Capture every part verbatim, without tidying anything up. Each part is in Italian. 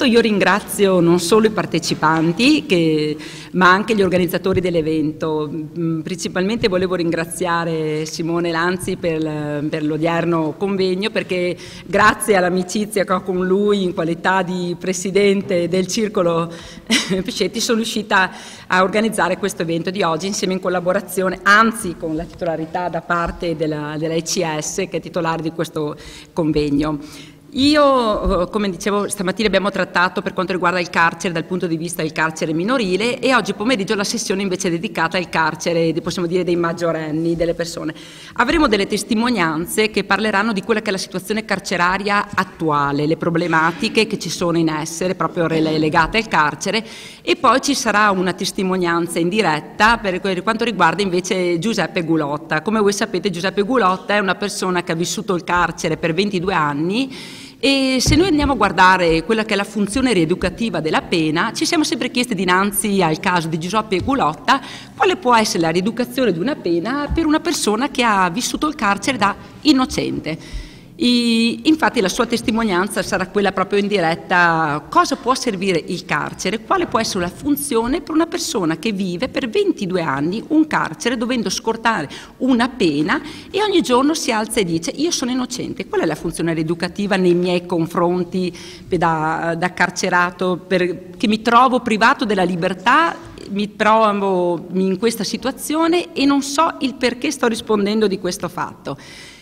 io ringrazio non solo i partecipanti, che, ma anche gli organizzatori dell'evento. Principalmente volevo ringraziare Simone Lanzi per, per l'odierno convegno, perché grazie all'amicizia che ho con lui in qualità di presidente del Circolo Pescetti sono riuscita a organizzare questo evento di oggi insieme in collaborazione, anzi con la titolarità da parte della, della E C S, che è titolare di questo convegno. Io, come dicevo, stamattina abbiamo trattato per quanto riguarda il carcere dal punto di vista del carcere minorile, e oggi pomeriggio la sessione invece è dedicata al carcere, possiamo dire, dei maggiorenni, delle persone. Avremo delle testimonianze che parleranno di quella che è la situazione carceraria attuale, le problematiche che ci sono in essere proprio legate al carcere, e poi ci sarà una testimonianza in diretta per quanto riguarda invece Giuseppe Gulotta. Come voi sapete, Giuseppe Gulotta è una persona che ha vissuto il carcere per ventidue anni, e se noi andiamo a guardare quella che è la funzione rieducativa della pena, ci siamo sempre chiesti dinanzi al caso di Giuseppe Gulotta quale può essere la rieducazione di una pena per una persona che ha vissuto il carcere da innocente. I, infatti la sua testimonianza sarà quella proprio in diretta: cosa può servire il carcere, quale può essere la funzione per una persona che vive per ventidue anni un carcere dovendo scortare una pena e ogni giorno si alza e dice io sono innocente. Qual è la funzione rieducativa nei miei confronti da, da carcerato, per, che mi trovo privato della libertà, mi trovo in questa situazione e non so il perché sto rispondendo di questo fatto.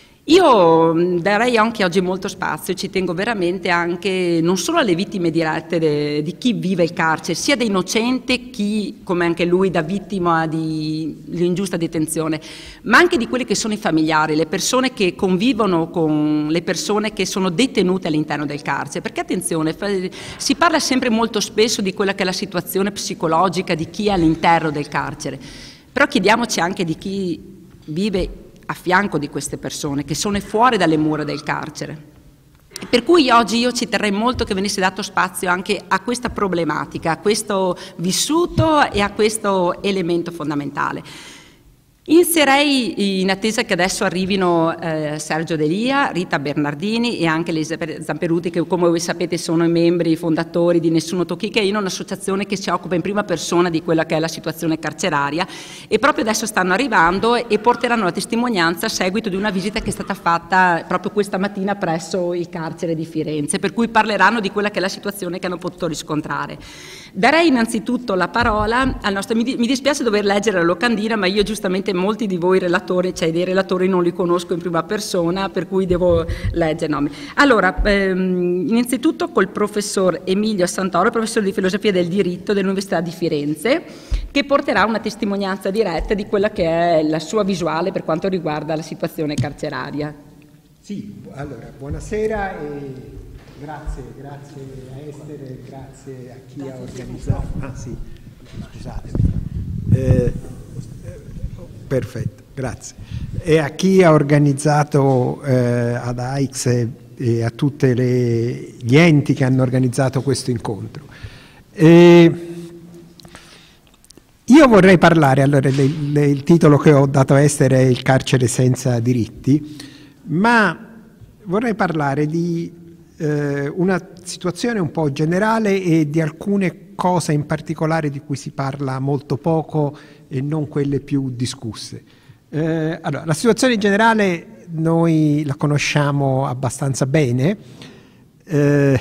Io darei anche oggi molto spazio, ci tengo veramente anche non solo alle vittime dirette de, di chi vive il carcere, sia da innocente, chi come anche lui da vittima di ingiusta detenzione, ma anche di quelli che sono i familiari, le persone che convivono con le persone che sono detenute all'interno del carcere, perché attenzione, si parla sempre molto spesso di quella che è la situazione psicologica di chi è all'interno del carcere, però chiediamoci anche di chi vive a fianco di queste persone che sono fuori dalle mura del carcere. Per cui oggi io ci terrei molto che venisse dato spazio anche a questa problematica, a questo vissuto e a questo elemento fondamentale. Inizierei, in attesa che adesso arrivino eh, Sergio Delia, Rita Bernardini e anche Elisabetta Zamperuti, che come voi sapete sono i membri fondatori di Nessuno Tocchi Che Io, un'associazione che si occupa in prima persona di quella che è la situazione carceraria, e proprio adesso stanno arrivando e porteranno la testimonianza a seguito di una visita che è stata fatta proprio questa mattina presso il carcere di Firenze, per cui parleranno di quella che è la situazione che hanno potuto riscontrare. Darei innanzitutto la parola al nostro, mi dispiace dover leggere la locandina, ma io giustamente molti di voi relatori, cioè dei relatori non li conosco in prima persona, per cui devo leggere nomi. Allora, ehm, innanzitutto col professor Emilio Santoro, professore di filosofia del diritto dell'Università di Firenze, che porterà una testimonianza diretta di quella che è la sua visuale per quanto riguarda la situazione carceraria. Sì, allora, buonasera e grazie, grazie a Estere, grazie a chi grazie ha organizzato. Ah sì, scusatemi. Eh, Perfetto, grazie. E a chi ha organizzato, eh, ad A I X e, e a tutti gli enti che hanno organizzato questo incontro. E io vorrei parlare, allora le, le, il titolo che ho dato a Esther è Il carcere senza diritti, ma vorrei parlare di eh, una situazione un po' generale e di alcune cose in particolare di cui si parla molto poco e non quelle più discusse. Eh, allora, la situazione in generale noi la conosciamo abbastanza bene. Eh,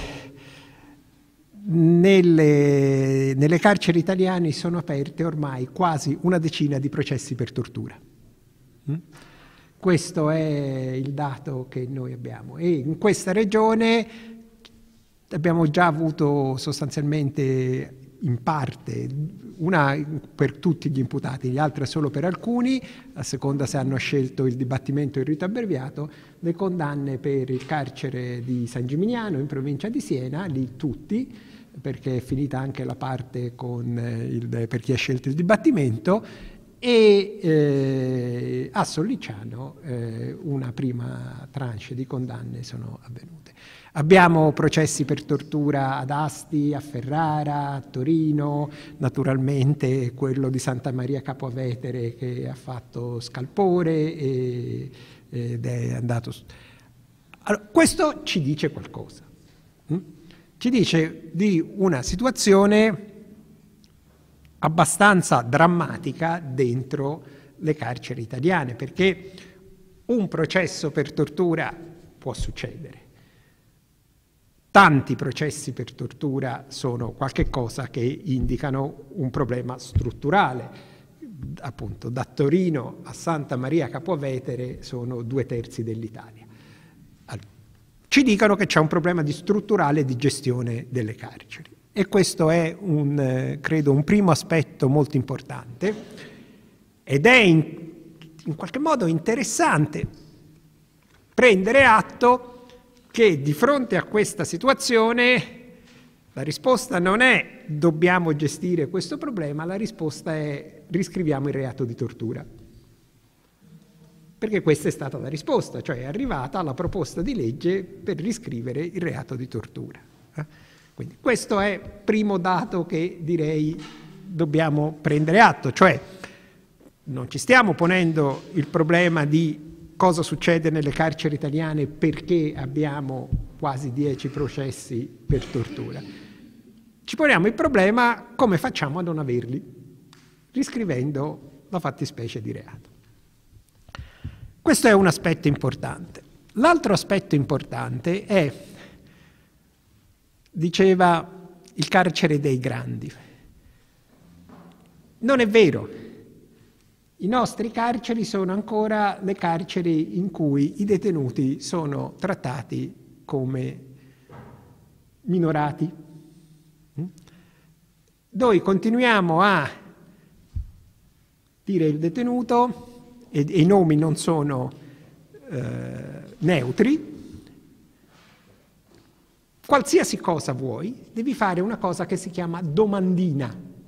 nelle, nelle carceri italiane sono aperte ormai quasi una decina di processi per tortura. Mm? Questo è il dato che noi abbiamo, e in questa regione abbiamo già avuto sostanzialmente in parte, una per tutti gli imputati, gli altri solo per alcuni, a seconda se hanno scelto il dibattimento o il rito abbreviato, le condanne per il carcere di San Gimignano in provincia di Siena, lì tutti, perché è finita anche la parte con il, per chi ha scelto il dibattimento, e eh, a Sollicciano eh, una prima tranche di condanne sono avvenute. Abbiamo processi per tortura ad Asti, a Ferrara, a Torino, naturalmente quello di Santa Maria Capua Vetere che ha fatto scalpore e, ed è andato. Allora, questo ci dice qualcosa. Hm? ci dice di una situazione abbastanza drammatica dentro le carceri italiane, perché un processo per tortura può succedere. Tanti processi per tortura sono qualche cosa che indicano un problema strutturale. Appunto, da Torino a Santa Maria Capua Vetere sono due terzi dell'Italia. Ci dicono che c'è un problema di strutturale di gestione delle carceri. E questo è, un, eh, credo, un primo aspetto molto importante, ed è in, in qualche modo interessante prendere atto che di fronte a questa situazione la risposta non è dobbiamo gestire questo problema, la risposta è riscriviamo il reato di tortura. Perché questa è stata la risposta, cioè è arrivata la proposta di legge per riscrivere il reato di tortura. Eh? Quindi questo è il primo dato che direi dobbiamo prendere atto, cioè non ci stiamo ponendo il problema di cosa succede nelle carceri italiane perché abbiamo quasi dieci processi per tortura. Ci poniamo il problema come facciamo a non averli, riscrivendo la fattispecie di reato. Questo è un aspetto importante. L'altro aspetto importante è, diceva, il carcere dei grandi. Non è vero. I nostri carceri sono ancora le carceri in cui i detenuti sono trattati come minorati. Noi continuiamo a dire il detenuto, e, e i nomi non sono eh, neutri, qualsiasi cosa vuoi, devi fare una cosa che si chiama domandina.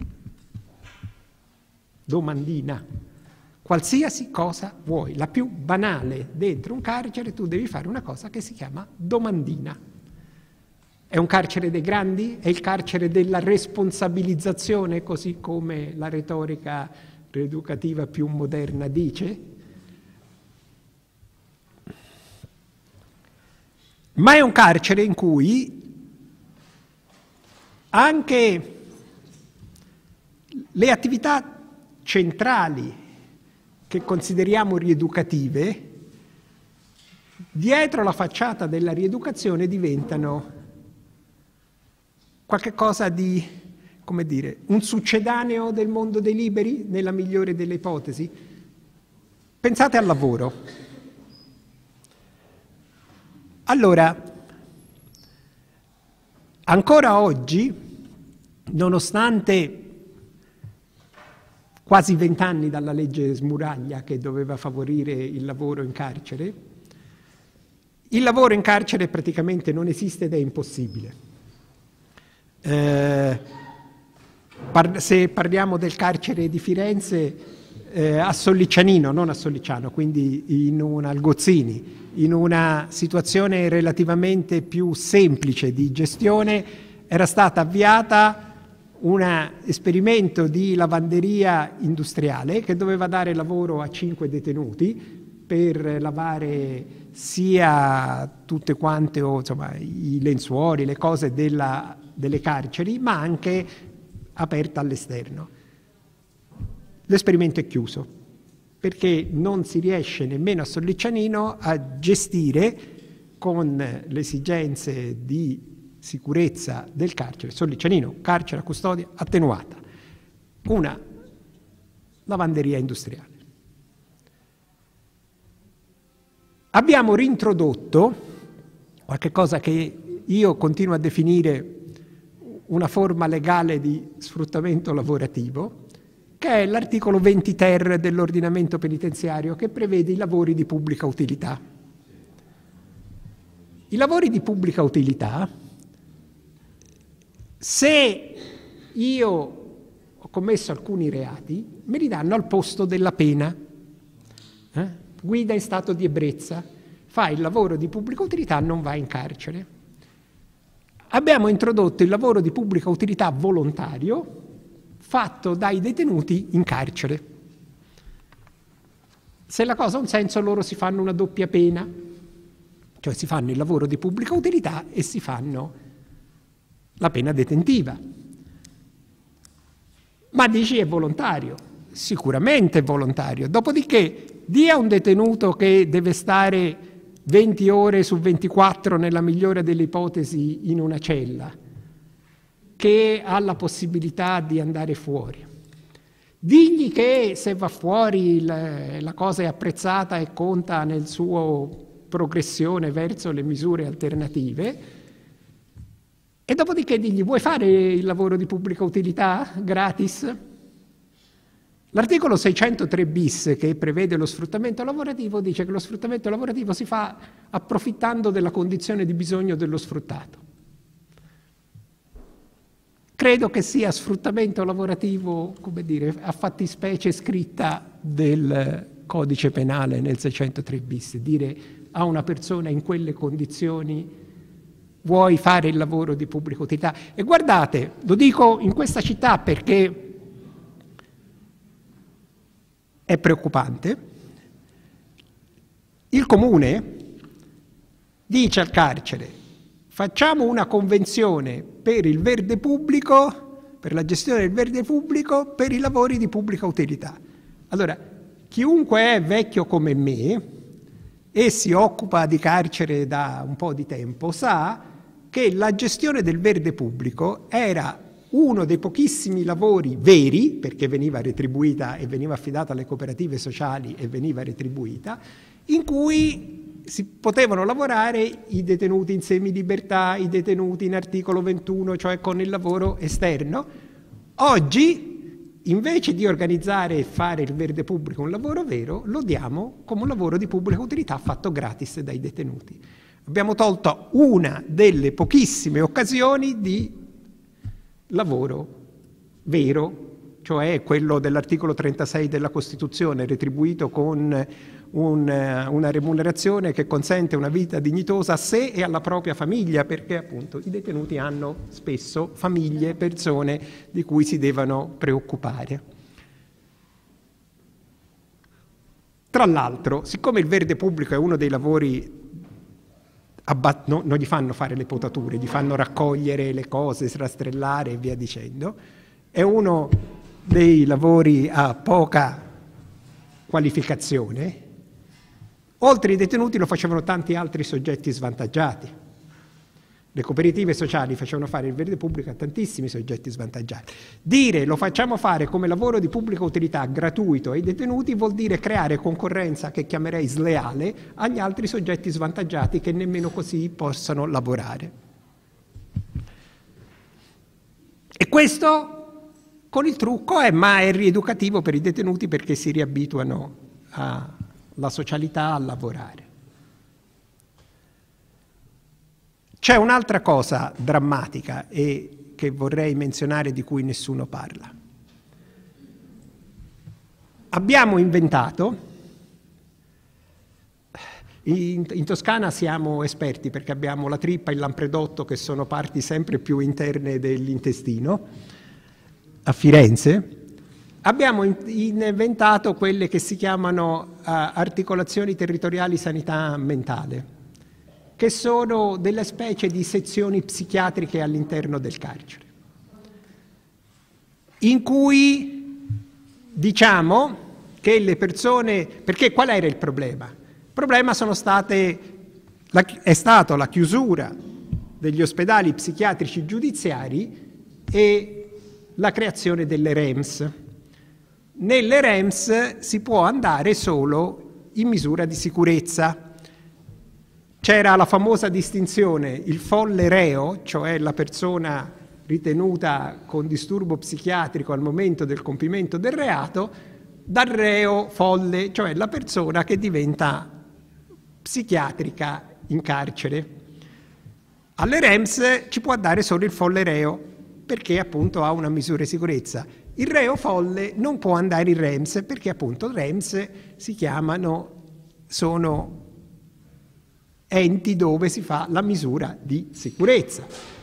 Domandina. Qualsiasi cosa vuoi. La più banale dentro un carcere, tu devi fare una cosa che si chiama domandina. È un carcere dei grandi? È il carcere della responsabilizzazione, così come la retorica rieducativa più moderna dice? Ma è un carcere in cui anche le attività centrali che consideriamo rieducative, dietro la facciata della rieducazione diventano qualche cosa di, come dire, un succedaneo del mondo dei liberi, nella migliore delle ipotesi. Pensate al lavoro. Allora, ancora oggi, nonostante quasi vent'anni dalla legge Smuraglia che doveva favorire il lavoro in carcere, il lavoro in carcere praticamente non esiste ed è impossibile. Eh, par- se parliamo del carcere di Firenze, eh, a Sollicianino, non a Solliciano, quindi in un Algozzini, in una situazione relativamente più semplice di gestione, era stata avviata un esperimento di lavanderia industriale che doveva dare lavoro a cinque detenuti per lavare sia tutte quante, o, insomma, i lenzuoli, le cose della, delle carceri, ma anche aperta all'esterno. L'esperimento è chiuso perché non si riesce nemmeno a Sollicianino a gestire con le esigenze di sicurezza del carcere, Sollicianino, carcere a custodia attenuata, una lavanderia industriale. Abbiamo rintrodotto qualche cosa che io continuo a definire una forma legale di sfruttamento lavorativo, che è l'articolo venti ter dell'ordinamento penitenziario, che prevede i lavori di pubblica utilità. I lavori di pubblica utilità, se io ho commesso alcuni reati, me li danno al posto della pena. Eh? Guida in stato di ebbrezza, fa il lavoro di pubblica utilità, non va in carcere. Abbiamo introdotto il lavoro di pubblica utilità volontario fatto dai detenuti in carcere. Se la cosa ha un senso, loro si fanno una doppia pena, cioè si fanno il lavoro di pubblica utilità e si fanno la pena detentiva. Ma dici è volontario? Sicuramente è volontario. Dopodiché, dia a un detenuto che deve stare venti ore su ventiquattro, nella migliore delle ipotesi, in una cella, che ha la possibilità di andare fuori. Digli che se va fuori la, la cosa è apprezzata e conta nel suo progressione verso le misure alternative, e dopodiché digli: vuoi fare il lavoro di pubblica utilità gratis? L'articolo seicentotre bis, che prevede lo sfruttamento lavorativo, dice che lo sfruttamento lavorativo si fa approfittando della condizione di bisogno dello sfruttato. Credo che sia sfruttamento lavorativo, come dire, a fattispecie scritta del codice penale nel seicentotre bis, dire a una persona in quelle condizioni: vuoi fare il lavoro di pubblica utilità? E guardate, lo dico in questa città perché è preoccupante. Il comune dice al carcere: facciamo una convenzione per il verde pubblico, per la gestione del verde pubblico, per i lavori di pubblica utilità. Allora, chiunque è vecchio come me e si occupa di carcere da un po' di tempo sa che la gestione del verde pubblico era uno dei pochissimi lavori veri, perché veniva retribuita e veniva affidata alle cooperative sociali e veniva retribuita, in cui si potevano lavorare i detenuti in semilibertà, i detenuti in articolo ventuno, cioè con il lavoro esterno. Oggi, invece di organizzare e fare il verde pubblico un lavoro vero, lo diamo come un lavoro di pubblica utilità fatto gratis dai detenuti. Abbiamo tolto una delle pochissime occasioni di lavoro vero, cioè quello dell'articolo trentasei della Costituzione, retribuito con un, una remunerazione che consente una vita dignitosa a sé e alla propria famiglia, perché appunto i detenuti hanno spesso famiglie, persone di cui si devono preoccupare. Tra l'altro, siccome il verde pubblico è uno dei lavori, no, non gli fanno fare le potature, gli fanno raccogliere le cose, rastrellare e via dicendo, è uno dei lavori a poca qualificazione, oltre ai detenuti lo facevano tanti altri soggetti svantaggiati. Le cooperative sociali facevano fare il verde pubblico a tantissimi soggetti svantaggiati. Dire lo facciamo fare come lavoro di pubblica utilità gratuito ai detenuti vuol dire creare concorrenza, che chiamerei sleale, agli altri soggetti svantaggiati che nemmeno così possano lavorare. E questo con il trucco è, ma è rieducativo per i detenuti perché si riabituano alla socialità, a lavorare. C'è un'altra cosa drammatica e che vorrei menzionare, di cui nessuno parla. Abbiamo inventato, in, in Toscana siamo esperti perché abbiamo la trippa e il lampredotto, che sono parti sempre più interne dell'intestino. A Firenze abbiamo in, inventato quelle che si chiamano uh, articolazioni territoriali sanità mentale, che sono delle specie di sezioni psichiatriche all'interno del carcere, in cui diciamo che le persone, perché qual era il problema? Il problema sono state, la, è stato la chiusura degli ospedali psichiatrici giudiziari e la creazione delle R E M S. Nelle R E M S si può andare solo in misura di sicurezza. C'era la famosa distinzione, il folle reo, cioè la persona ritenuta con disturbo psichiatrico al momento del compimento del reato, dal reo folle, cioè la persona che diventa psichiatrica in carcere. Alle R E M S ci può andare solo il folle reo, perché appunto ha una misura di sicurezza. Il reo folle non può andare in R E M S, perché appunto R E M S si chiamano, sono enti dove si fa la misura di sicurezza.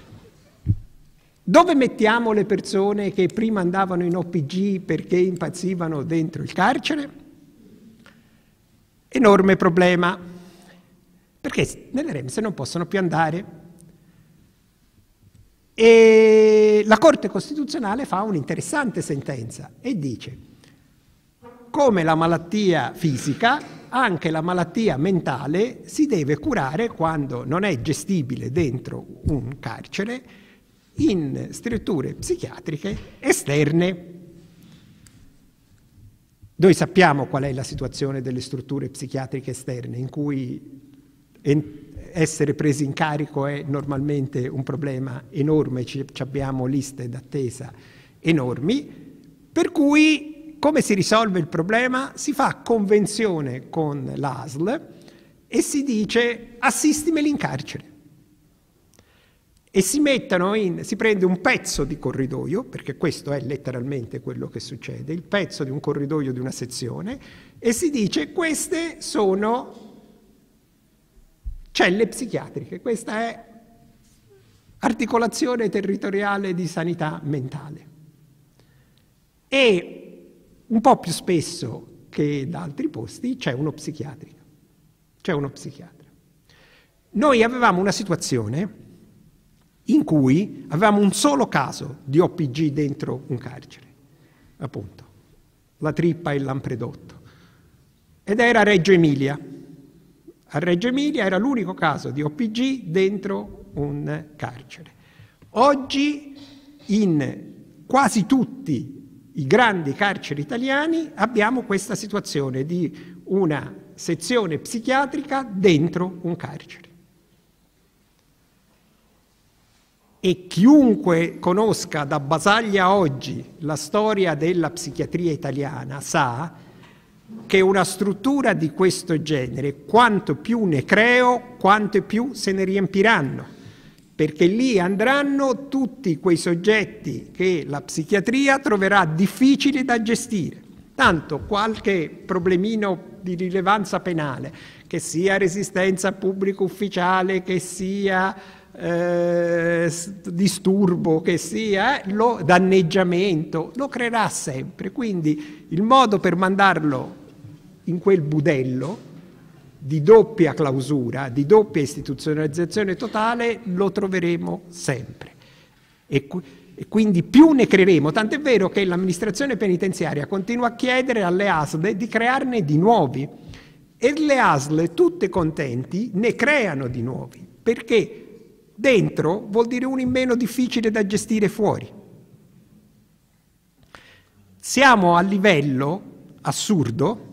Dove mettiamo le persone che prima andavano in O P G perché impazzivano dentro il carcere? Enorme problema, perché nelle R E M S non possono più andare. E la Corte Costituzionale fa un'interessante sentenza e dice: come la malattia fisica, anche la malattia mentale si deve curare quando non è gestibile dentro un carcere in strutture psichiatriche esterne. Noi sappiamo qual è la situazione delle strutture psichiatriche esterne, in cui essere presi in carico è normalmente un problema enorme, ci abbiamo liste d'attesa enormi, per cui come si risolve il problema? Si fa convenzione con l'A S L e si dice: assistimeli in carcere. E si mettono in, si prende un pezzo di corridoio, perché questo è letteralmente quello che succede, il pezzo di un corridoio di una sezione, e si dice: queste sono celle psichiatriche, questa è articolazione territoriale di sanità mentale. E un po' più spesso che da altri posti c'è uno psichiatrico, c'è uno psichiatra. Noi avevamo una situazione in cui avevamo un solo caso di O P G dentro un carcere, appunto, la Trippa e il Lampredotto, ed era a Reggio Emilia. A Reggio Emilia era l'unico caso di O P G dentro un carcere. Oggi in quasi tutti i grandi carceri italiani abbiamo questa situazione di una sezione psichiatrica dentro un carcere. E chiunque conosca da Basaglia a oggi la storia della psichiatria italiana sa che una struttura di questo genere, quanto più ne creo, quanto più se ne riempiranno, perché lì andranno tutti quei soggetti che la psichiatria troverà difficili da gestire. Tanto qualche problemino di rilevanza penale, che sia resistenza a pubblico ufficiale, che sia eh, disturbo, che sia eh, lo danneggiamento, lo creerà sempre. Quindi il modo per mandarlo in quel budello di doppia clausura, di doppia istituzionalizzazione totale, lo troveremo sempre. E, e quindi più ne creeremo, tant'è vero che l'amministrazione penitenziaria continua a chiedere alle A S L di crearne di nuovi, e le A S L, tutte contenti, ne creano di nuovi, perché dentro vuol dire uno in meno difficile da gestire fuori. Siamo a livello assurdo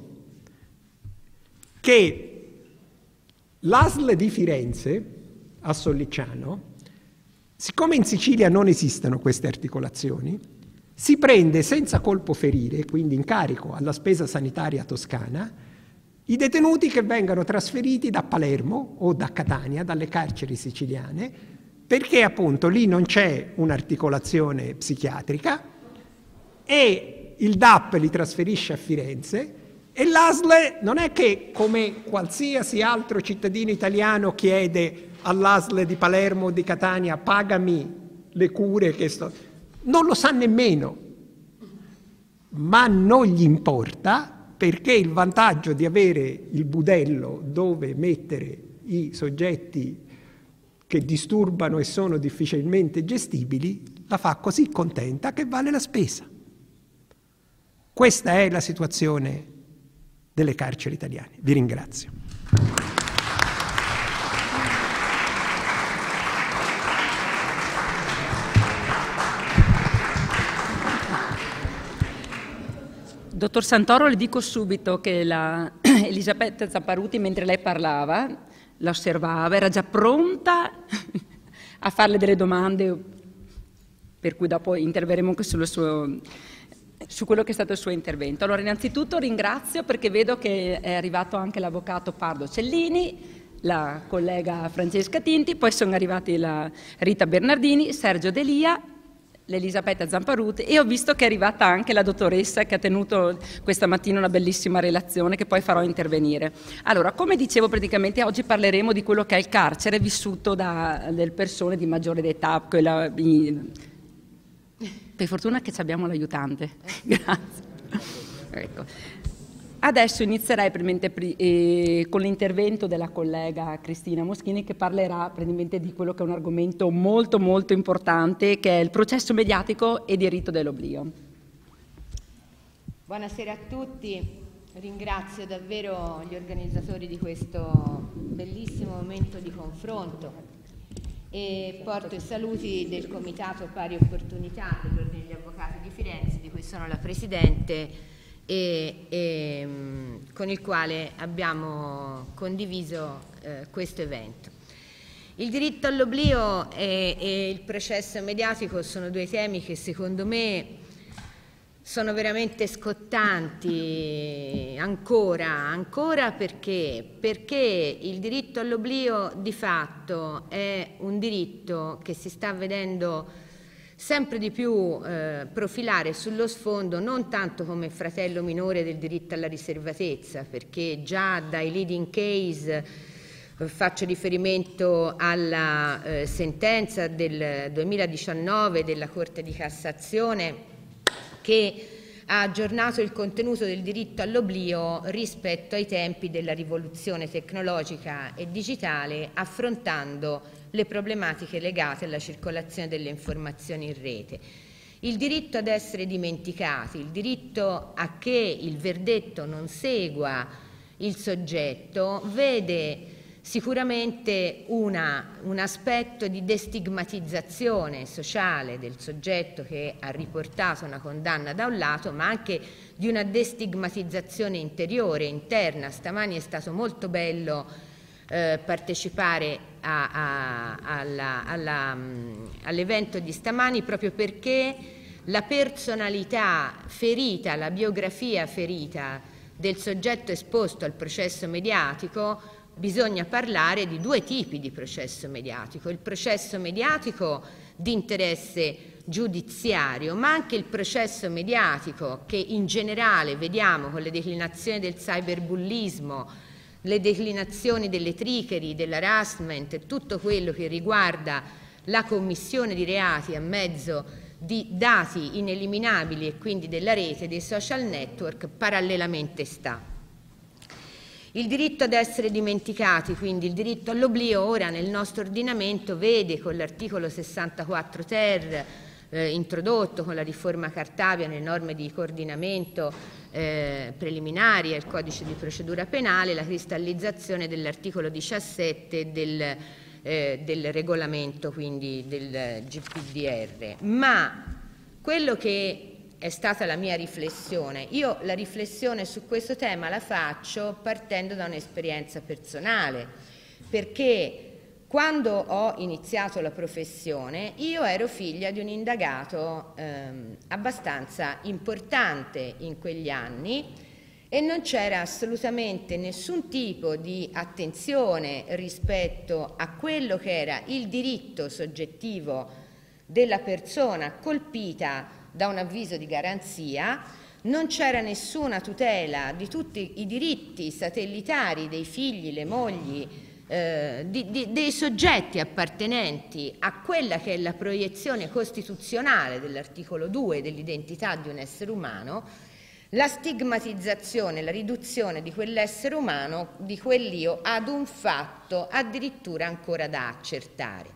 che l'A S L di Firenze, a Sollicciano, siccome in Sicilia non esistono queste articolazioni, si prende senza colpo ferire, quindi in carico alla spesa sanitaria toscana, i detenuti che vengono trasferiti da Palermo o da Catania, dalle carceri siciliane, perché appunto lì non c'è un'articolazione psichiatrica e il D A P li trasferisce a Firenze. E l'A S L non è che, come qualsiasi altro cittadino italiano, chiede all'A S L di Palermo o di Catania: pagami le cure che sto... Non lo sa nemmeno, ma non gli importa, perché il vantaggio di avere il budello dove mettere i soggetti che disturbano e sono difficilmente gestibili la fa così contenta che vale la spesa. Questa è la situazione delle carceri italiane. Vi ringrazio. Dottor Santoro, le dico subito che la Elisabetta Zamparuti, mentre lei parlava, la osservava, era già pronta a farle delle domande, per cui dopo interverremo anche sullo suo... su quello che è stato il suo intervento. Allora, innanzitutto ringrazio perché vedo che è arrivato anche l'avvocato Pardo Cellini, la collega Francesca Tinti, poi sono arrivati la Rita Bernardini, Sergio Delia, l'Elisabetta Zamparuti, e ho visto che è arrivata anche la dottoressa che ha tenuto questa mattina una bellissima relazione che poi farò intervenire. Allora, come dicevo, praticamente oggi parleremo di quello che è il carcere vissuto da delle persone di maggiore età, quella... di, per fortuna che abbiamo l'aiutante. Grazie. Ecco. Adesso inizierei eh, con l'intervento della collega Cristina Moschini, che parlerà di quello che è un argomento molto molto importante, che è il processo mediatico e diritto dell'oblio. Buonasera a tutti, ringrazio davvero gli organizzatori di questo bellissimo momento di confronto e porto i saluti del Comitato Pari Opportunità dell'Ordine degli Avvocati di Firenze, di cui sono la Presidente, E, e, con il quale abbiamo condiviso eh, questo evento. Il diritto all'oblio e, e il processo mediatico sono due temi che secondo me sono veramente scottanti ancora, ancora perché? Perché il diritto all'oblio di fatto è un diritto che si sta vedendo sempre di più eh, profilare sullo sfondo non tanto come fratello minore del diritto alla riservatezza, perché già dai leading case, eh, faccio riferimento alla eh, sentenza del duemiladiciannove della Corte di Cassazione che ha aggiornato il contenuto del diritto all'oblio rispetto ai tempi della rivoluzione tecnologica e digitale, affrontando le problematiche legate alla circolazione delle informazioni in rete. Il diritto ad essere dimenticati, il diritto a che il verdetto non segua il soggetto, vede sicuramente una, un aspetto di destigmatizzazione sociale del soggetto che ha riportato una condanna da un lato, ma anche di una destigmatizzazione interiore, interna. Stamani è stato molto bello eh, partecipare all'evento di stamani, proprio perché la personalità ferita, la biografia ferita del soggetto esposto al processo mediatico, bisogna parlare di due tipi di processo mediatico: il processo mediatico di interesse giudiziario, ma anche il processo mediatico che in generale vediamo con le declinazioni del cyberbullismo, le declinazioni delle tricchery, dell'harassment, tutto quello che riguarda la commissione di reati a mezzo di dati ineliminabili e quindi della rete, dei social network, parallelamente sta. Il diritto ad essere dimenticati, quindi il diritto all'oblio, ora nel nostro ordinamento vede con l'articolo sessantaquattro ter eh, introdotto con la riforma Cartabia nelle norme di coordinamento eh, preliminari al codice di procedura penale la cristallizzazione dell'articolo diciassette del, eh, del regolamento, quindi del G P D R. Ma quello che è stata la mia riflessione, io la riflessione su questo tema la faccio partendo da un'esperienza personale, perché quando ho iniziato la professione io ero figlia di un indagato ehm, abbastanza importante in quegli anni e non c'era assolutamente nessun tipo di attenzione rispetto a quello che era il diritto soggettivo della persona colpita da un avviso di garanzia, non c'era nessuna tutela di tutti i diritti satellitari dei figli, le mogli, eh, di, di, dei soggetti appartenenti a quella che è la proiezione costituzionale dell'articolo due dell'identità di un essere umano, la stigmatizzazione, la riduzione di quell'essere umano, di quell'io, ad un fatto addirittura ancora da accertare.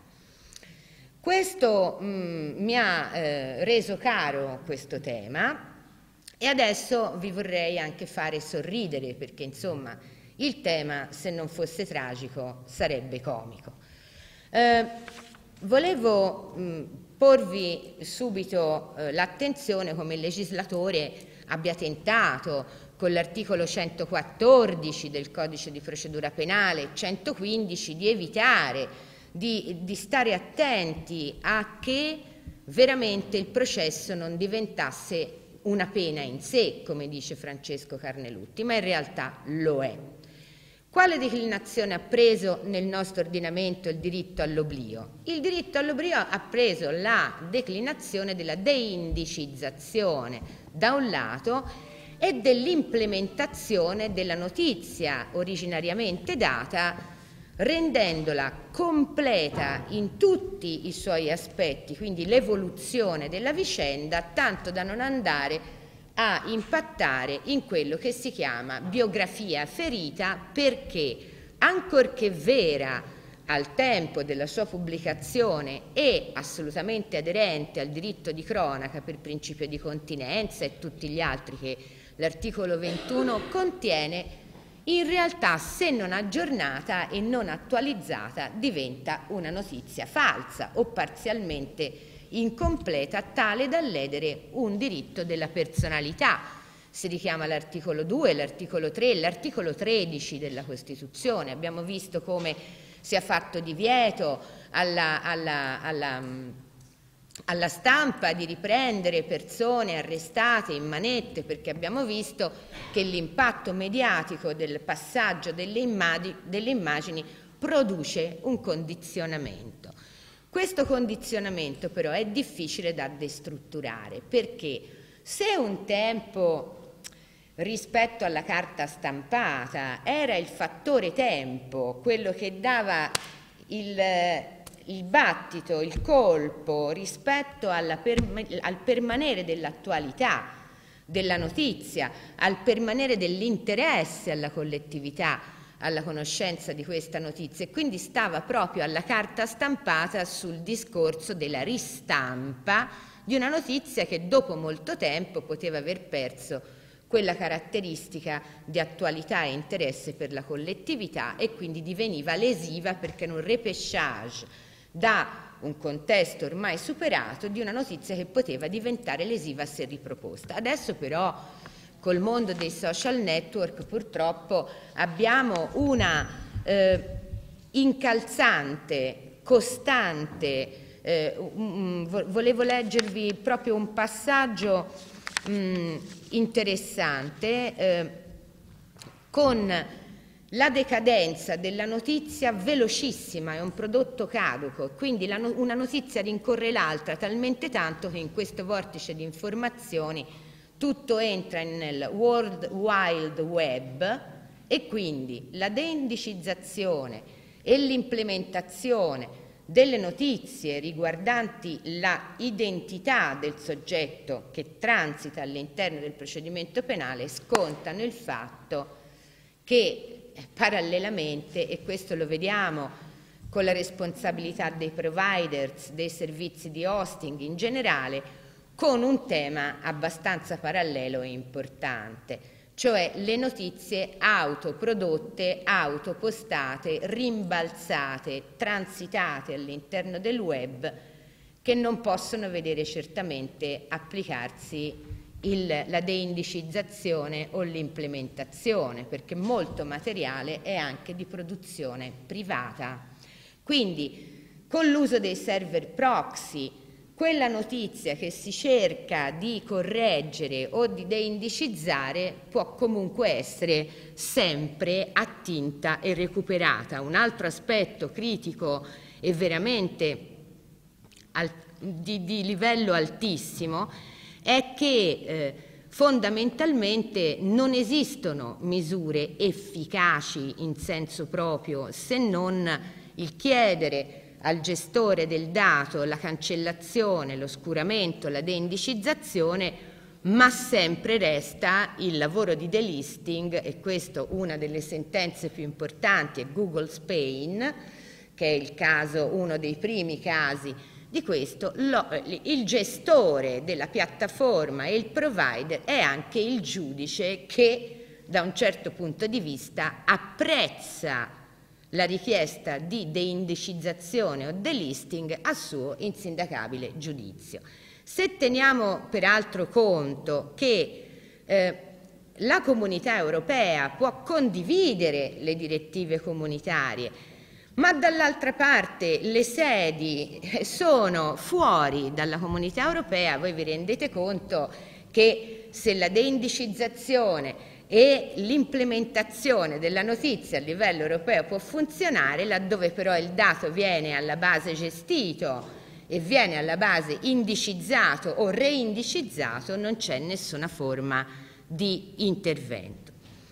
Questo mh, mi ha eh, reso caro questo tema e adesso vi vorrei anche fare sorridere, perché insomma il tema, se non fosse tragico, sarebbe comico. Eh, volevo mh, porvi subito eh, l'attenzione come il legislatore abbia tentato con l'articolo centoquattordici del codice di procedura penale, centoquindici, di evitare Di, di stare attenti a che veramente il processo non diventasse una pena in sé, come dice Francesco Carnelutti, ma in realtà lo è. Quale declinazione ha preso nel nostro ordinamento il diritto all'oblio? Il diritto all'oblio ha preso la declinazione della deindicizzazione da un lato e dell'implementazione della notizia originariamente data, rendendola completa in tutti i suoi aspetti, quindi l'evoluzione della vicenda, tanto da non andare a impattare in quello che si chiama biografia ferita, perché ancorché vera al tempo della sua pubblicazione e assolutamente aderente al diritto di cronaca per principio di continenza e tutti gli altri che l'articolo ventuno contiene, in realtà, se non aggiornata e non attualizzata, diventa una notizia falsa o parzialmente incompleta, tale da ledere un diritto della personalità. Si richiama l'articolo due, l'articolo tre, l'articolo tredici della Costituzione. Abbiamo visto come sia fatto divieto alla, alla, alla, alla stampa di riprendere persone arrestate in manette, perché abbiamo visto che l'impatto mediatico del passaggio delle, immagini, delle immagini produce un condizionamento. Questo condizionamento però è difficile da destrutturare, perché se un tempo rispetto alla carta stampata era il fattore tempo quello che dava il, il battito, il colpo rispetto alla per, al permanere dell'attualità della notizia, al permanere dell'interesse alla collettività, alla conoscenza di questa notizia, e quindi stava proprio alla carta stampata sul discorso della ristampa di una notizia che dopo molto tempo poteva aver perso quella caratteristica di attualità e interesse per la collettività e quindi diveniva lesiva, perché era un repêchage da un contesto ormai superato di una notizia che poteva diventare lesiva se riproposta. Adesso però col mondo dei social network purtroppo abbiamo una eh, incalzante, costante, eh, um, volevo leggervi proprio un passaggio um, interessante, eh, con la decadenza della notizia velocissima, è un prodotto caduco, quindi la no- una notizia rincorre l'altra talmente tanto che in questo vortice di informazioni tutto entra nel World Wide Web, e quindi la deindicizzazione e l'implementazione delle notizie riguardanti la identità del soggetto che transita all'interno del procedimento penale scontano il fatto che parallelamente, e questo lo vediamo con la responsabilità dei providers, dei servizi di hosting in generale, con un tema abbastanza parallelo e importante, cioè le notizie autoprodotte, autopostate, rimbalzate, transitate all'interno del web, che non possono vedere certamente applicarsi il, la deindicizzazione o l'implementazione, perché molto materiale è anche di produzione privata. Quindi, con l'uso dei server proxy, quella notizia che si cerca di correggere o di deindicizzare può comunque essere sempre attinta e recuperata. Un altro aspetto critico e veramente al, di, di livello altissimo è che eh, fondamentalmente non esistono misure efficaci in senso proprio, se non il chiedere al gestore del dato la cancellazione, l'oscuramento, la deindicizzazione, ma sempre resta il lavoro di delisting, e questo una delle sentenze più importanti è Google Spain, che è il caso, uno dei primi casi di questo. Lo, il gestore della piattaforma e il provider è anche il giudice che da un certo punto di vista apprezza la richiesta di deindicizzazione o delisting a suo insindacabile giudizio. Se teniamo peraltro conto che eh, la Comunità Europea può condividere le direttive comunitarie, ma dall'altra parte le sedi sono fuori dalla Comunità Europea, voi vi rendete conto che se la deindicizzazione e l'implementazione della notizia a livello europeo può funzionare, laddove però il dato viene alla base gestito e viene alla base indicizzato o reindicizzato, non c'è nessuna forma di intervento.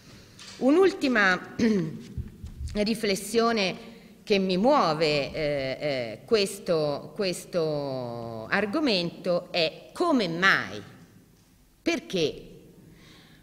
Un'ultima riflessione che mi muove eh, eh, questo, questo argomento è: come mai? Perché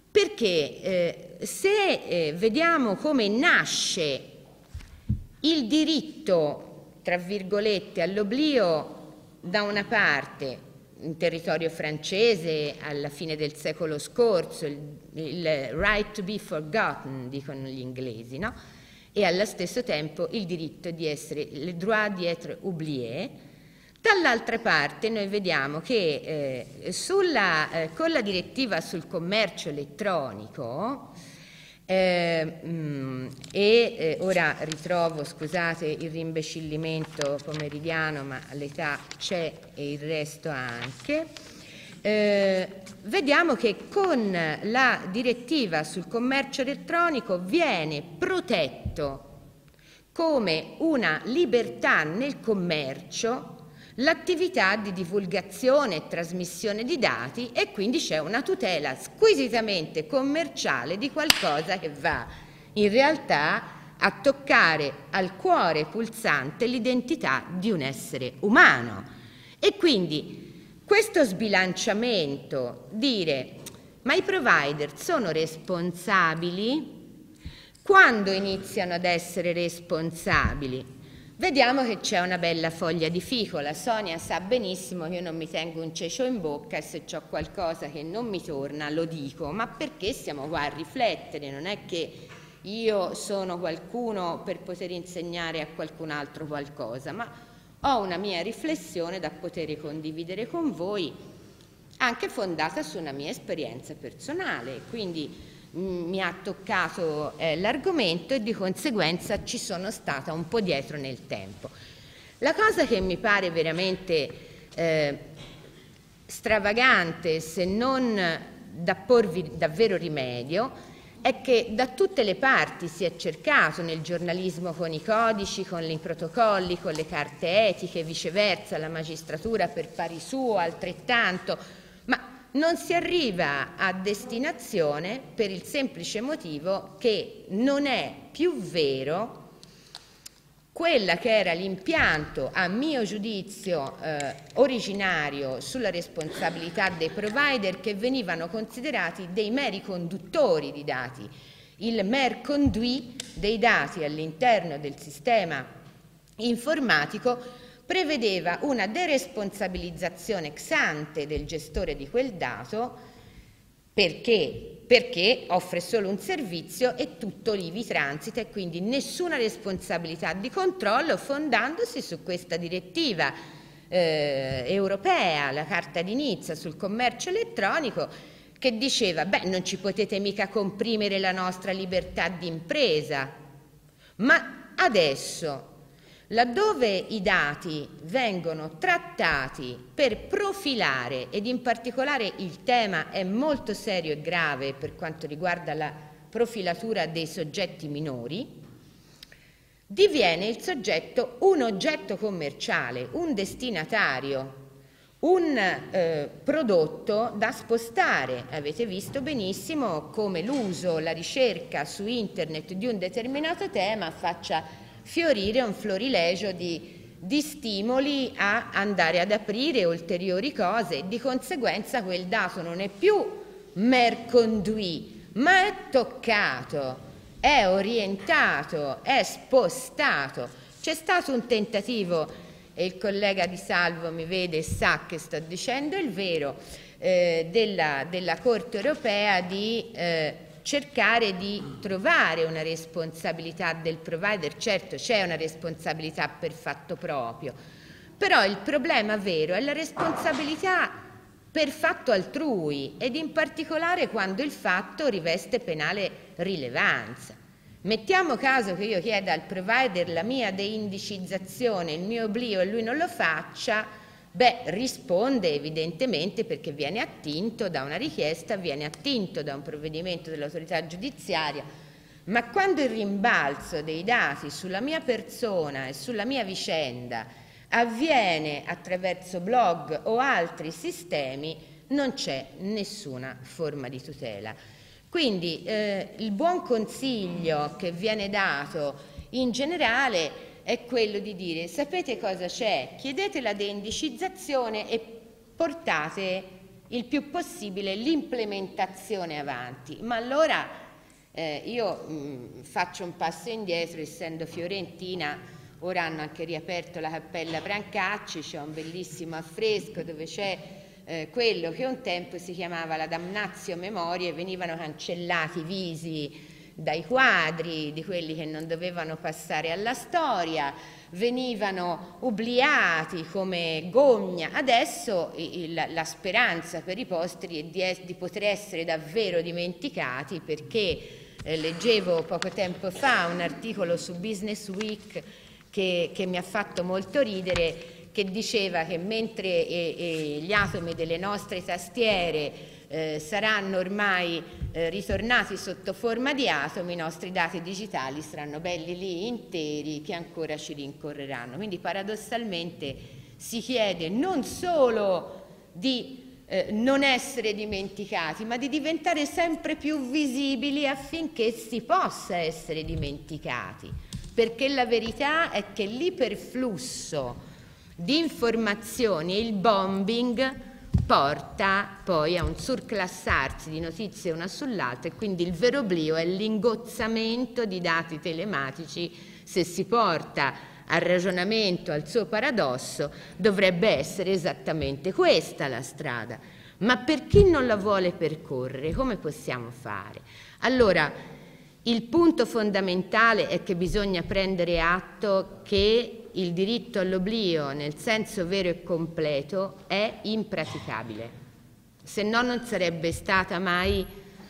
Perché eh, se eh, vediamo come nasce il diritto, tra virgolette, all'oblio da una parte, in territorio francese alla fine del secolo scorso, il, il right to be forgotten, dicono gli inglesi, no? E allo stesso tempo il diritto di essere, le droit d'être oublié. Dall'altra parte noi vediamo che eh, sulla, eh, con la direttiva sul commercio elettronico eh, mh, e eh, ora ritrovo, scusate il rimbecillimento pomeridiano, ma l'età c'è e il resto anche, eh, vediamo che con la direttiva sul commercio elettronico viene protetto come una libertà nel commercio l'attività di divulgazione e trasmissione di dati, e quindi c'è una tutela squisitamente commerciale di qualcosa che va in realtà a toccare al cuore pulsante l'identità di un essere umano. E quindi questo sbilanciamento, dire ma i provider sono responsabili, quando iniziano ad essere responsabili? Vediamo che c'è una bella foglia di fico. La Sonia sa benissimo che io non mi tengo un cecio in bocca e se c'ho qualcosa che non mi torna lo dico, ma perché siamo qua a riflettere, non è che io sono qualcuno per poter insegnare a qualcun altro qualcosa, ma ho una mia riflessione da poter condividere con voi, anche fondata su una mia esperienza personale, quindi mi ha toccato eh, l'argomento e di conseguenza ci sono stata un po' dietro nel tempo. La cosa che mi pare veramente eh, stravagante, se non da porvi davvero rimedio, è che da tutte le parti si è cercato, nel giornalismo con i codici, con i protocolli, con le carte etiche, viceversa, la magistratura per pari suo altrettanto, ma non si arriva a destinazione per il semplice motivo che non è più vero quella che era l'impianto, a mio giudizio, eh, originario sulla responsabilità dei provider, che venivano considerati dei meri conduttori di dati, il mer conduit dei dati all'interno del sistema informatico prevedeva una deresponsabilizzazione ex ante del gestore di quel dato perché, perché offre solo un servizio e tutto l'ivi transita, e quindi nessuna responsabilità di controllo, fondandosi su questa direttiva eh, europea, la Carta di Nizza sul commercio elettronico, che diceva beh, non ci potete mica comprimere la nostra libertà di impresa. Ma adesso, laddove i dati vengono trattati per profilare, ed in particolare il tema è molto serio e grave per quanto riguarda la profilatura dei soggetti minori, diviene il soggetto un oggetto commerciale, un destinatario, un eh, prodotto da spostare. Avete visto benissimo come l'uso, la ricerca su internet di un determinato tema faccia fiorire un florilegio di, di stimoli a andare ad aprire ulteriori cose, e di conseguenza quel dato non è più mer conduit, ma è toccato, è orientato, è spostato. C'è stato un tentativo, e il collega Di Salvo mi vede e sa che sto dicendo il vero, eh, della, della Corte europea di eh, cercare di trovare una responsabilità del provider. Certo, c'è una responsabilità per fatto proprio, però il problema vero è la responsabilità per fatto altrui, ed in particolare quando il fatto riveste penale rilevanza. Mettiamo caso che io chieda al provider la mia deindicizzazione, il mio oblio, e lui non lo faccia, beh, risponde evidentemente perché viene attinto da una richiesta, viene attinto da un provvedimento dell'autorità giudiziaria, ma quando il rimbalzo dei dati sulla mia persona e sulla mia vicenda avviene attraverso blog o altri sistemi, non c'è nessuna forma di tutela. Quindi eh, il buon consiglio che viene dato in generale è quello di dire: sapete cosa c'è? Chiedete la deindicizzazione e portate il più possibile l'implementazione avanti. Ma allora eh, io mh, faccio un passo indietro, essendo fiorentina. Ora hanno anche riaperto la Cappella Brancacci, c'è un bellissimo affresco dove c'è eh, quello che un tempo si chiamava la Damnatio Memoriae, venivano cancellati i visi dai quadri di quelli che non dovevano passare alla storia, venivano obliati come gogna. Adesso il, la speranza per i posteri è di, es, di poter essere davvero dimenticati, perché eh, leggevo poco tempo fa un articolo su Business Week che, che mi ha fatto molto ridere, che diceva che mentre eh, eh, gli atomi delle nostre tastiere eh, saranno ormai eh, ritornati sotto forma di atomi, i nostri dati digitali saranno belli lì interi che ancora ci rincorreranno. Quindi paradossalmente si chiede non solo di eh, non essere dimenticati, ma di diventare sempre più visibili affinché si possa essere dimenticati, perché la verità è che l'iperflusso di informazioni e il bombing porta poi a un surclassarsi di notizie una sull'altra, e quindi il vero oblio è l'ingozzamento di dati telematici. Se si porta al ragionamento, al suo paradosso, dovrebbe essere esattamente questa la strada. Ma per chi non la vuole percorrere, come possiamo fare? Allora, il punto fondamentale è che bisogna prendere atto che il diritto all'oblio nel senso vero e completo è impraticabile, se no non sarebbe stata mai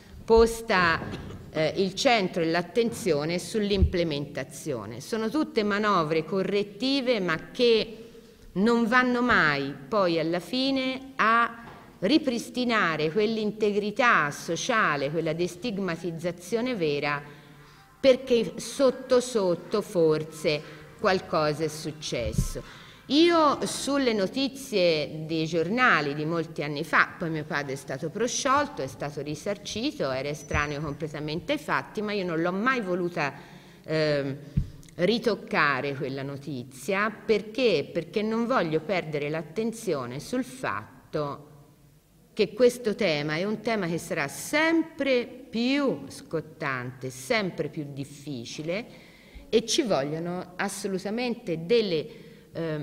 posta eh, il centro e l'attenzione sull'implementazione. Sono tutte manovre correttive, ma che non vanno mai poi alla fine a ripristinare quell'integrità sociale, quella destigmatizzazione vera, perché sotto sotto forse qualcosa è successo. Io sulle notizie dei giornali di molti anni fa, poi mio padre è stato prosciolto, è stato risarcito, era estraneo completamente ai fatti, ma io non l'ho mai voluta eh, ritoccare quella notizia. Perché? Perché non voglio perdere l'attenzione sul fatto che questo tema è un tema che sarà sempre più scottante, sempre più difficile, e ci vogliono assolutamente delle, eh,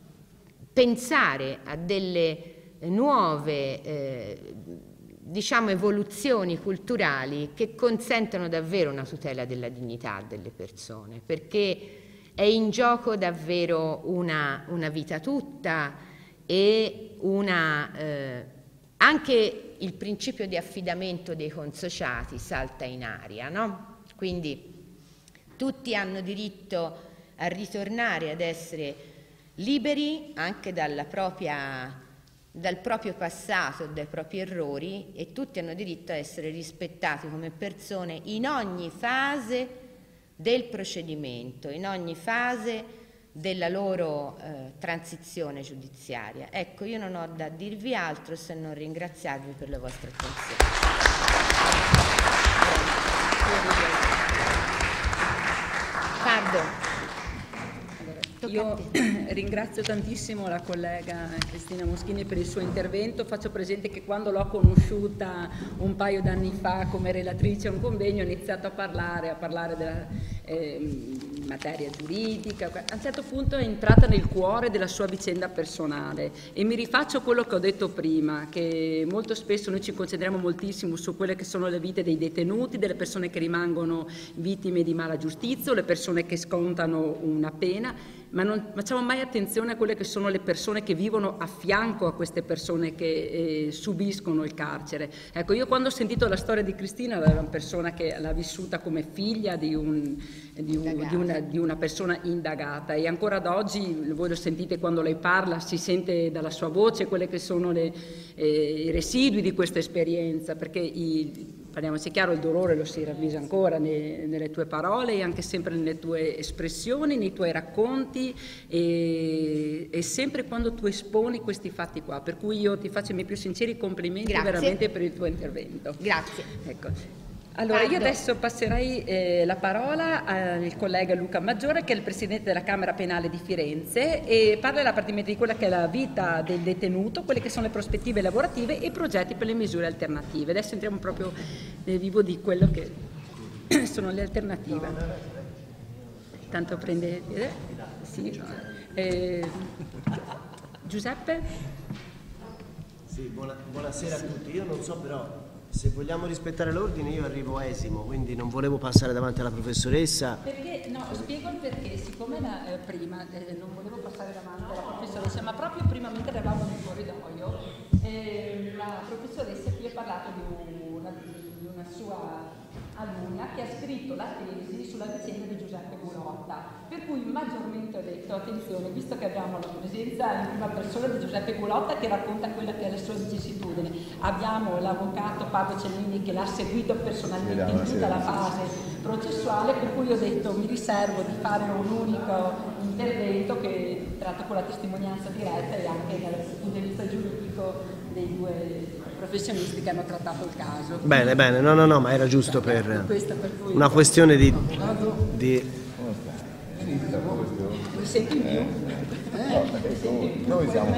pensare a delle nuove, eh, diciamo, evoluzioni culturali che consentano davvero una tutela della dignità delle persone, perché è in gioco davvero una, una vita tutta, e una, eh, anche il principio di affidamento dei consociati salta in aria, no? Quindi tutti hanno diritto a ritornare ad essere liberi anche dalla propria, dal proprio passato, dai propri errori, e tutti hanno diritto a essere rispettati come persone in ogni fase del procedimento, in ogni fase della loro eh, transizione giudiziaria. Ecco, io non ho da dirvi altro se non ringraziarvi per la vostra attenzione. Io ringrazio tantissimo la collega Cristina Moschini per il suo intervento. Faccio presente che quando l'ho conosciuta un paio d'anni fa come relatrice a un convegno, ho iniziato a parlare, a parlare della eh, materia giuridica. A un certo punto è entrata nel cuore della sua vicenda personale, e mi rifaccio a quello che ho detto prima, che molto spesso noi ci concentriamo moltissimo su quelle che sono le vite dei detenuti, delle persone che rimangono vittime di mala giustizia, o le persone che scontano una pena, ma non facciamo mai attenzione a quelle che sono le persone che vivono a fianco a queste persone che eh, subiscono il carcere. Ecco, io quando ho sentito la storia di Cristina, era una persona che l'ha vissuta come figlia di, un, di, un, di, una, di una persona indagata, e ancora ad oggi, voi lo sentite quando lei parla, si sente dalla sua voce quelle che sono le, eh, i residui di questa esperienza, perché i, parliamoci chiaro, il dolore lo si ravvisa ancora ne, nelle tue parole, e anche sempre nelle tue espressioni, nei tuoi racconti, e, e sempre quando tu esponi questi fatti qua, per cui io ti faccio i miei più sinceri complimenti. Grazie. Veramente per il tuo intervento. Grazie. Ecco. Allora, io adesso passerei eh, la parola al collega Luca Maggiore, che è il Presidente della Camera Penale di Firenze, e parlerà praticamente di quella che è la vita del detenuto, quelle che sono le prospettive lavorative e i progetti per le misure alternative. Adesso entriamo proprio nel vivo di quello che sono le alternative. Tanto prende piede. Sì. Eh, Giuseppe? Sì, buona, buonasera a tutti. Io non so però... Se vogliamo rispettare l'ordine io arrivo esimo, quindi non volevo passare davanti alla professoressa. Perché, no, spiego il perché, siccome la, eh, prima eh, non volevo passare davanti alla professoressa, ma proprio prima mentre eravamo nel corridoio, eh, la professoressa qui ha parlato di una, di una sua alunna che ha scritto la tesi sulla vicenda di Giuseppe Gulotta, per cui maggiormente ho detto, attenzione, visto che abbiamo la presenza in prima persona di Giuseppe Gulotta che racconta quella che è la sua vicissitudine, abbiamo l'avvocato Paolo Cellini che l'ha seguito personalmente in tutta la fase processuale, per cui ho detto mi riservo di fare un unico intervento che tratta con la testimonianza diretta e anche dal punto di vista giuridico dei due professionisti che hanno trattato il caso. Bene, bene, no, no, no, ma era giusto per, per una questione di... di... Mi senti in più? Eh? Noi siamo...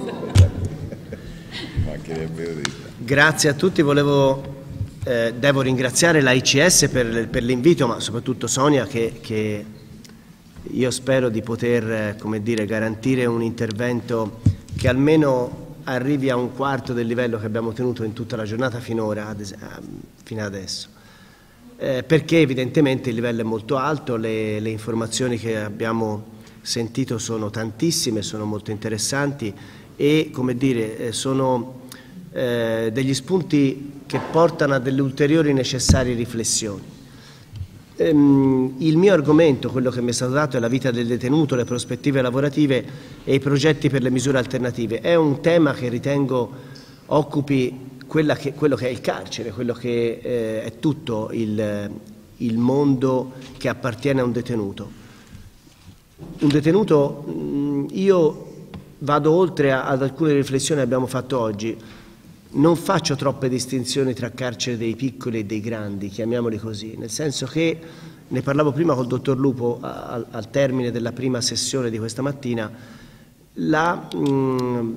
Grazie a tutti, volevo, eh, devo ringraziare l'A I C S per, per l'invito, ma soprattutto Sonia che, che io spero di poter, eh, come dire, garantire un intervento che almeno arrivi a un quarto del livello che abbiamo ottenuto in tutta la giornata finora, ad fino ad adesso. Eh, perché evidentemente il livello è molto alto, le, le informazioni che abbiamo sentito sono tantissime, sono molto interessanti e, come dire, sono eh, degli spunti che portano a delle ulteriori necessarie riflessioni. Ehm, il mio argomento, quello che mi è stato dato, è la vita del detenuto, le prospettive lavorative e i progetti per le misure alternative. È un tema che ritengo occupi quella che, quello che è il carcere, quello che eh, è tutto il, il mondo che appartiene a un detenuto. Un detenuto, mh, io vado oltre a, ad alcune riflessioni che abbiamo fatto oggi, non faccio troppe distinzioni tra carcere dei piccoli e dei grandi, chiamiamoli così, nel senso che, ne parlavo prima col dottor Lupo al, al termine della prima sessione di questa mattina, la, mh,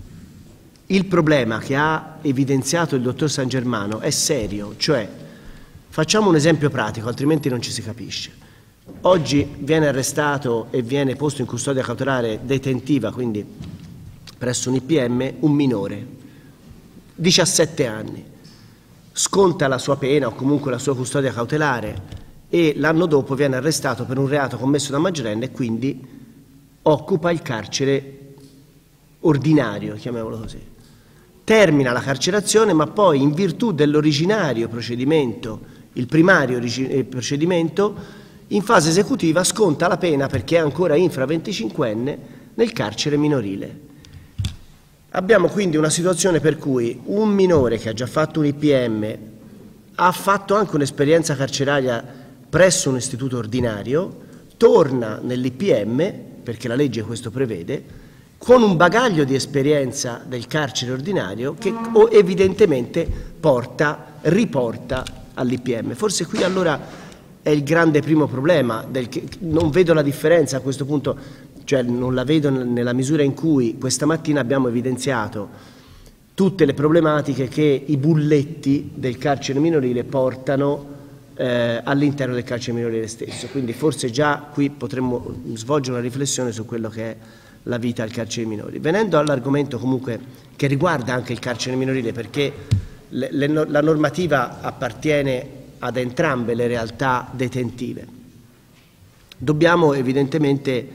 il problema che ha evidenziato il dottor San Germano è serio, cioè facciamo un esempio pratico, altrimenti non ci si capisce. Oggi viene arrestato e viene posto in custodia cautelare detentiva, quindi presso un I P M, un minore, diciassette anni, sconta la sua pena o comunque la sua custodia cautelare e l'anno dopo viene arrestato per un reato commesso da maggiorenne e quindi occupa il carcere ordinario, chiamiamolo così. Termina la carcerazione, ma poi in virtù dell'originario procedimento, il primario procedimento, in fase esecutiva sconta la pena perché è ancora infra venticinquenne nel carcere minorile. Abbiamo quindi una situazione per cui un minore che ha già fatto un I P M ha fatto anche un'esperienza carceraria presso un istituto ordinario, torna nell'I P M, perché la legge questo prevede, con un bagaglio di esperienza del carcere ordinario che evidentemente porta, riporta all'I P M. Forse qui allora è il grande primo problema, del che non vedo la differenza a questo punto, cioè non la vedo nella misura in cui questa mattina abbiamo evidenziato tutte le problematiche che i bulletti del carcere minorile portano eh, all'interno del carcere minorile stesso. Quindi forse già qui potremmo svolgere una riflessione su quello che è la vita al carcere minorile. Venendo all'argomento comunque che riguarda anche il carcere minorile, perché le, le, la normativa appartiene ad entrambe le realtà detentive, dobbiamo evidentemente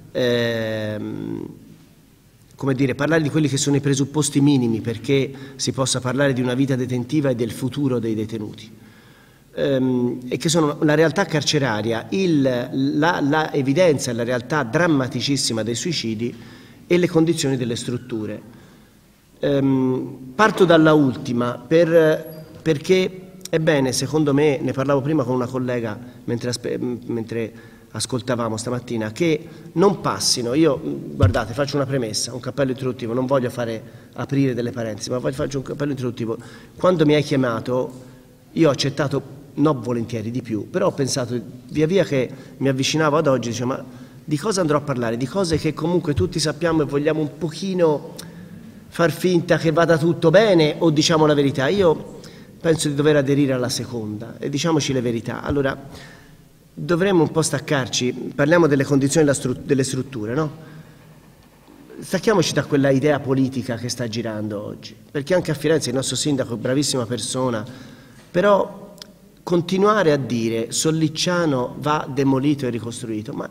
ehm, come dire, parlare di quelli che sono i presupposti minimi perché si possa parlare di una vita detentiva e del futuro dei detenuti, ehm, e che sono la realtà carceraria, il, la, la evidenza e la realtà drammaticissima dei suicidi e le condizioni delle strutture. Ehm, parto dalla ultima per, perché ebbene, secondo me, ne parlavo prima con una collega mentre, mentre ascoltavamo stamattina, che non passino, io guardate faccio una premessa, un cappello introduttivo, non voglio fare aprire delle parentesi, ma voglio fare un cappello introduttivo. Quando mi hai chiamato io ho accettato non volentieri di più, però ho pensato, via via che mi avvicinavo ad oggi, dicevo, ma di cosa andrò a parlare? Di cose che comunque tutti sappiamo e vogliamo un pochino far finta che vada tutto bene, o diciamo la verità? Io penso di dover aderire alla seconda, e diciamoci le verità. Allora, dovremmo un po' staccarci, parliamo delle condizioni delle strutture, no? Stacchiamoci da quella idea politica che sta girando oggi, perché anche a Firenze il nostro sindaco è bravissima persona, però continuare a dire Sollicciano va demolito e ricostruito, ma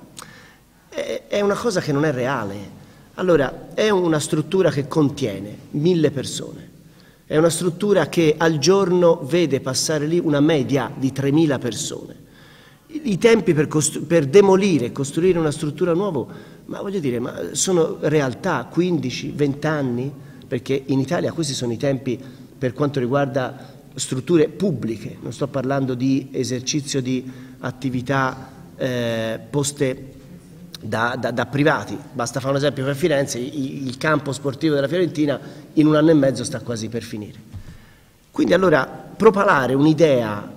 è una cosa che non è reale. Allora, è una struttura che contiene mille persone, è una struttura che al giorno vede passare lì una media di tremila persone. I tempi per, per demolire e costruire una struttura nuova, ma voglio dire, ma sono realtà, quindici venti anni, perché in Italia questi sono i tempi per quanto riguarda strutture pubbliche, non sto parlando di esercizio di attività eh, poste da, da, da privati. Basta fare un esempio per Firenze, il, il campo sportivo della Fiorentina in un anno e mezzo sta quasi per finire. Quindi allora propalare un'idea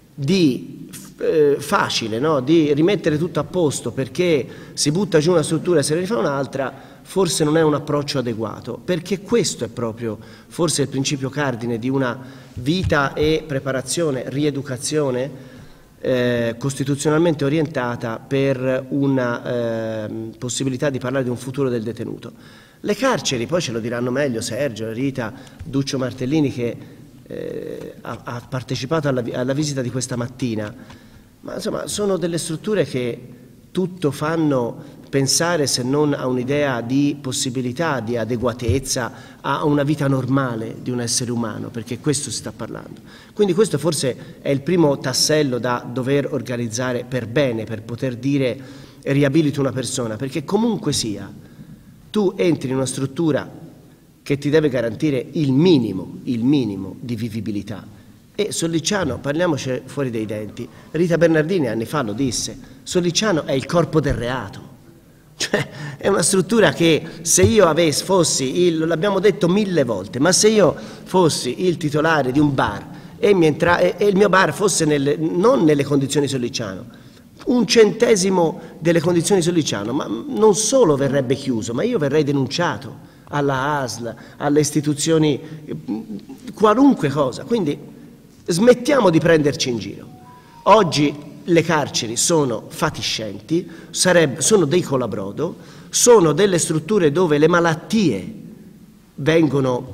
di Eh, facile, no? Di rimettere tutto a posto perché si butta giù una struttura e se ne rifà un'altra, forse non è un approccio adeguato, perché questo è proprio forse il principio cardine di una vita e preparazione, rieducazione eh, costituzionalmente orientata per una eh, possibilità di parlare di un futuro del detenuto. Le carceri, poi ce lo diranno meglio Sergio, Rita, Duccio Martellini che eh, ha, ha partecipato alla, alla visita di questa mattina. Ma insomma sono delle strutture che tutto fanno pensare, se non a un'idea di possibilità, di adeguatezza, a una vita normale di un essere umano, perché questo si sta parlando. Quindi questo forse è il primo tassello da dover organizzare per bene, per poter dire riabilito una persona, perché comunque sia, tu entri in una struttura che ti deve garantire il minimo, il minimo di vivibilità. E Sollicciano, parliamoci fuori dai denti, Rita Bernardini anni fa lo disse, Sollicciano è il corpo del reato, cioè è una struttura che se io avessi, fossi, il, l'abbiamo detto mille volte, ma se io fossi il titolare di un bar e, mi entra, e, e il mio bar fosse nelle, non nelle condizioni Sollicciano, un centesimo delle condizioni Sollicciano, ma non solo verrebbe chiuso, ma io verrei denunciato alla A S L, alle istituzioni, qualunque cosa, quindi smettiamo di prenderci in giro. Oggi le carceri sono fatiscenti, sarebbe, sono dei colabrodo, sono delle strutture dove le malattie vengono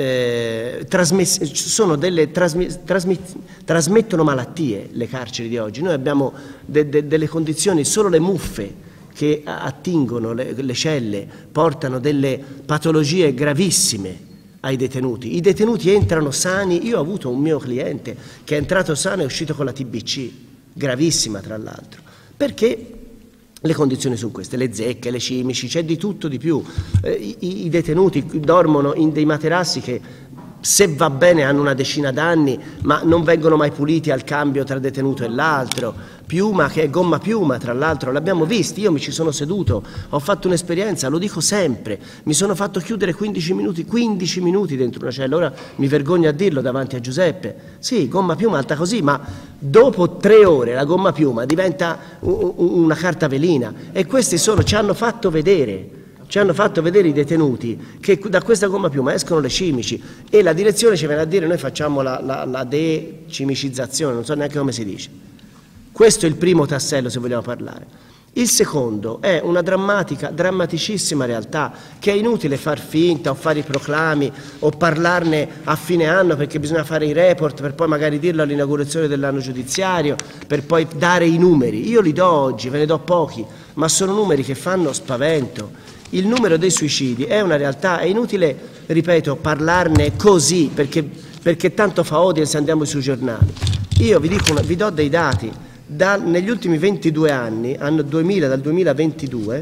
eh, trasmesse, sono delle trasmi, trasmi, trasmettono malattie le carceri di oggi. Noi abbiamo de, de, delle condizioni, solo le muffe che attingono le, le celle portano delle patologie gravissime ai detenuti. I detenuti entrano sani, io ho avuto un mio cliente che è entrato sano e è uscito con la T B C, gravissima tra l'altro, perché le condizioni sono queste, le zecche, le cimici, c'è di tutto di più, eh, i, i detenuti dormono in dei materassi che se va bene hanno una decina d'anni ma non vengono mai puliti al cambio tra detenuto e l'altro, piuma che è gomma piuma tra l'altro, l'abbiamo visto, io mi ci sono seduto, ho fatto un'esperienza, lo dico sempre, mi sono fatto chiudere quindici minuti, quindici minuti dentro una cella, ora mi vergogno a dirlo davanti a Giuseppe, sì, gomma piuma alta così, ma dopo tre ore la gomma piuma diventa una carta velina e questi sono, ci hanno fatto vedere, ci hanno fatto vedere i detenuti che da questa gomma piuma escono le cimici e la direzione ci viene a dire noi facciamo la, la, la decimicizzazione, non so neanche come si dice. Questo è il primo tassello se vogliamo parlare. Il secondo è una drammatica, drammaticissima realtà che è inutile far finta o fare i proclami o parlarne a fine anno perché bisogna fare i report per poi magari dirlo all'inaugurazione dell'anno giudiziario, per poi dare i numeri. Io li do oggi, ve ne do pochi, ma sono numeri che fanno spavento. Il numero dei suicidi è una realtà, è inutile, ripeto, parlarne così perché, perché tanto fa audience e andiamo sui giornali. Io vi, dico una, vi do dei dati. Da, negli ultimi ventidue anni, anno duemila, dal duemilaventidue,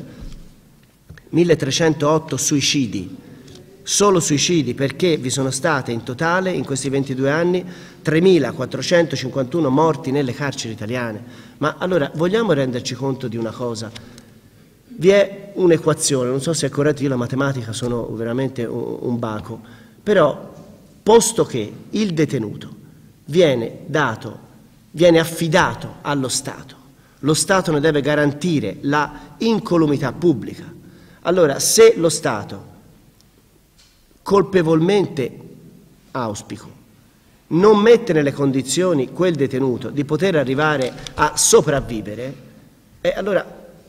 milletrecentootto suicidi, solo suicidi perché vi sono state in totale in questi ventidue anni tremilaquattrocentocinquantuno morti nelle carceri italiane. Ma allora vogliamo renderci conto di una cosa? Vi è un'equazione, non so se è corretto, io la matematica sono veramente un, un baco, però posto che il detenuto viene dato viene affidato allo Stato. Lo Stato ne deve garantire la incolumità pubblica. Allora, se lo Stato colpevolmente, auspico, non mette nelle condizioni quel detenuto di poter arrivare a sopravvivere, eh, allora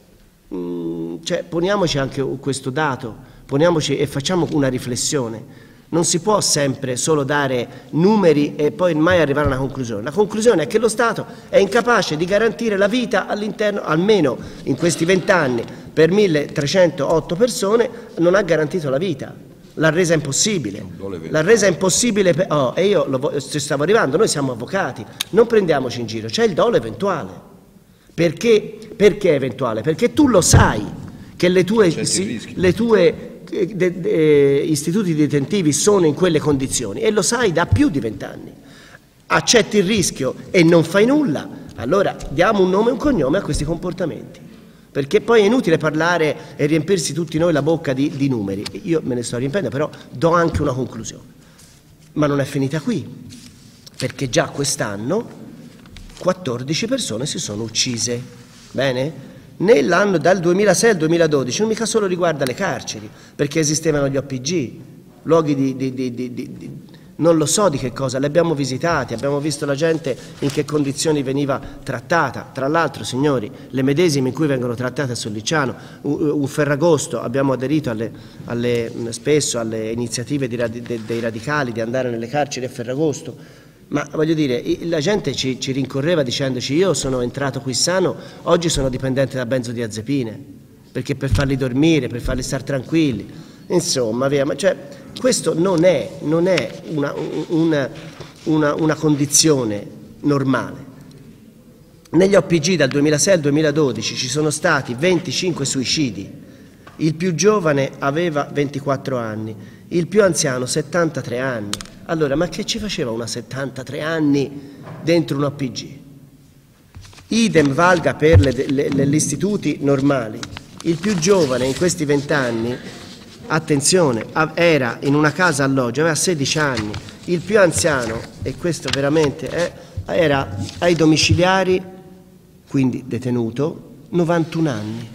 mh, cioè, poniamoci anche questo dato, poniamoci e facciamo una riflessione. Non si può sempre solo dare numeri e poi mai arrivare a una conclusione. La conclusione è che lo Stato è incapace di garantire la vita all'interno, almeno in questi vent'anni, per milletrecentootto persone, non ha garantito la vita. L'ha resa impossibile. L'ha resa impossibile. Per, oh, e io lo, ci stavo arrivando, noi siamo avvocati, non prendiamoci in giro, c'è il dolo eventuale. Perché, perché eventuale? Perché tu lo sai che le tue, si, le tue De, de, istituti detentivi sono in quelle condizioni e lo sai da più di vent'anni. Accetti il rischio e non fai nulla, allora diamo un nome e un cognome a questi comportamenti, perché poi è inutile parlare e riempirsi tutti noi la bocca di, di numeri. Io me ne sto riempendo, però do anche una conclusione. Ma non è finita qui, perché già quest'anno quattordici persone si sono uccise. Bene? Nell'anno dal duemilasei al duemiladodici non mica solo riguarda le carceri, perché esistevano gli O P G, luoghi di, di, di, di, di non lo so di che cosa, li abbiamo visitati, abbiamo visto la gente in che condizioni veniva trattata. Tra l'altro, signori, le medesime in cui vengono trattate a Sollicciano, un Ferragosto, abbiamo aderito alle, alle, spesso alle iniziative di, de, dei radicali di andare nelle carceri a Ferragosto. Ma voglio dire, la gente ci, ci rincorreva dicendoci: io sono entrato qui sano, oggi sono dipendente da benzodiazepine, perché per farli dormire, per farli stare tranquilli, insomma, via. Ma cioè, questo non è, non è una, una, una, una condizione normale. Negli O P G dal duemilasei al duemiladodici ci sono stati venticinque suicidi, il più giovane aveva ventiquattro anni, il più anziano settantatré anni. Allora, ma che ci faceva una settantatré anni dentro un O P G? Idem valga per le, le, le, gli istituti normali. Il più giovane in questi vent'anni, attenzione, era in una casa alloggio, aveva sedici anni. Il più anziano, e questo veramente è, era ai domiciliari, quindi detenuto, novantuno anni.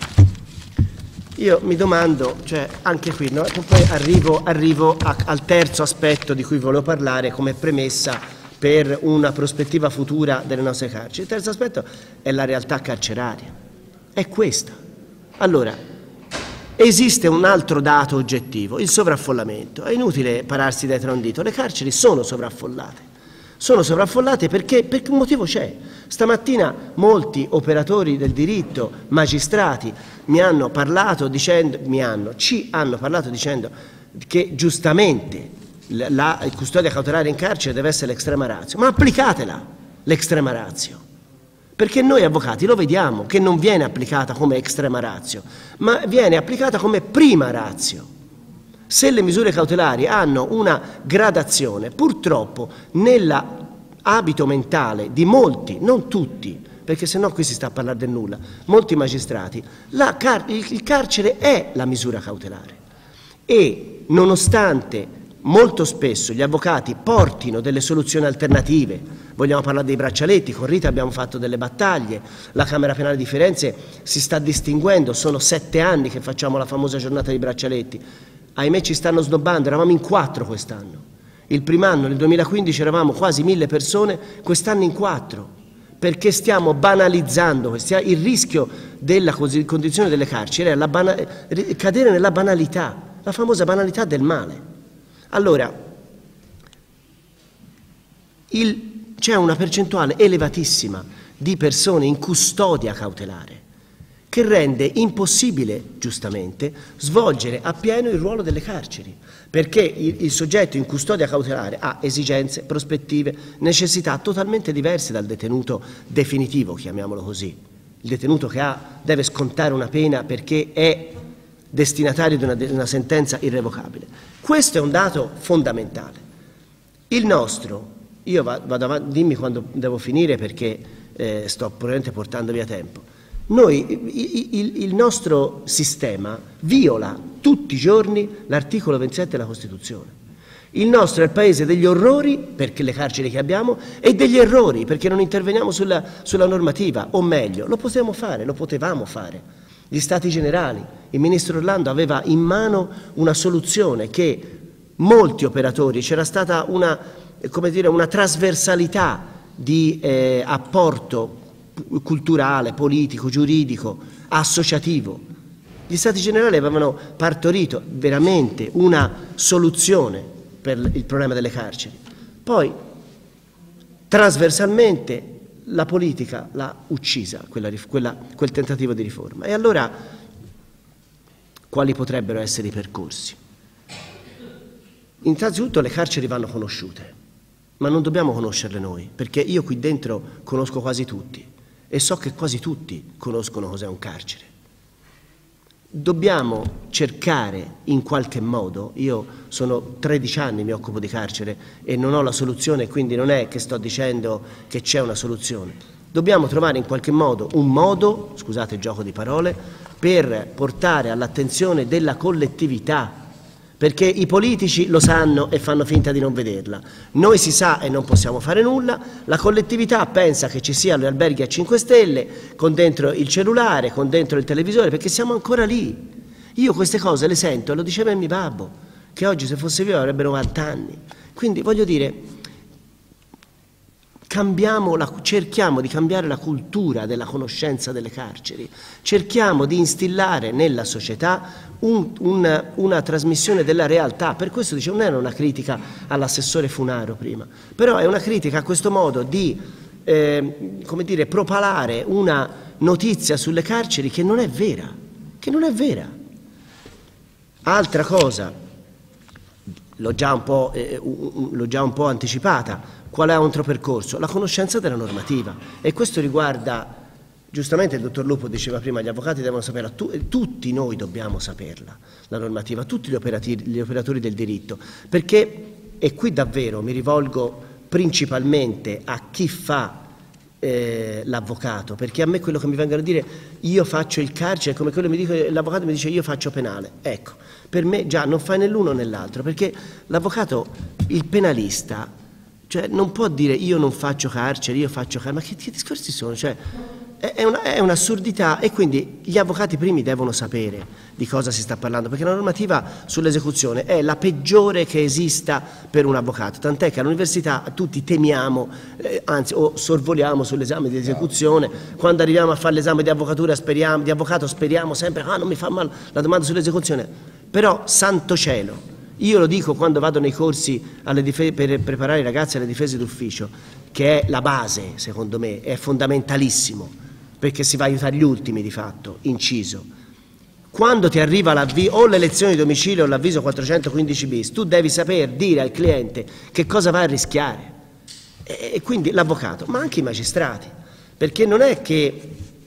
Io mi domando, cioè anche qui, no? Poi arrivo, arrivo a, al terzo aspetto di cui volevo parlare come premessa per una prospettiva futura delle nostre carceri. Il terzo aspetto è la realtà carceraria, è questa. Allora, esiste un altro dato oggettivo, il sovraffollamento. È inutile pararsi dietro a un dito, le carceri sono sovraffollate. Sono sovraffollate perché, perché un motivo c'è. Stamattina molti operatori del diritto, magistrati, mi hanno parlato dicendo, mi hanno, ci hanno parlato dicendo che giustamente la, la custodia cautelare in carcere deve essere l'extrema ratio, ma applicatela l'extrema ratio, perché noi avvocati lo vediamo che non viene applicata come extrema ratio, ma viene applicata come prima ratio. Se le misure cautelari hanno una gradazione, purtroppo nell'abito mentale di molti, non tutti, perché sennò qui si sta a parlare del nulla, molti magistrati, la car- il carcere è la misura cautelare e nonostante molto spesso gli avvocati portino delle soluzioni alternative, vogliamo parlare dei braccialetti, con Rita abbiamo fatto delle battaglie, la Camera Penale di Firenze si sta distinguendo, sono sette anni che facciamo la famosa giornata dei braccialetti, ahimè ci stanno snobbando, eravamo in quattro quest'anno, il primo anno, nel duemilaquindici eravamo quasi mille persone, quest'anno in quattro, perché stiamo banalizzando, il rischio della condizione delle carceri è la cadere nella banalità, la famosa banalità del male. Allora, c'è una percentuale elevatissima di persone in custodia cautelare che rende impossibile, giustamente, svolgere appieno il ruolo delle carceri, perché il, il soggetto in custodia cautelare ha esigenze, prospettive, necessità totalmente diverse dal detenuto definitivo, chiamiamolo così. Il detenuto che ha, deve scontare una pena perché è destinatario di una, di una sentenza irrevocabile. Questo è un dato fondamentale. Il nostro, io vado avanti, dimmi quando devo finire perché eh, sto probabilmente portando via tempo. Noi, il, il nostro sistema viola tutti i giorni l'articolo ventisette della Costituzione, Il nostro è il paese degli orrori, perché le carceri che abbiamo, e degli errori, perché non interveniamo sulla, sulla normativa, o meglio, lo possiamo fare, lo potevamo fare. Gli Stati Generali, il Ministro Orlando aveva in mano una soluzione che molti operatori, c'era stata una, come dire, una trasversalità di eh, apporto culturale, politico, giuridico, associativo. Gli Stati Generali avevano partorito veramente una soluzione per il problema delle carceri. Poi, trasversalmente, la politica l'ha uccisa, quella, quella, quel tentativo di riforma. E allora, quali potrebbero essere i percorsi? Innanzitutto le carceri vanno conosciute, ma non dobbiamo conoscerle noi, perché io qui dentro conosco quasi tutti e so che quasi tutti conoscono cos'è un carcere. Dobbiamo cercare in qualche modo, io sono tredici anni, mi occupo di carcere e non ho la soluzione, quindi non è che sto dicendo che c'è una soluzione. Dobbiamo trovare in qualche modo un modo, scusate il gioco di parole, per portare all'attenzione della collettività, perché i politici lo sanno e fanno finta di non vederla. Noi si sa e non possiamo fare nulla, la collettività pensa che ci siano gli alberghi a cinque stelle, con dentro il cellulare, con dentro il televisore, perché siamo ancora lì. Io queste cose le sento, lo diceva il mio babbo, che oggi se fosse vivo avrebbe novanta anni. Quindi voglio dire, cambiamo la, cerchiamo di cambiare la cultura della conoscenza delle carceri, cerchiamo di instillare nella società un, un, una trasmissione della realtà. Per questo dicevo, non era una critica all'assessore Funaro prima, però è una critica a questo modo di eh, come dire, propalare una notizia sulle carceri che non è vera, che non è vera. Altra cosa, l'ho già un po', eh, l'ho già un po' anticipata. Qual è un altro percorso? La conoscenza della normativa, e questo riguarda, giustamente il dottor Lupo diceva prima, gli avvocati devono saperla, tu, tutti noi dobbiamo saperla, la normativa, tutti gli operatori, gli operatori del diritto, perché, e qui davvero mi rivolgo principalmente a chi fa eh, l'avvocato, perché a me quello che mi vengono a dire, io faccio il carcere, come quello che mi dice l'avvocato, mi dice io faccio penale, ecco, per me già non fai né l'uno né l'altro, perché l'avvocato, il penalista, cioè non può dire io non faccio carcere, io faccio carcere, ma che, che discorsi sono? Cioè, è, una, è un'assurdità, e quindi gli avvocati primi devono sapere di cosa si sta parlando, perché la normativa sull'esecuzione è la peggiore che esista per un avvocato, tant'è che all'università tutti temiamo, eh, anzi o sorvoliamo sull'esame di esecuzione, quando arriviamo a fare l'esame di avvocatura speriamo, di avvocato speriamo sempre, ah non mi fa male la domanda sull'esecuzione, però santo cielo, io lo dico quando vado nei corsi alle per preparare i ragazzi alle difese d'ufficio, che è la base, secondo me, è fondamentalissimo, perché si va a aiutare gli ultimi di fatto, inciso. Quando ti arriva l'avviso, o l'elezione di domicilio o l'avviso quattrocentoquindici bis, tu devi saper dire al cliente che cosa vai a rischiare. E, e quindi l'avvocato, ma anche i magistrati, perché non è che...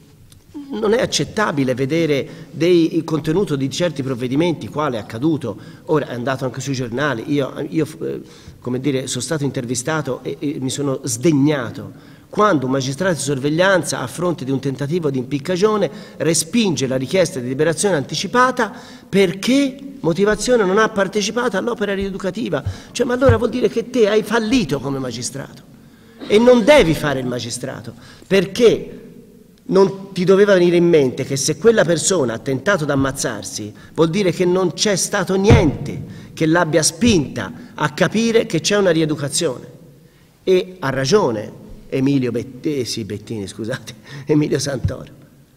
non è accettabile vedere dei, il contenuto di certi provvedimenti, quale è accaduto, ora è andato anche sui giornali, io, io eh, come dire, sono stato intervistato e, e mi sono sdegnato quando un magistrato di sorveglianza, a fronte di un tentativo di impiccagione, respinge la richiesta di liberazione anticipata perché motivazione non ha partecipato all'opera rieducativa. Cioè, ma allora vuol dire che te hai fallito come magistrato e non devi fare il magistrato, perché non ti doveva venire in mente che se quella persona ha tentato di ammazzarsi vuol dire che non c'è stato niente che l'abbia spinta a capire che c'è una rieducazione. E ha ragione Emilio Bettini, eh, sì, Bettini, scusate, Emilio Santoro,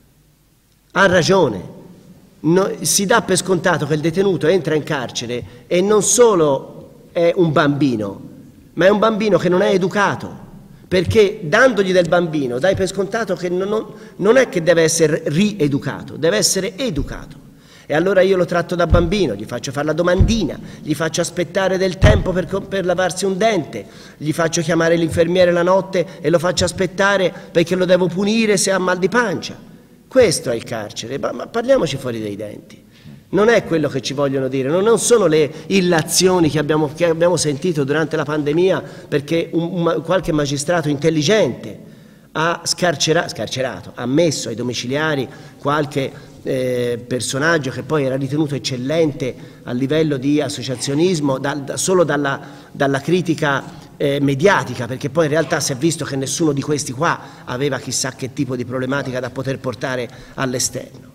ha ragione, no, si dà per scontato che il detenuto entra in carcere e non solo è un bambino, ma è un bambino che non è educato. Perché dandogli del bambino dai per scontato che non, non è che deve essere rieducato, deve essere educato. E allora io lo tratto da bambino, gli faccio fare la domandina, gli faccio aspettare del tempo per, per lavarsi un dente, gli faccio chiamare l'infermiere la notte e lo faccio aspettare perché lo devo punire se ha mal di pancia. Questo è il carcere, ma, ma parliamoci fuori dai denti. Non è quello che ci vogliono dire, non sono le illazioni che abbiamo, che abbiamo sentito durante la pandemia perché un, un, qualche magistrato intelligente ha scarcera, scarcerato, ha messo ai domiciliari qualche eh, personaggio che poi era ritenuto eccellente a livello di associazionismo da, da, solo dalla, dalla critica eh, mediatica, perché poi in realtà si è visto che nessuno di questi qua aveva chissà che tipo di problematica da poter portare all'esterno.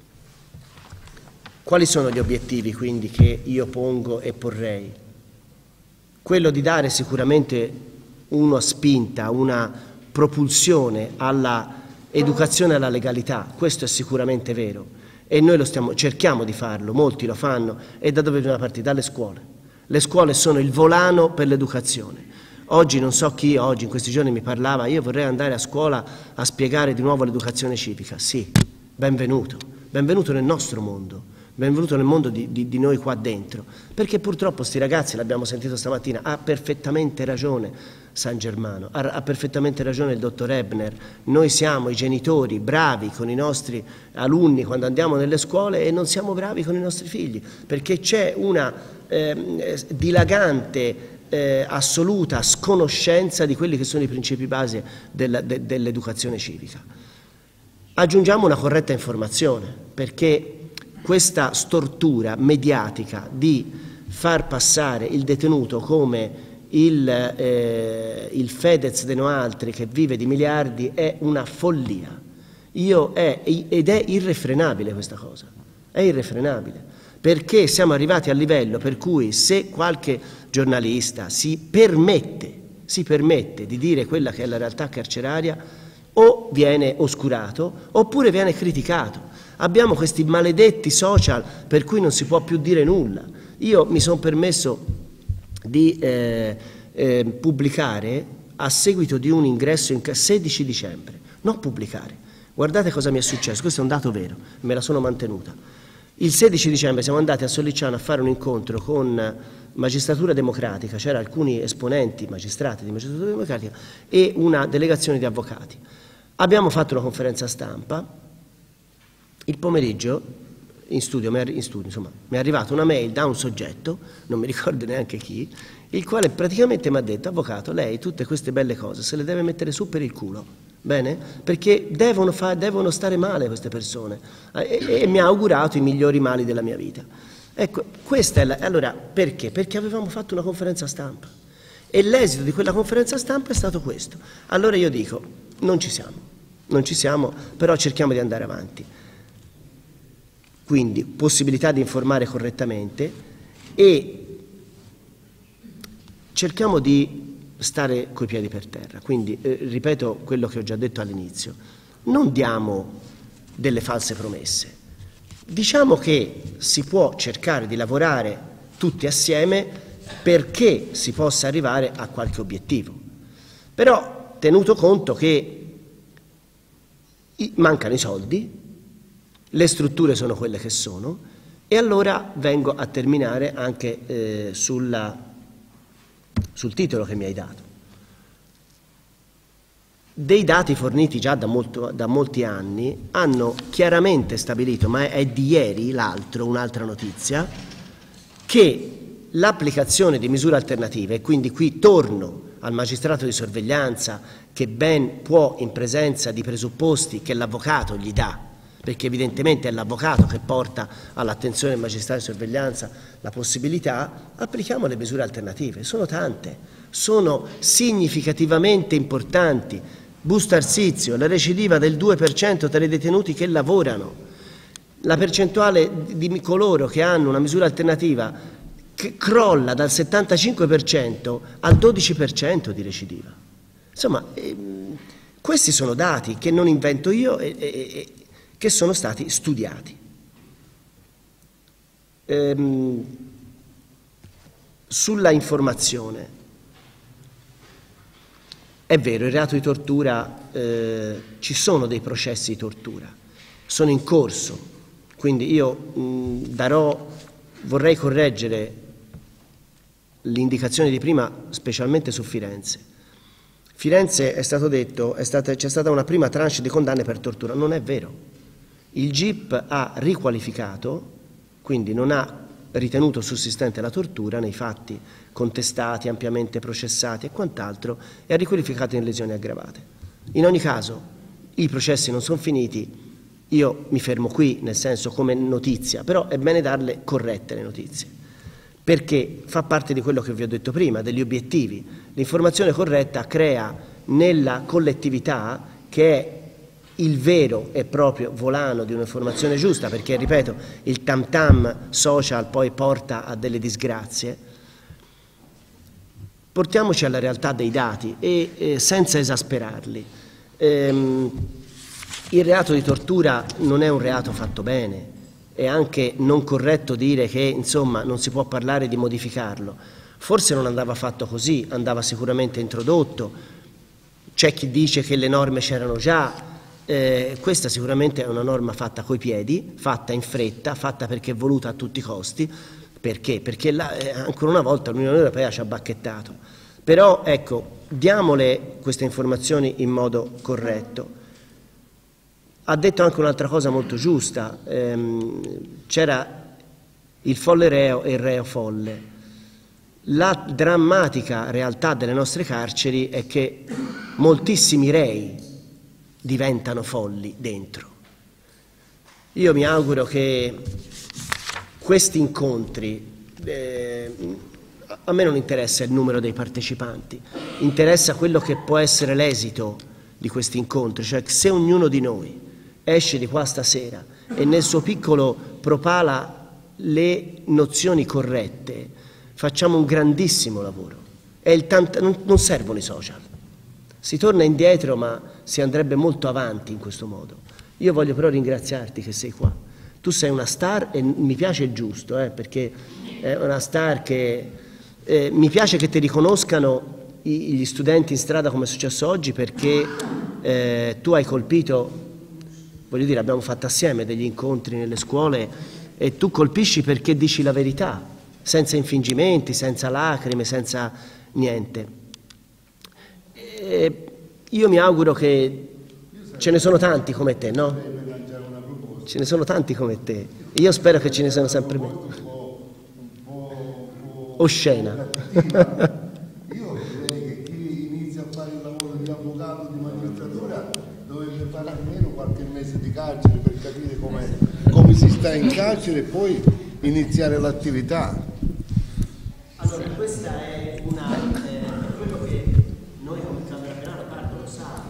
Quali sono gli obiettivi quindi che io pongo e porrei? Quello di dare sicuramente una spinta, una propulsione alla educazione alla legalità, questo è sicuramente vero e noi lo stiamo, cerchiamo di farlo, molti lo fanno. E da dove bisogna partire? Dalle scuole. Le scuole sono il volano per l'educazione. Oggi non so chi, oggi in questi giorni mi parlava, io vorrei andare a scuola a spiegare di nuovo l'educazione civica. Sì, benvenuto, benvenuto nel nostro mondo, benvenuto nel mondo di, di, di noi qua dentro, perché purtroppo sti ragazzi, l'abbiamo sentito stamattina, ha perfettamente ragione San Germano, ha, ha perfettamente ragione il dottor Ebner, noi siamo i genitori bravi con i nostri alunni quando andiamo nelle scuole e non siamo bravi con i nostri figli, perché c'è una eh, dilagante, eh, assoluta sconoscenza di quelli che sono i principi base del, de, dell'educazione civica. Aggiungiamo una corretta informazione, perché questa stortura mediatica di far passare il detenuto come il, eh, il Fedez de Noaltri che vive di miliardi è una follia. Io è, ed è irrefrenabile questa cosa, è irrefrenabile, perché siamo arrivati al livello per cui se qualche giornalista si permette, si permette di dire quella che è la realtà carceraria, o viene oscurato oppure viene criticato. Abbiamo questi maledetti social per cui non si può più dire nulla. Io mi sono permesso di eh, eh, pubblicare a seguito di un ingresso in sedici dicembre, non pubblicare. Guardate cosa mi è successo, questo è un dato vero, me la sono mantenuta. Il sedici dicembre siamo andati a Sollicciano a fare un incontro con Magistratura Democratica, c'erano alcuni esponenti, magistrati di Magistratura Democratica e una delegazione di avvocati. Abbiamo fatto una conferenza stampa, il pomeriggio in studio, in studio insomma, mi è arrivata una mail da un soggetto, non mi ricordo neanche chi, il quale praticamente mi ha detto: avvocato, lei tutte queste belle cose se le deve mettere su per il culo, bene? Perché devono, fa, devono stare male queste persone e, e mi ha augurato i migliori mali della mia vita. Ecco, questa è la, allora perché? Perché avevamo fatto una conferenza stampa e l'esito di quella conferenza stampa è stato questo. Allora io dico, non ci siamo, non ci siamo, però cerchiamo di andare avanti. Quindi possibilità di informare correttamente e cerchiamo di stare coi piedi per terra. Quindi eh, ripeto quello che ho già detto all'inizio, non diamo delle false promesse, diciamo che si può cercare di lavorare tutti assieme perché si possa arrivare a qualche obiettivo, però tenuto conto che mancano i soldi, le strutture sono quelle che sono e allora vengo a terminare anche eh, sulla, sul titolo che mi hai dato. Dei dati forniti già da, molto, da molti anni hanno chiaramente stabilito, ma è di ieri l'altro, un'altra notizia, che l'applicazione di misure alternative, e quindi qui torno al magistrato di sorveglianza che ben può in presenza di presupposti che l'avvocato gli dà, perché evidentemente è l'avvocato che porta all'attenzione del magistrato di sorveglianza la possibilità, applichiamo le misure alternative. Sono tante, sono significativamente importanti. Busto arsizio, la recidiva del due per cento tra i detenuti che lavorano, la percentuale di coloro che hanno una misura alternativa che crolla dal settantacinque per cento al dodici per cento di recidiva. Insomma, ehm, questi sono dati che non invento io e, e, e che sono stati studiati. Ehm, sulla informazione, è vero, il reato di tortura, eh, ci sono dei processi di tortura, sono in corso, quindi io mh, darò, vorrei correggere l'indicazione di prima, specialmente su Firenze. Firenze è stato detto, è stata, c'è stata una prima tranche di condanne per tortura, non è vero. Il G I P ha riqualificato, quindi non ha ritenuto sussistente la tortura nei fatti contestati, ampiamente processati e quant'altro, e ha riqualificato in lesioni aggravate. In ogni caso, i processi non sono finiti, io mi fermo qui, nel senso come notizia, però è bene darle corrette le notizie, perché fa parte di quello che vi ho detto prima, degli obiettivi. L'informazione corretta crea nella collettività, che è il vero e proprio volano di un'informazione giusta, perché, ripeto, il tam tam social poi porta a delle disgrazie. Portiamoci alla realtà dei dati e eh, senza esasperarli. Ehm, il reato di tortura non è un reato fatto bene, è anche non corretto dire che, insomma, non si può parlare di modificarlo. Forse non andava fatto così, andava sicuramente introdotto. C'è chi dice che le norme c'erano già, eh, questa sicuramente è una norma fatta coi piedi, fatta in fretta, fatta perché è voluta a tutti i costi. Perché? Perché la, eh, ancora una volta l'Unione Europea ci ha bacchettato. Però, ecco, diamole queste informazioni in modo corretto. Ha detto anche un'altra cosa molto giusta, ehm, c'era il folle reo e il reo folle. La drammatica realtà delle nostre carceri è che moltissimi rei diventano folli dentro. Io mi auguro che questi incontri, eh, a me non interessa il numero dei partecipanti, interessa quello che può essere l'esito di questi incontri, cioè se ognuno di noi esce di qua stasera e nel suo piccolo propala le nozioni corrette, facciamo un grandissimo lavoro. È il tant- non, non servono i social, si torna indietro ma si andrebbe molto avanti in questo modo. Io voglio però ringraziarti che sei qua. Tu sei una star e mi piace il giusto, eh, perché è una star che eh, mi piace che ti riconoscano i, gli studenti in strada come è successo oggi, perché eh, tu hai colpito, voglio dire, abbiamo fatto assieme degli incontri nelle scuole e tu colpisci perché dici la verità, senza infingimenti, senza lacrime, senza niente. E io mi auguro che ce ne sono tanti come te, no? Ce ne sono tanti come te. Io spero che ce ne siano sempre meno. Oscena. Io direi che chi inizia a fare il lavoro di avvocato, di magistratura, dovrebbe fare almeno qualche mese di carcere per capire come si sta in carcere e poi iniziare l'attività. Allora, questa è una eh, quello che noi come Camera Penale, Parco lo sa.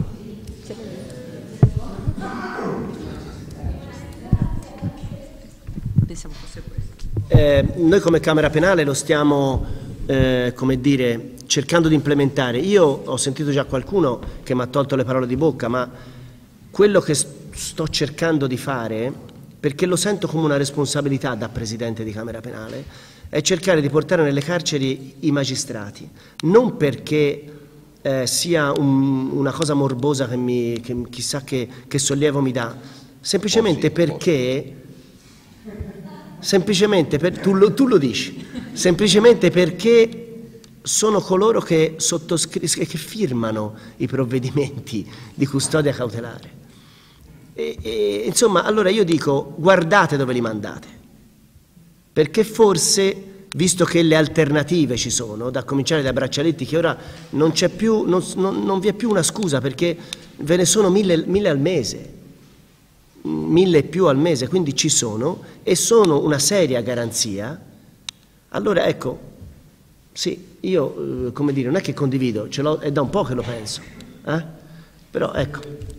Pensiamo fosse questo. Eh, noi come Camera Penale lo stiamo, eh, come dire, cercando di implementare. Io ho sentito già qualcuno che mi ha tolto le parole di bocca, ma quello che sto cercando di fare, perché lo sento come una responsabilità da Presidente di Camera Penale, è cercare di portare nelle carceri i magistrati, non perché eh, sia un, una cosa morbosa che, mi, che chissà che, che sollievo mi dà, semplicemente perché... Semplicemente per, tu, lo, tu lo dici, semplicemente perché sono coloro che, sottoscri- che firmano i provvedimenti di custodia cautelare. E, e, insomma, allora io dico, guardate dove li mandate, perché forse, visto che le alternative ci sono, da cominciare dai braccialetti, che ora non c'è più, non, non, non vi è più una scusa, perché ve ne sono mille, mille al mese. mille e più al mese, quindi ci sono e sono una seria garanzia. Allora ecco, sì, io eh, come dire, non è che condivido, ce l'ho, è da un po' che lo penso, eh? Però ecco,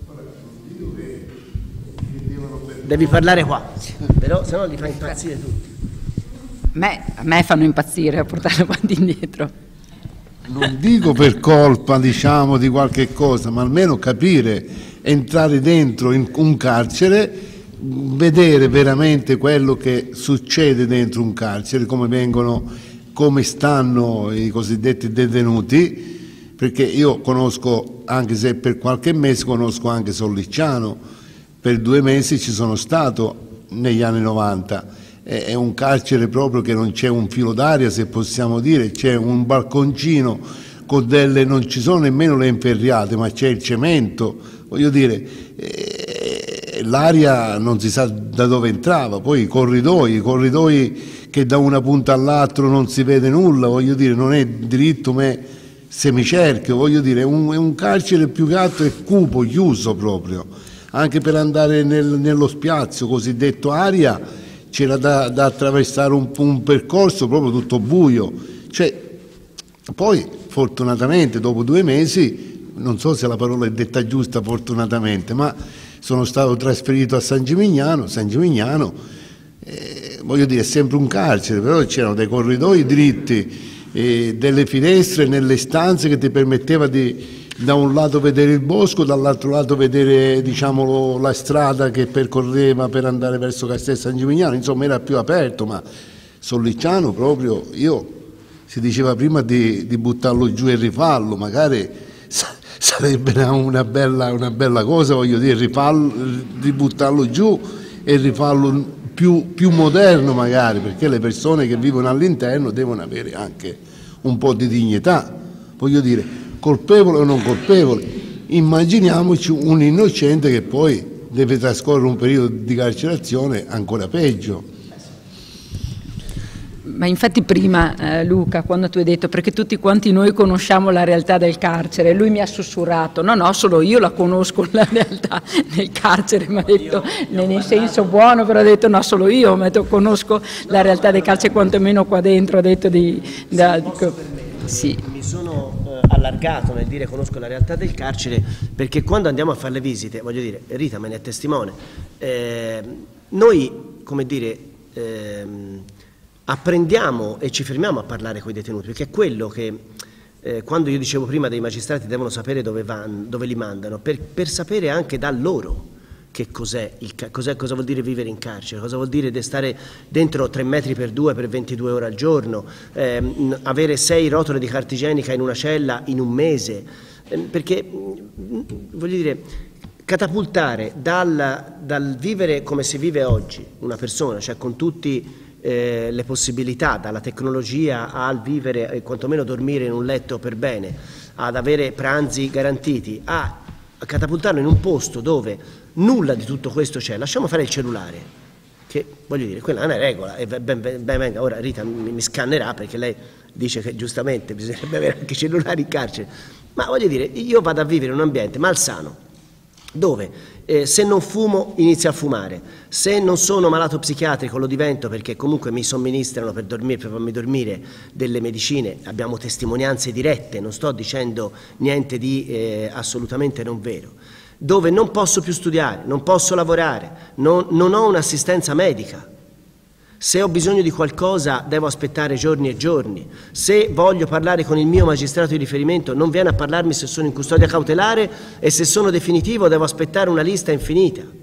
devi parlare qua, però se no li fai impazzire tutti. Me, a me fanno impazzire a portare avanti e indietro. Non dico per colpa, diciamo, di qualche cosa, ma almeno capire, entrare dentro in un carcere, vedere veramente quello che succede dentro un carcere, come vengono, come stanno i cosiddetti detenuti, perché io conosco, anche se per qualche mese, conosco anche Sollicciano, per due mesi ci sono stato negli anni novanta. È un carcere proprio che non c'è un filo d'aria, se possiamo dire, c'è un balconcino con delle, non ci sono nemmeno le imperriate, ma c'è il cemento, voglio dire, eh, l'aria non si sa da dove entrava, poi i corridoi, i corridoi che da una punta all'altra non si vede nulla, voglio dire, non è diritto ma è semicerchio, voglio dire, è un, è un carcere più che altro è cupo, chiuso proprio. anche per andare nel, nello spiazzo cosiddetto aria c'era da, da attraversare un, un percorso proprio tutto buio, cioè, poi fortunatamente dopo due mesi, non so se la parola è detta giusta fortunatamente, ma sono stato trasferito a San Gimignano, San Gimignano eh, voglio dire è sempre un carcere, però c'erano dei corridoi dritti, e delle finestre nelle stanze che ti permetteva di da un lato vedere il bosco, dall'altro lato vedere diciamo, la strada che percorreva per andare verso Castel San Gimignano, insomma era più aperto, ma Sollicciano proprio, io si diceva prima di, di buttarlo giù e rifallo, magari sa, sarebbe una bella, una bella cosa, voglio dire, rifallo, di buttarlo giù e rifarlo più, più moderno magari, perché le persone che vivono all'interno devono avere anche un po' di dignità, voglio dire, colpevole o non colpevole, immaginiamoci un innocente che poi deve trascorrere un periodo di carcerazione ancora peggio. Ma infatti prima eh, Luca, quando tu hai detto perché tutti quanti noi conosciamo la realtà del carcere, lui mi ha sussurrato no no solo io la conosco la realtà del carcere, mi ha detto nel senso buono, però ha detto no solo io mi ha detto, conosco la realtà del carcere quantomeno qua dentro, ha detto di, da, dico, sì. Mi sono eh, allargato nel dire conosco la realtà del carcere perché quando andiamo a fare le visite, voglio dire, Rita me ne è testimone, eh, noi come dire ehm, apprendiamo e ci fermiamo a parlare con i detenuti, perché è quello che eh, quando io dicevo prima dei magistrati devono sapere dove, van, dove li mandano, per, per sapere anche da loro che cos'è, cos'è, cosa vuol dire vivere in carcere, cosa vuol dire stare dentro tre metri per due per ventidue ore al giorno, ehm, avere sei rotole di carta igienica in una cella in un mese, ehm, perché voglio dire catapultare dal, dal vivere come si vive oggi una persona, cioè con tutti Eh, le possibilità, dalla tecnologia al vivere e eh, quantomeno dormire in un letto per bene, ad avere pranzi garantiti, a, a catapultarlo in un posto dove nulla di tutto questo c'è, lasciamo fare il cellulare, che voglio dire, quella è una regola, e ben, ben, ben venga, ora Rita mi, mi scannerà perché lei dice che giustamente bisognerebbe avere anche i cellulari in carcere, ma voglio dire, io vado a vivere in un ambiente malsano, dove eh, se non fumo inizio a fumare, se non sono malato psichiatrico lo divento perché comunque mi somministrano per dormire, per farmi dormire delle medicine, abbiamo testimonianze dirette, non sto dicendo niente di eh, assolutamente non vero, dove non posso più studiare, non posso lavorare, non, non ho un'assistenza medica. Se ho bisogno di qualcosa devo aspettare giorni e giorni, se voglio parlare con il mio magistrato di riferimento non viene a parlarmi se sono in custodia cautelare e se sono definitivo devo aspettare una lista infinita.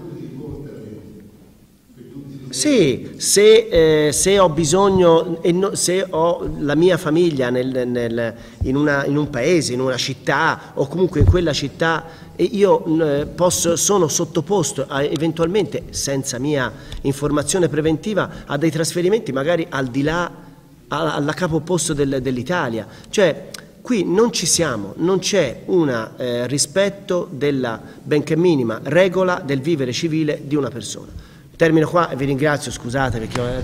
Sì, se, eh, se ho bisogno, e no, se ho la mia famiglia nel, nel, in, una, in un paese, in una città o comunque in quella città e io eh, posso, sono sottoposto a, eventualmente senza mia informazione preventiva a dei trasferimenti magari al di là, a, alla capo opposto del, dell'Italia, cioè qui non ci siamo, non c'è un eh, rispetto della benché minima regola del vivere civile di una persona. Termino qua e vi ringrazio, scusate perché ho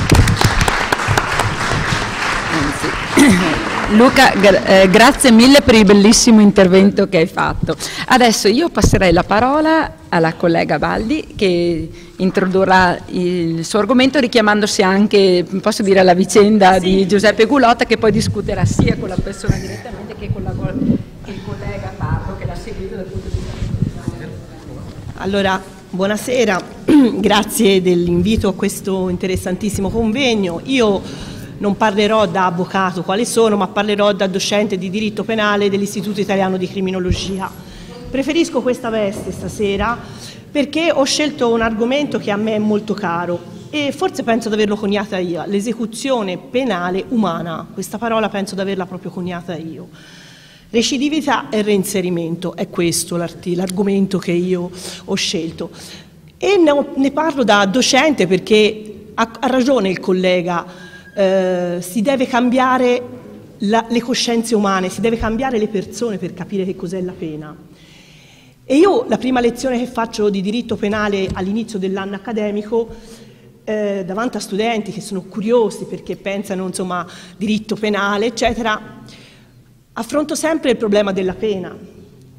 Luca, gra eh, grazie mille per il bellissimo intervento che hai fatto. Adesso io passerei la parola alla collega Baldi che introdurrà il suo argomento richiamandosi anche, posso dire, alla vicenda sì. di Giuseppe Gulotta, che poi discuterà sia con la persona direttamente che con la, che il collega Pardo che l'ha seguito dal punto di vista. Allora, buonasera, grazie dell'invito a questo interessantissimo convegno. Io non parlerò da avvocato quale sono, ma parlerò da docente di diritto penale dell'Istituto Italiano di Criminologia. Preferisco questa veste stasera perché ho scelto un argomento che a me è molto caro e forse penso di averlo coniata io, l'esecuzione penale umana. Questa parola penso di averla proprio coniata io. Recidività e reinserimento, è questo l'argomento che io ho scelto. E ne, ho, ne parlo da docente perché ha, ha ragione il collega. Eh, si deve cambiare la, le coscienze umane, si deve cambiare le persone per capire che cos'è la pena. E io la prima lezione che faccio di diritto penale all'inizio dell'anno accademico, eh, davanti a studenti che sono curiosi perché pensano, insomma, diritto penale, eccetera, affronto sempre il problema della pena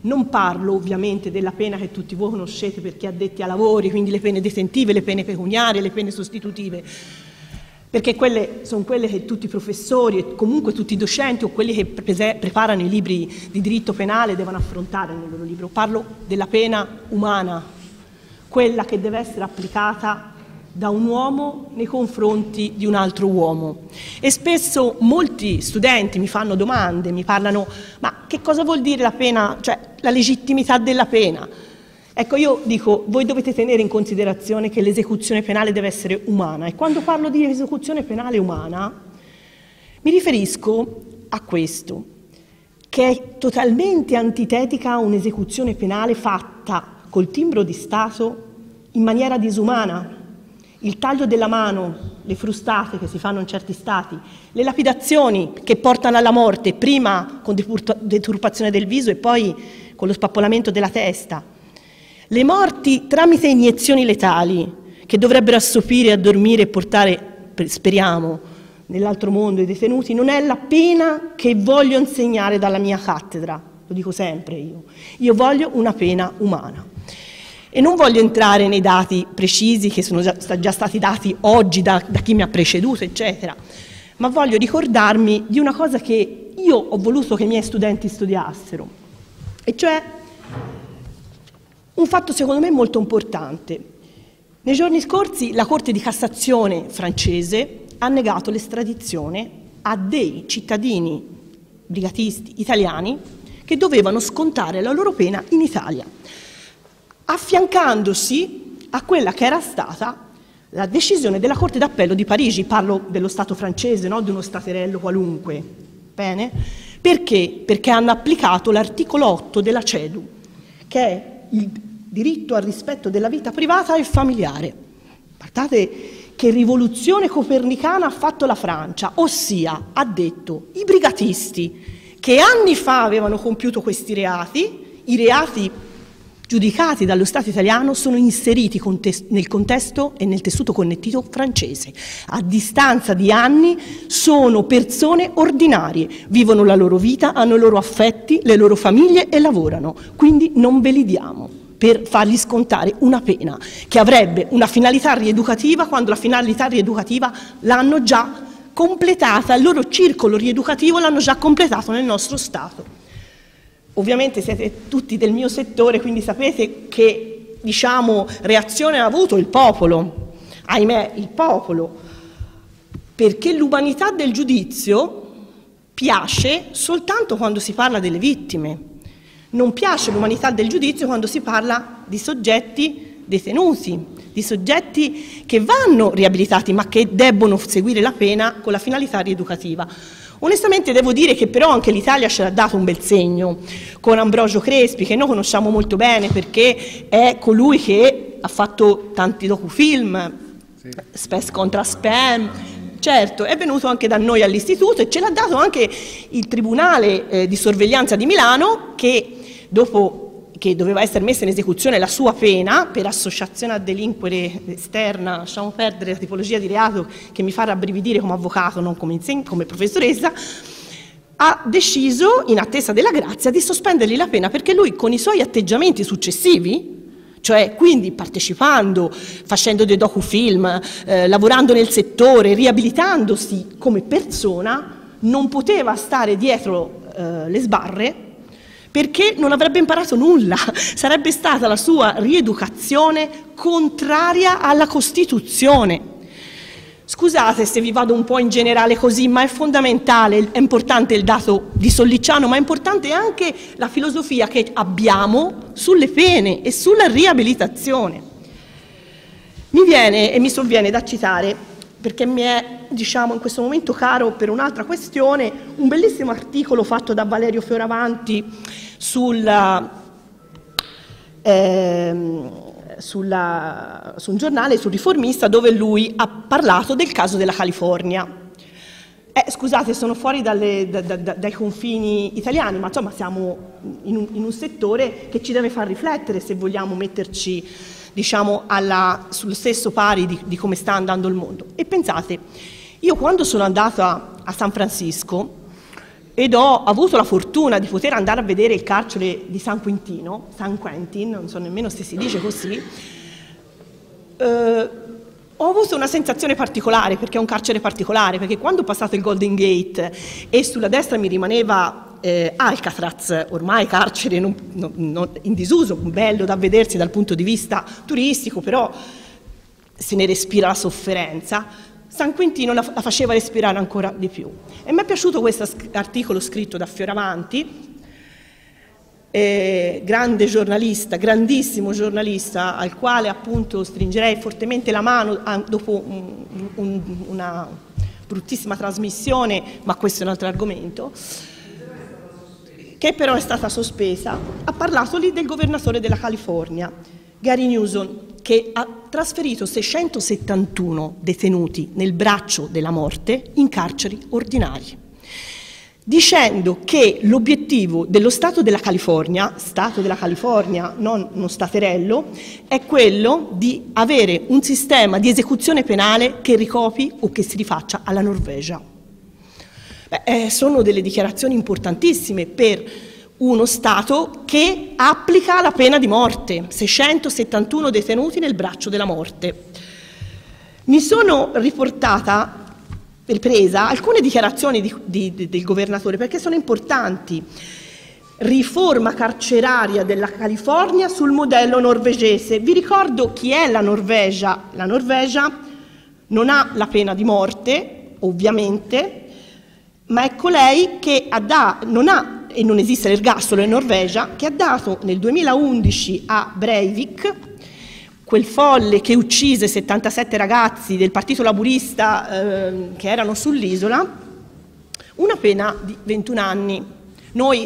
Non parlo ovviamente della pena che tutti voi conoscete perché addetti a lavori, quindi le pene detentive, le pene pecuniarie, le pene sostitutive, perché quelle sono quelle che tutti i professori e comunque tutti i docenti o quelli che pre preparano i libri di diritto penale devono affrontare nel loro libro. Parlo della pena umana, quella che deve essere applicata da un uomo nei confronti di un altro uomo. E spesso molti studenti mi fanno domande, mi parlano, ma che cosa vuol dire la pena, cioè la legittimità della pena? Ecco, io dico, voi dovete tenere in considerazione che l'esecuzione penale deve essere umana, e quando parlo di esecuzione penale umana mi riferisco a questo, che è totalmente antitetica a un'esecuzione penale fatta col timbro di Stato in maniera disumana. Il taglio della mano, le frustate che si fanno in certi stati, le lapidazioni che portano alla morte, prima con deturpazione del viso e poi con lo spappolamento della testa, le morti tramite iniezioni letali che dovrebbero assopire, addormire e portare, speriamo, nell'altro mondo i detenuti, non è la pena che voglio insegnare dalla mia cattedra, lo dico sempre io. Io voglio una pena umana. E non voglio entrare nei dati precisi che sono già, già stati dati oggi da, da chi mi ha preceduto, eccetera, ma voglio ricordarmi di una cosa che io ho voluto che i miei studenti studiassero, e cioè un fatto secondo me molto importante. Nei giorni scorsi la Corte di Cassazione francese ha negato l'estradizione a dei cittadini brigatisti italiani che dovevano scontare la loro pena in Italia, affiancandosi a quella che era stata la decisione della Corte d'Appello di Parigi. Parlo dello Stato francese, non di uno staterello qualunque. Bene? Perché? Perché hanno applicato l'articolo otto della CEDU, che è il diritto al rispetto della vita privata e familiare. Guardate che rivoluzione copernicana ha fatto la Francia, ossia ha detto i brigatisti che anni fa avevano compiuto questi reati, i reati giudicati dallo Stato italiano sono inseriti nel contesto e nel tessuto connettivo francese. A distanza di anni sono persone ordinarie, vivono la loro vita, hanno i loro affetti, le loro famiglie e lavorano. Quindi non ve li diamo per fargli scontare una pena che avrebbe una finalità rieducativa quando la finalità rieducativa l'hanno già completata, il loro circolo rieducativo l'hanno già completato nel nostro Stato. Ovviamente siete tutti del mio settore, quindi sapete che, diciamo, reazione ha avuto il popolo, ahimè il popolo, perché l'umanità del giudizio piace soltanto quando si parla delle vittime, non piace l'umanità del giudizio quando si parla di soggetti detenuti, di soggetti che vanno riabilitati ma che debbono seguire la pena con la finalità rieducativa. Onestamente devo dire che però anche l'Italia ce l'ha dato un bel segno con Ambrogio Crespi, che noi conosciamo molto bene perché è colui che ha fatto tanti docufilm, sì. Spes contra Spam, certo, è venuto anche da noi all'istituto e ce l'ha dato anche il Tribunale eh, di Sorveglianza di Milano, che dopo che doveva essere messa in esecuzione la sua pena per associazione a delinquere esterna, lasciamo perdere la tipologia di reato che mi fa rabbrividire come avvocato, non come, come professoressa, ha deciso, in attesa della grazia, di sospendergli la pena perché lui con i suoi atteggiamenti successivi, cioè quindi partecipando, facendo dei docufilm, eh, lavorando nel settore, riabilitandosi come persona, non poteva stare dietro eh, le sbarre perché non avrebbe imparato nulla, sarebbe stata la sua rieducazione contraria alla Costituzione. Scusate se vi vado un po' in generale così, ma è fondamentale, è importante il dato di Sollicciano, ma è importante anche la filosofia che abbiamo sulle pene e sulla riabilitazione. Mi viene e mi sovviene da citare, perché mi è, diciamo, in questo momento caro per un'altra questione, un bellissimo articolo fatto da Valerio Fioravanti sulla, ehm, sulla, su un giornale, sul Riformista, dove lui ha parlato del caso della California. Eh, scusate, sono fuori dalle, da, da, dai confini italiani, ma insomma siamo in un, in un settore che ci deve far riflettere se vogliamo metterci, diciamo, alla, sullo stesso pari di, di come sta andando il mondo. E pensate, io quando sono andata a San Francisco, ed ho avuto la fortuna di poter andare a vedere il carcere di San Quintino, San Quentin, non so nemmeno se si dice così, eh, ho avuto una sensazione particolare, perché è un carcere particolare, perché quando ho passato il Golden Gate e sulla destra mi rimaneva eh, Alcatraz, ormai carcere non, non, non, in disuso, bello da vedersi dal punto di vista turistico, però se ne respira la sofferenza, San Quintino la, la faceva respirare ancora di più. E mi è piaciuto questo articolo scritto da Fioravanti, Eh, grande giornalista, grandissimo giornalista, al quale appunto stringerei fortemente la mano ah, dopo un, un, una bruttissima trasmissione, ma questo è un altro argomento, che però è stata sospesa. Ha parlato lì del governatore della California, Gary Newsom, che ha trasferito seicentosettantuno detenuti nel braccio della morte in carceri ordinari, dicendo che l'obiettivo dello Stato della California, Stato della California, non uno staterello, è quello di avere un sistema di esecuzione penale che ricopi o che si rifaccia alla Norvegia. Beh, eh, sono delle dichiarazioni importantissime per uno Stato che applica la pena di morte, seicentosettantuno detenuti nel braccio della morte. Mi sono riportata ripresa alcune dichiarazioni di, di, del governatore, perché sono importanti. Riforma carceraria della California sul modello norvegese. Vi ricordo chi è la Norvegia? La Norvegia non ha la pena di morte, ovviamente, ma è colei che ha da, non ha, e non esiste l'ergastolo in Norvegia, che ha dato nel duemilaundici a Breivik, quel folle che uccise settantasette ragazzi del Partito Laburista eh, che erano sull'isola, una pena di ventuno anni. Noi,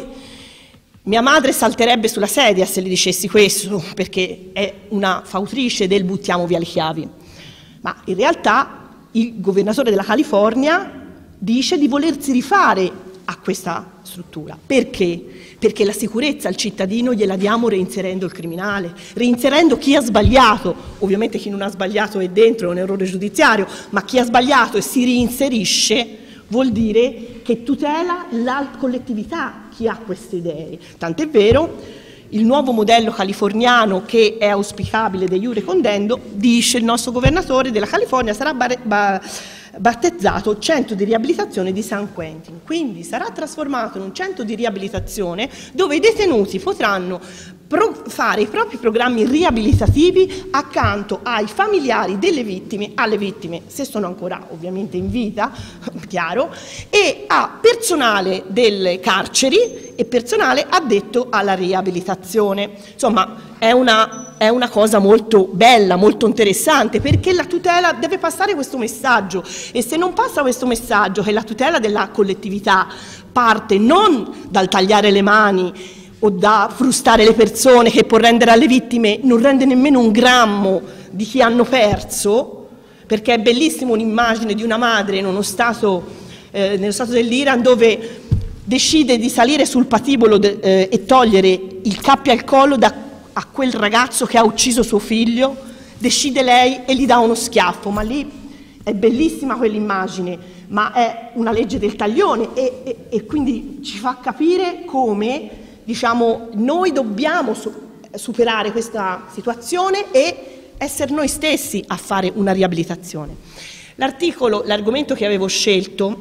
mia madre salterebbe sulla sedia se le dicessi questo, perché è una fautrice del buttiamo via le chiavi. Ma in realtà il governatore della California dice di volersi rifare a questa struttura. Perché? Perché la sicurezza al cittadino gliela diamo reinserendo il criminale, reinserendo chi ha sbagliato. Ovviamente chi non ha sbagliato è dentro, è un errore giudiziario, ma chi ha sbagliato e si reinserisce vuol dire che tutela la collettività, chi ha queste idee. Tant'è vero, il nuovo modello californiano, che è auspicabile de iure condendo, dice il nostro governatore della California, sarà bar- ba- battezzato centro di riabilitazione di San Quentin, quindi sarà trasformato in un centro di riabilitazione dove i detenuti potranno pro- fare i propri programmi riabilitativi accanto ai familiari delle vittime, alle vittime se sono ancora ovviamente in vita, chiaro, e a personale delle carceri e personale addetto alla riabilitazione. Insomma, è una, è una cosa molto bella, molto interessante, perché la tutela deve passare questo messaggio, e se non passa questo messaggio che la tutela della collettività parte non dal tagliare le mani o da frustare le persone, che può rendere alle vittime, non rende nemmeno un grammo di chi hanno perso, perché è bellissima un'immagine di una madre in uno stato, eh, nello stato dell'Iran, dove decide di salire sul patibolo de, eh, e togliere il cappio al collo da, a quel ragazzo che ha ucciso suo figlio, decide lei e gli dà uno schiaffo, ma lì è bellissima quell'immagine, ma è una legge del taglione, e, e, e quindi ci fa capire come, diciamo, noi dobbiamo su, superare questa situazione e essere noi stessi a fare una riabilitazione. L'articolo, l'argomento che avevo scelto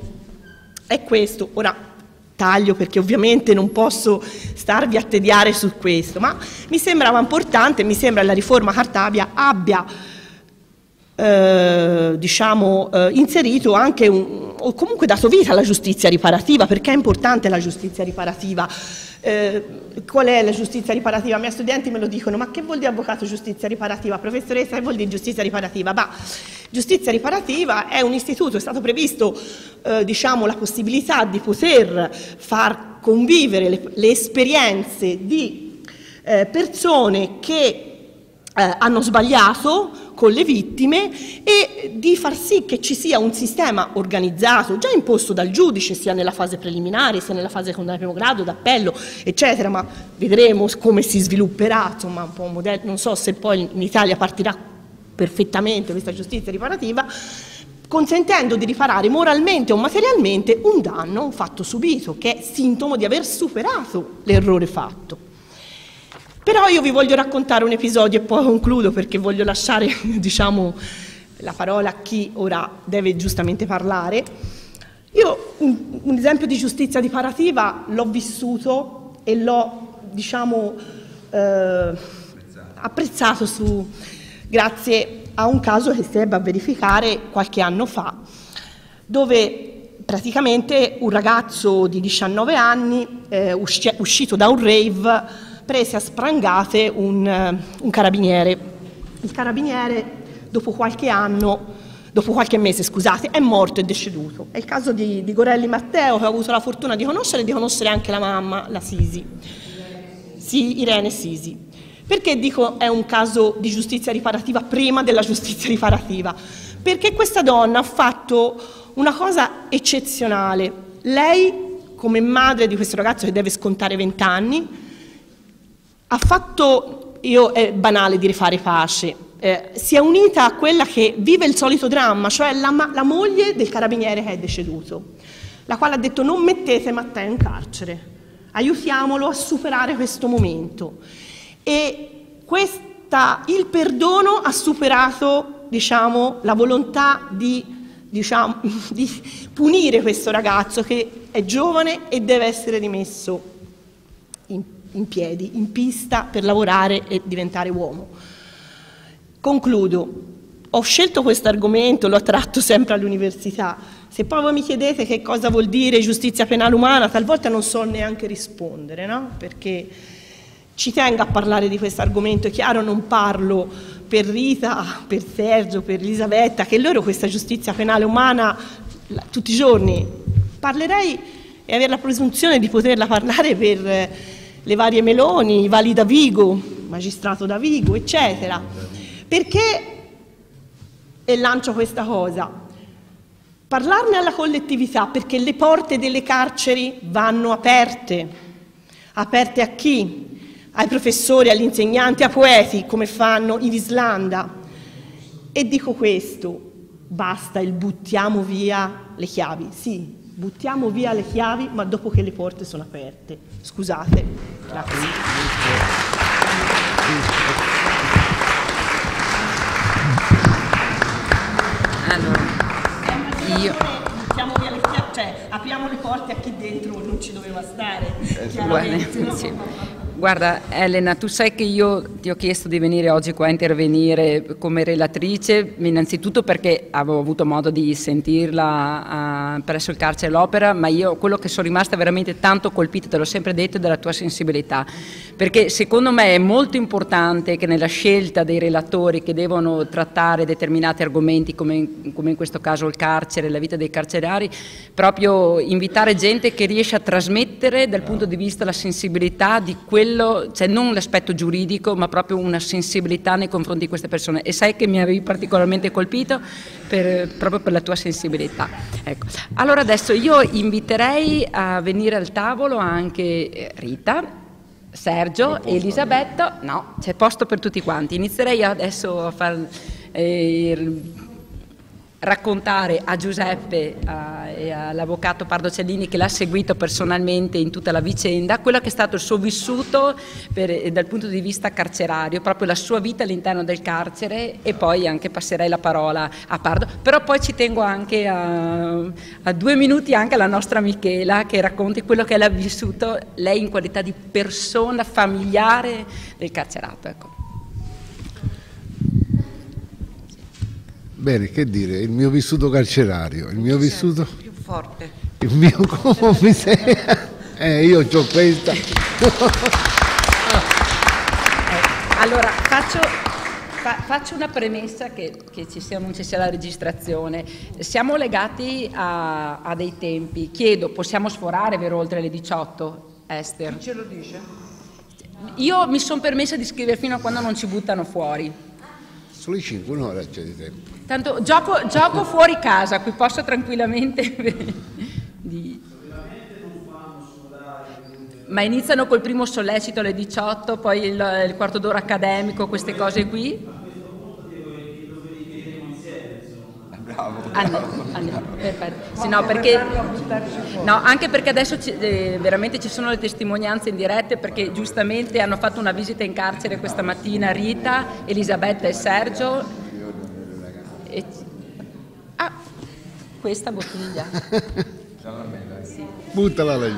è questo. Ora taglio perché ovviamente non posso starvi a tediare su questo, ma mi sembrava importante, mi sembra che la riforma Cartabia abbia eh, diciamo eh, inserito anche un, o comunque dato vita alla giustizia riparativa, perché è importante la giustizia riparativa. Eh, qual è la giustizia riparativa? I miei studenti me lo dicono: ma che vuol dire avvocato giustizia riparativa? Professoressa, che vuol dire giustizia riparativa? Bah, giustizia riparativa è un istituto, è stato previsto eh, diciamo, la possibilità di poter far convivere le, le esperienze di eh, persone che eh, hanno sbagliato con le vittime, e di far sì che ci sia un sistema organizzato, già imposto dal giudice, sia nella fase preliminare, sia nella fase di condanna di primo grado, d'appello, eccetera, ma vedremo come si svilupperà, insomma, un po' un modello, non so se poi in Italia partirà perfettamente questa giustizia riparativa, consentendo di riparare moralmente o materialmente un danno, un fatto subito, che è sintomo di aver superato l'errore fatto. Però io vi voglio raccontare un episodio e poi concludo, perché voglio lasciare, diciamo, la parola a chi ora deve giustamente parlare. Io un, un esempio di giustizia riparativa l'ho vissuto e l'ho, diciamo, eh, apprezzato su, grazie a un caso che si ebbe a verificare qualche anno fa, dove praticamente un ragazzo di diciannove anni, eh, usci uscito da un rave, prese a sprangate un, un carabiniere. Il carabiniere, dopo qualche anno, dopo qualche mese, scusate, è morto e deceduto. È il caso di, di Gorelli Matteo, che ho avuto la fortuna di conoscere e di conoscere anche la mamma, la Sisi. Sì, Irene Sisi. Perché dico è un caso di giustizia riparativa prima della giustizia riparativa? Perché questa donna ha fatto una cosa eccezionale. Lei, come madre di questo ragazzo che deve scontare venti anni, ha fatto, io è banale dire fare pace, eh, si è unita a quella che vive il solito dramma, cioè la, la moglie del carabiniere che è deceduto, la quale ha detto non mettete Matteo in carcere, aiutiamolo a superare questo momento. E questa, il perdono ha superato, diciamo, la volontà di, diciamo, di punire questo ragazzo che è giovane e deve essere rimesso in, in piedi, in pista per lavorare e diventare uomo. Concludo. Ho scelto questo argomento, l'ho tratto sempre all'università. Se poi voi mi chiedete che cosa vuol dire giustizia penale umana, talvolta non so neanche rispondere, no? Perché ci tengo a parlare di questo argomento. È chiaro, non parlo per Rita, per Sergio, per Elisabetta, che loro questa giustizia penale umana tutti i giorni parlerei e avere la presunzione di poterla parlare per le varie Meloni, Vali da Vigo, magistrato da Vigo, eccetera. Perché, e lancio questa cosa, parlarne alla collettività, perché le porte delle carceri vanno aperte. Aperte a chi? Ai professori, agli insegnanti, a poeti, come fanno in Islanda. E dico questo, basta il buttiamo via le chiavi. Sì, buttiamo via le chiavi, ma dopo che le porte sono aperte. Scusate. Grazie. Allora, io... buttiamo via le chiavi, cioè apriamo le porte a chi dentro non ci doveva stare. Guarda, sì. Guarda Elena, tu sai che io ti ho chiesto di venire oggi qua a intervenire come relatrice, innanzitutto perché avevo avuto modo di sentirla uh, presso il carcere L'Opera, ma io quello che sono rimasta veramente tanto colpita, te l'ho sempre detto, è della tua sensibilità, perché secondo me è molto importante che nella scelta dei relatori che devono trattare determinati argomenti, come in, come in questo caso il carcere, la vita dei carcerari, proprio invitare gente che riesce a trasmettere dal punto di vista la sensibilità di quello, cioè non l'aspetto giuridico, ma proprio una sensibilità nei confronti di queste persone. E sai che mi avevi particolarmente colpito per, proprio per la tua sensibilità. Ecco. Allora adesso io inviterei a venire al tavolo anche Rita, Sergio, Elisabetta. No, c'è posto per tutti quanti. Inizierei adesso a far eh, raccontare a Giuseppe uh, e all'avvocato Pardo Cellini, che l'ha seguito personalmente in tutta la vicenda, quello che è stato il suo vissuto per, dal punto di vista carcerario, proprio la sua vita all'interno del carcere, e poi anche passerei la parola a Pardo, però poi ci tengo anche a, a due minuti anche alla nostra Michela, che racconti quello che l'ha vissuto lei in qualità di persona familiare del carcerato. Ecco. Bene, che dire, il mio vissuto carcerario, il mio vissuto... Più forte. Il mio come mi sei... Eh, io ho questa... Allora, faccio, fa, faccio una premessa che, che ci sia, non ci sia la registrazione. Siamo legati a, a dei tempi. Chiedo, possiamo sforare per oltre le diciotto, Esther? Chi ce lo dice? Io mi sono permessa di scrivere fino a quando non ci buttano fuori. Solo i cinque, un'ora c'è di tempo. Tanto gioco, gioco fuori casa, qui posso tranquillamente... di... Ma iniziano col primo sollecito alle diciotto, poi il, il quarto d'ora accademico, queste cose qui? Bravo. Andiamo, andiamo, perfetto. Sì, no, perché, no, anche perché adesso ci, eh, veramente ci sono le testimonianze in diretta, perché giustamente hanno fatto una visita in carcere questa mattina Rita, Elisabetta e Sergio. E, ah, questa bottiglia. Sì. Buttala lei.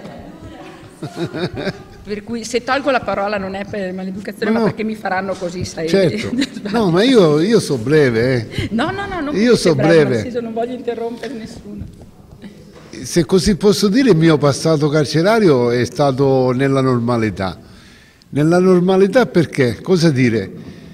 Per cui se tolgo la parola non è per maleducazione, ma, ma no, perché mi faranno così, sai? Certo. No, ma io, io so breve. Eh. No, no, no, non io so breve. breve. Non voglio interrompere nessuno. Se così posso dire, il mio passato carcerario è stato nella normalità. Nella normalità perché? Cosa dire?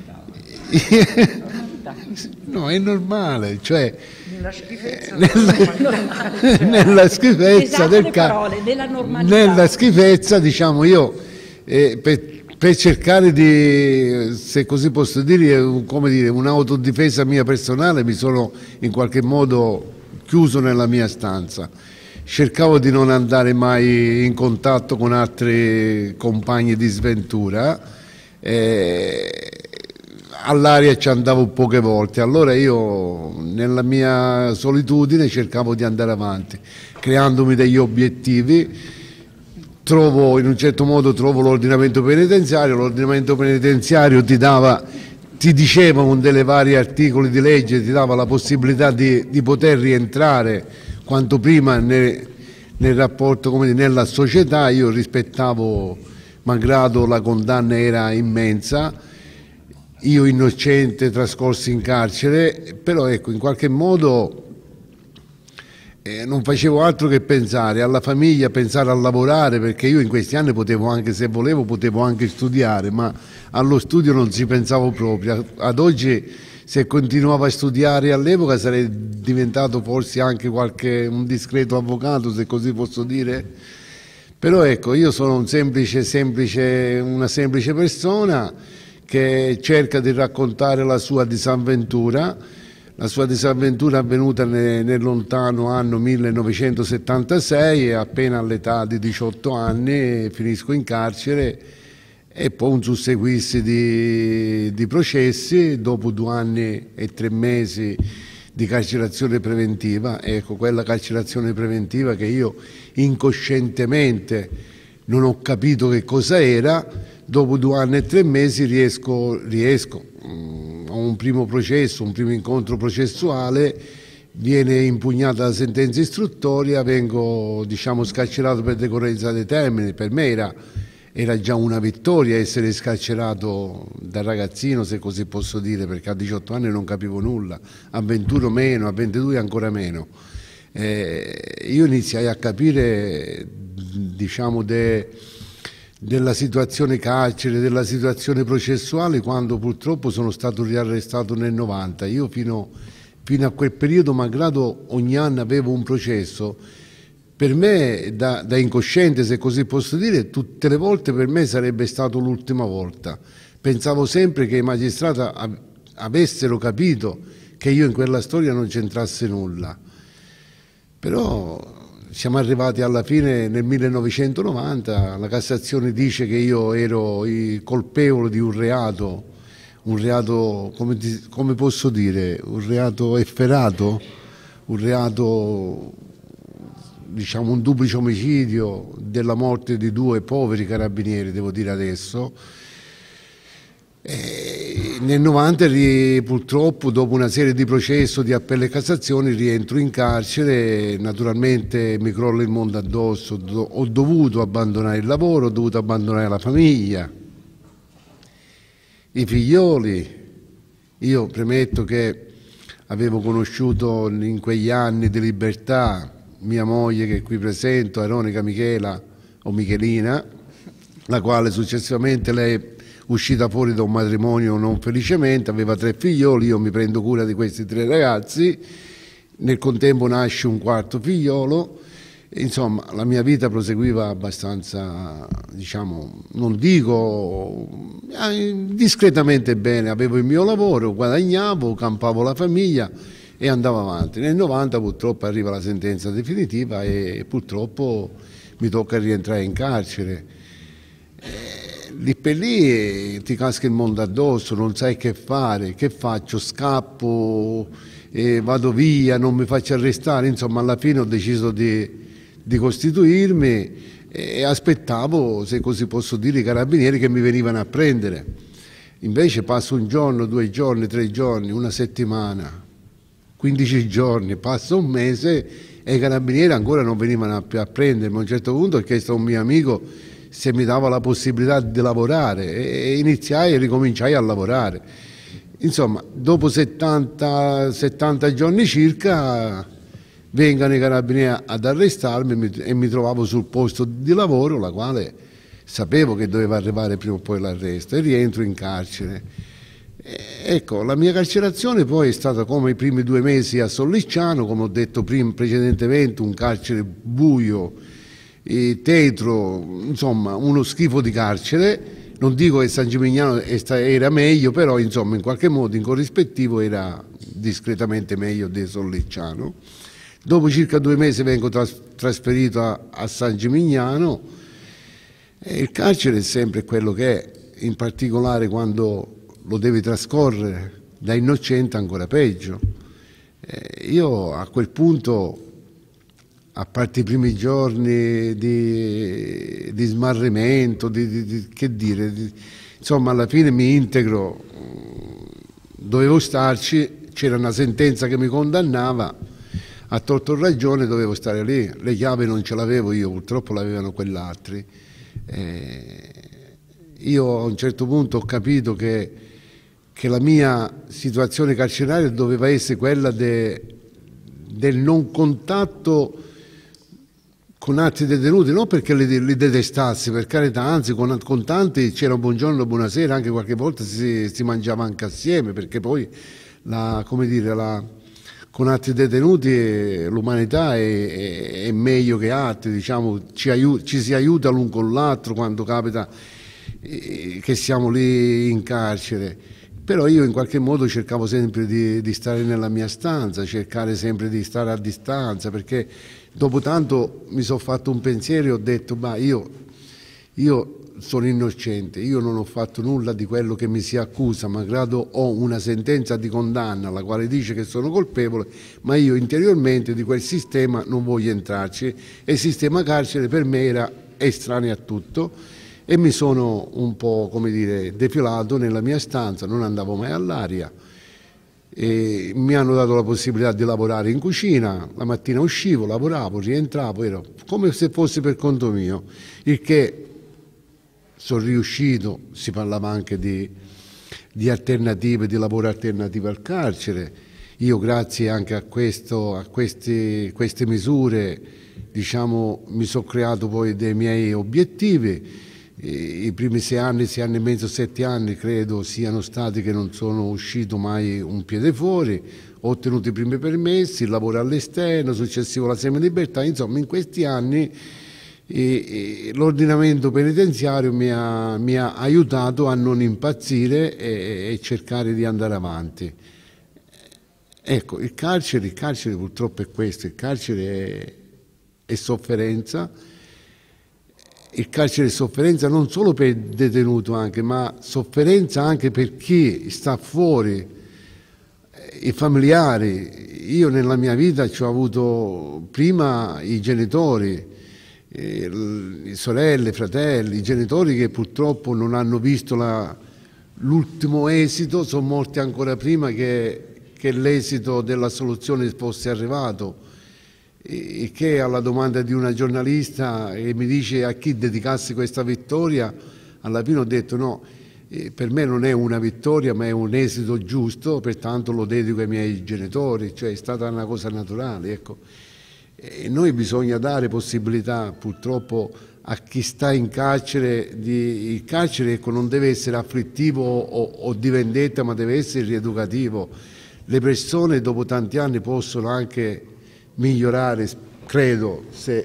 No, è normale, cioè nella schifezza, nella, nella schifezza del caso, nella schifezza, diciamo io, eh, per, per cercare di, se così posso dire, come dire, un'autodifesa mia personale, mi sono in qualche modo chiuso nella mia stanza. Cercavo di non andare mai in contatto con altri compagni di sventura. Eh, all'aria ci andavo poche volte, allora io nella mia solitudine cercavo di andare avanti, creandomi degli obiettivi. Trovo, in un certo modo trovo l'ordinamento penitenziario, l'ordinamento penitenziario ti dava, ti diceva con delle varie articoli di legge, ti dava la possibilità di, di poter rientrare quanto prima nel, nel rapporto, come dire, nella società. Io rispettavo, malgrado la condanna era immensa, io innocente trascorsi in carcere, però ecco, in qualche modo eh, non facevo altro che pensare alla famiglia, pensare a lavorare, perché io in questi anni potevo anche, se volevo, potevo anche studiare, ma allo studio non ci pensavo proprio. Ad oggi, se continuavo a studiare all'epoca, sarei diventato forse anche qualche, un discreto avvocato, se così posso dire. Però ecco, io sono un semplice, semplice, una semplice persona che cerca di raccontare la sua disavventura, la sua disavventura avvenuta nel, nel lontano anno millenovecentosettantasei, e appena all'età di diciotto anni finisco in carcere, e poi un susseguirsi di, di processi. Dopo due anni e tre mesi di carcerazione preventiva, ecco, quella carcerazione preventiva che io incoscientemente non ho capito che cosa era. Dopo due anni e tre mesi riesco, riesco ho un primo processo, un primo incontro processuale, viene impugnata la sentenza istruttoria, vengo, diciamo, scarcerato per decorrenza dei termini. Per me era, era già una vittoria essere scarcerato da ragazzino, se così posso dire, perché a diciotto anni non capivo nulla, a ventuno meno, a ventidue ancora meno. Eh, io iniziai a capire, diciamo, de, della situazione carcere, della situazione processuale, quando purtroppo sono stato riarrestato nel novanta. Io fino, fino a quel periodo, malgrado ogni anno avevo un processo, per me, da, da incosciente, se così posso dire, tutte le volte per me sarebbe stato l'ultima volta. Pensavo sempre che i magistrati avessero capito che io in quella storia non c'entrasse nulla. Però siamo arrivati alla fine nel millenovecentonovanta, la Cassazione dice che io ero colpevole di un reato, un reato, come, come posso dire, un reato efferato, un reato, diciamo, un duplice omicidio della morte di due poveri carabinieri, devo dire adesso. E nel novanta purtroppo, dopo una serie di processi di appello e Cassazione, rientro in carcere, naturalmente mi crolla il mondo addosso, ho dovuto abbandonare il lavoro, ho dovuto abbandonare la famiglia, i figlioli. Io premetto che avevo conosciuto in quegli anni di libertà mia moglie, che qui presento, Aronica Michela o Michelina, la quale successivamente lei, uscita fuori da un matrimonio non felicemente, aveva tre figlioli, io mi prendo cura di questi tre ragazzi, nel contempo nasce un quarto figliolo, insomma la mia vita proseguiva abbastanza, diciamo, non dico discretamente bene, avevo il mio lavoro, guadagnavo, campavo la famiglia e andavo avanti. Nel novanta purtroppo arriva la sentenza definitiva e purtroppo mi tocca rientrare in carcere. Lì per lì ti casca il mondo addosso, non sai che fare, che faccio, scappo, eh, vado via, non mi faccio arrestare, insomma alla fine ho deciso di, di costituirmi e aspettavo, se così posso dire, i carabinieri che mi venivano a prendere. Invece passo un giorno, due giorni, tre giorni, una settimana, quindici giorni, passa un mese e i carabinieri ancora non venivano più a prendermi. A un certo punto ho chiesto a un mio amico se mi dava la possibilità di lavorare e iniziai e ricominciai a lavorare. Insomma, dopo settanta, settanta giorni circa vengano i carabinieri ad arrestarmi e mi trovavo sul posto di lavoro, la quale sapevo che doveva arrivare prima o poi l'arresto, e rientro in carcere. E ecco, la mia carcerazione poi è stata come i primi due mesi a Sollicciano, come ho detto prima, precedentemente, un carcere buio, tetro, insomma uno schifo di carcere. Non dico che San Gimignano era meglio, però insomma in qualche modo in corrispettivo era discretamente meglio di Sollicciano. Dopo circa due mesi vengo tras trasferito a, a San Gimignano e il carcere è sempre quello che è, in particolare quando lo devi trascorrere da innocente ancora peggio. Eh, io a quel punto, a parte i primi giorni di, di smarrimento, di, di, di, che dire, di, insomma alla fine mi integro, dovevo starci, c'era una sentenza che mi condannava, a torto o ragione dovevo stare lì, le chiavi non ce l'avevo io, purtroppo l'avevano quell'altri. Eh, io a un certo punto ho capito che, che la mia situazione carceraria doveva essere quella de, del non contatto con altri detenuti, non perché li, li detestassi, per carità, anzi con, con tanti c'era un buongiorno, buonasera, anche qualche volta si, si mangiava anche assieme, perché poi la, come dire, la, con altri detenuti l'umanità è, è, è meglio che altri, diciamo, ci, aiuta, ci si aiuta l'un con l'altro quando capita eh, che siamo lì in carcere. Però io in qualche modo cercavo sempre di, di stare nella mia stanza, cercare sempre di stare a distanza, perché dopo tanto mi sono fatto un pensiero e ho detto, ma io, io sono innocente, io non ho fatto nulla di quello che mi si accusa, malgrado ho una sentenza di condanna la quale dice che sono colpevole, ma io interiormente di quel sistema non voglio entrarci, e il sistema carcere per me era estraneo a tutto, e mi sono un po', come dire, defilato nella mia stanza, non andavo mai all'aria. E mi hanno dato la possibilità di lavorare in cucina, la mattina uscivo, lavoravo, rientravo, ero come se fosse per conto mio, il che sono riuscito. Si parlava anche di, di alternative, di lavoro alternativo al carcere. Io grazie anche a, questo, a questi, queste misure, diciamo, mi sono creato poi dei miei obiettivi. I primi sei anni, sei anni e mezzo, sette anni credo siano stati che non sono uscito mai un piede fuori, ho ottenuto i primi permessi, il lavoro all'esterno, successivo la semilibertà, insomma in questi anni l'ordinamento penitenziario mi ha, mi ha aiutato a non impazzire e, e cercare di andare avanti. Ecco, il carcere, il carcere purtroppo è questo, il carcere è, è sofferenza. Il carcere è sofferenza non solo per il detenuto anche, ma sofferenza anche per chi sta fuori, i familiari. Io nella mia vita ci ho avuto prima i genitori, le sorelle, i fratelli, i genitori che purtroppo non hanno visto l'ultimo esito, sono morti ancora prima che, che l'esito della soluzione fosse arrivato. E che alla domanda di una giornalista che mi dice a chi dedicassi questa vittoria, alla fine ho detto no, per me non è una vittoria ma è un esito giusto, pertanto lo dedico ai miei genitori, cioè è stata una cosa naturale, ecco. E noi bisogna dare possibilità purtroppo a chi sta in carcere, di, il carcere ecco, non deve essere afflittivo o, o di vendetta, ma deve essere rieducativo. Le persone dopo tanti anni possono anche migliorare, credo, se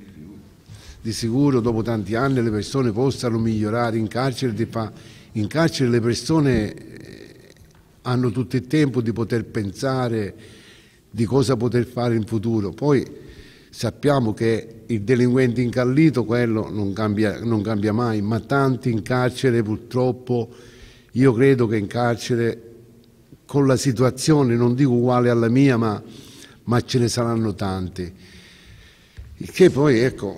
di sicuro dopo tanti anni le persone possano migliorare in carcere. In carcere le persone hanno tutto il tempo di poter pensare di cosa poter fare in futuro. Poi sappiamo che il delinquente incallito, quello non cambia, non cambia mai, ma tanti in carcere purtroppo, io credo che in carcere con la situazione, non dico uguale alla mia, ma, ma ce ne saranno tanti. Che poi, ecco,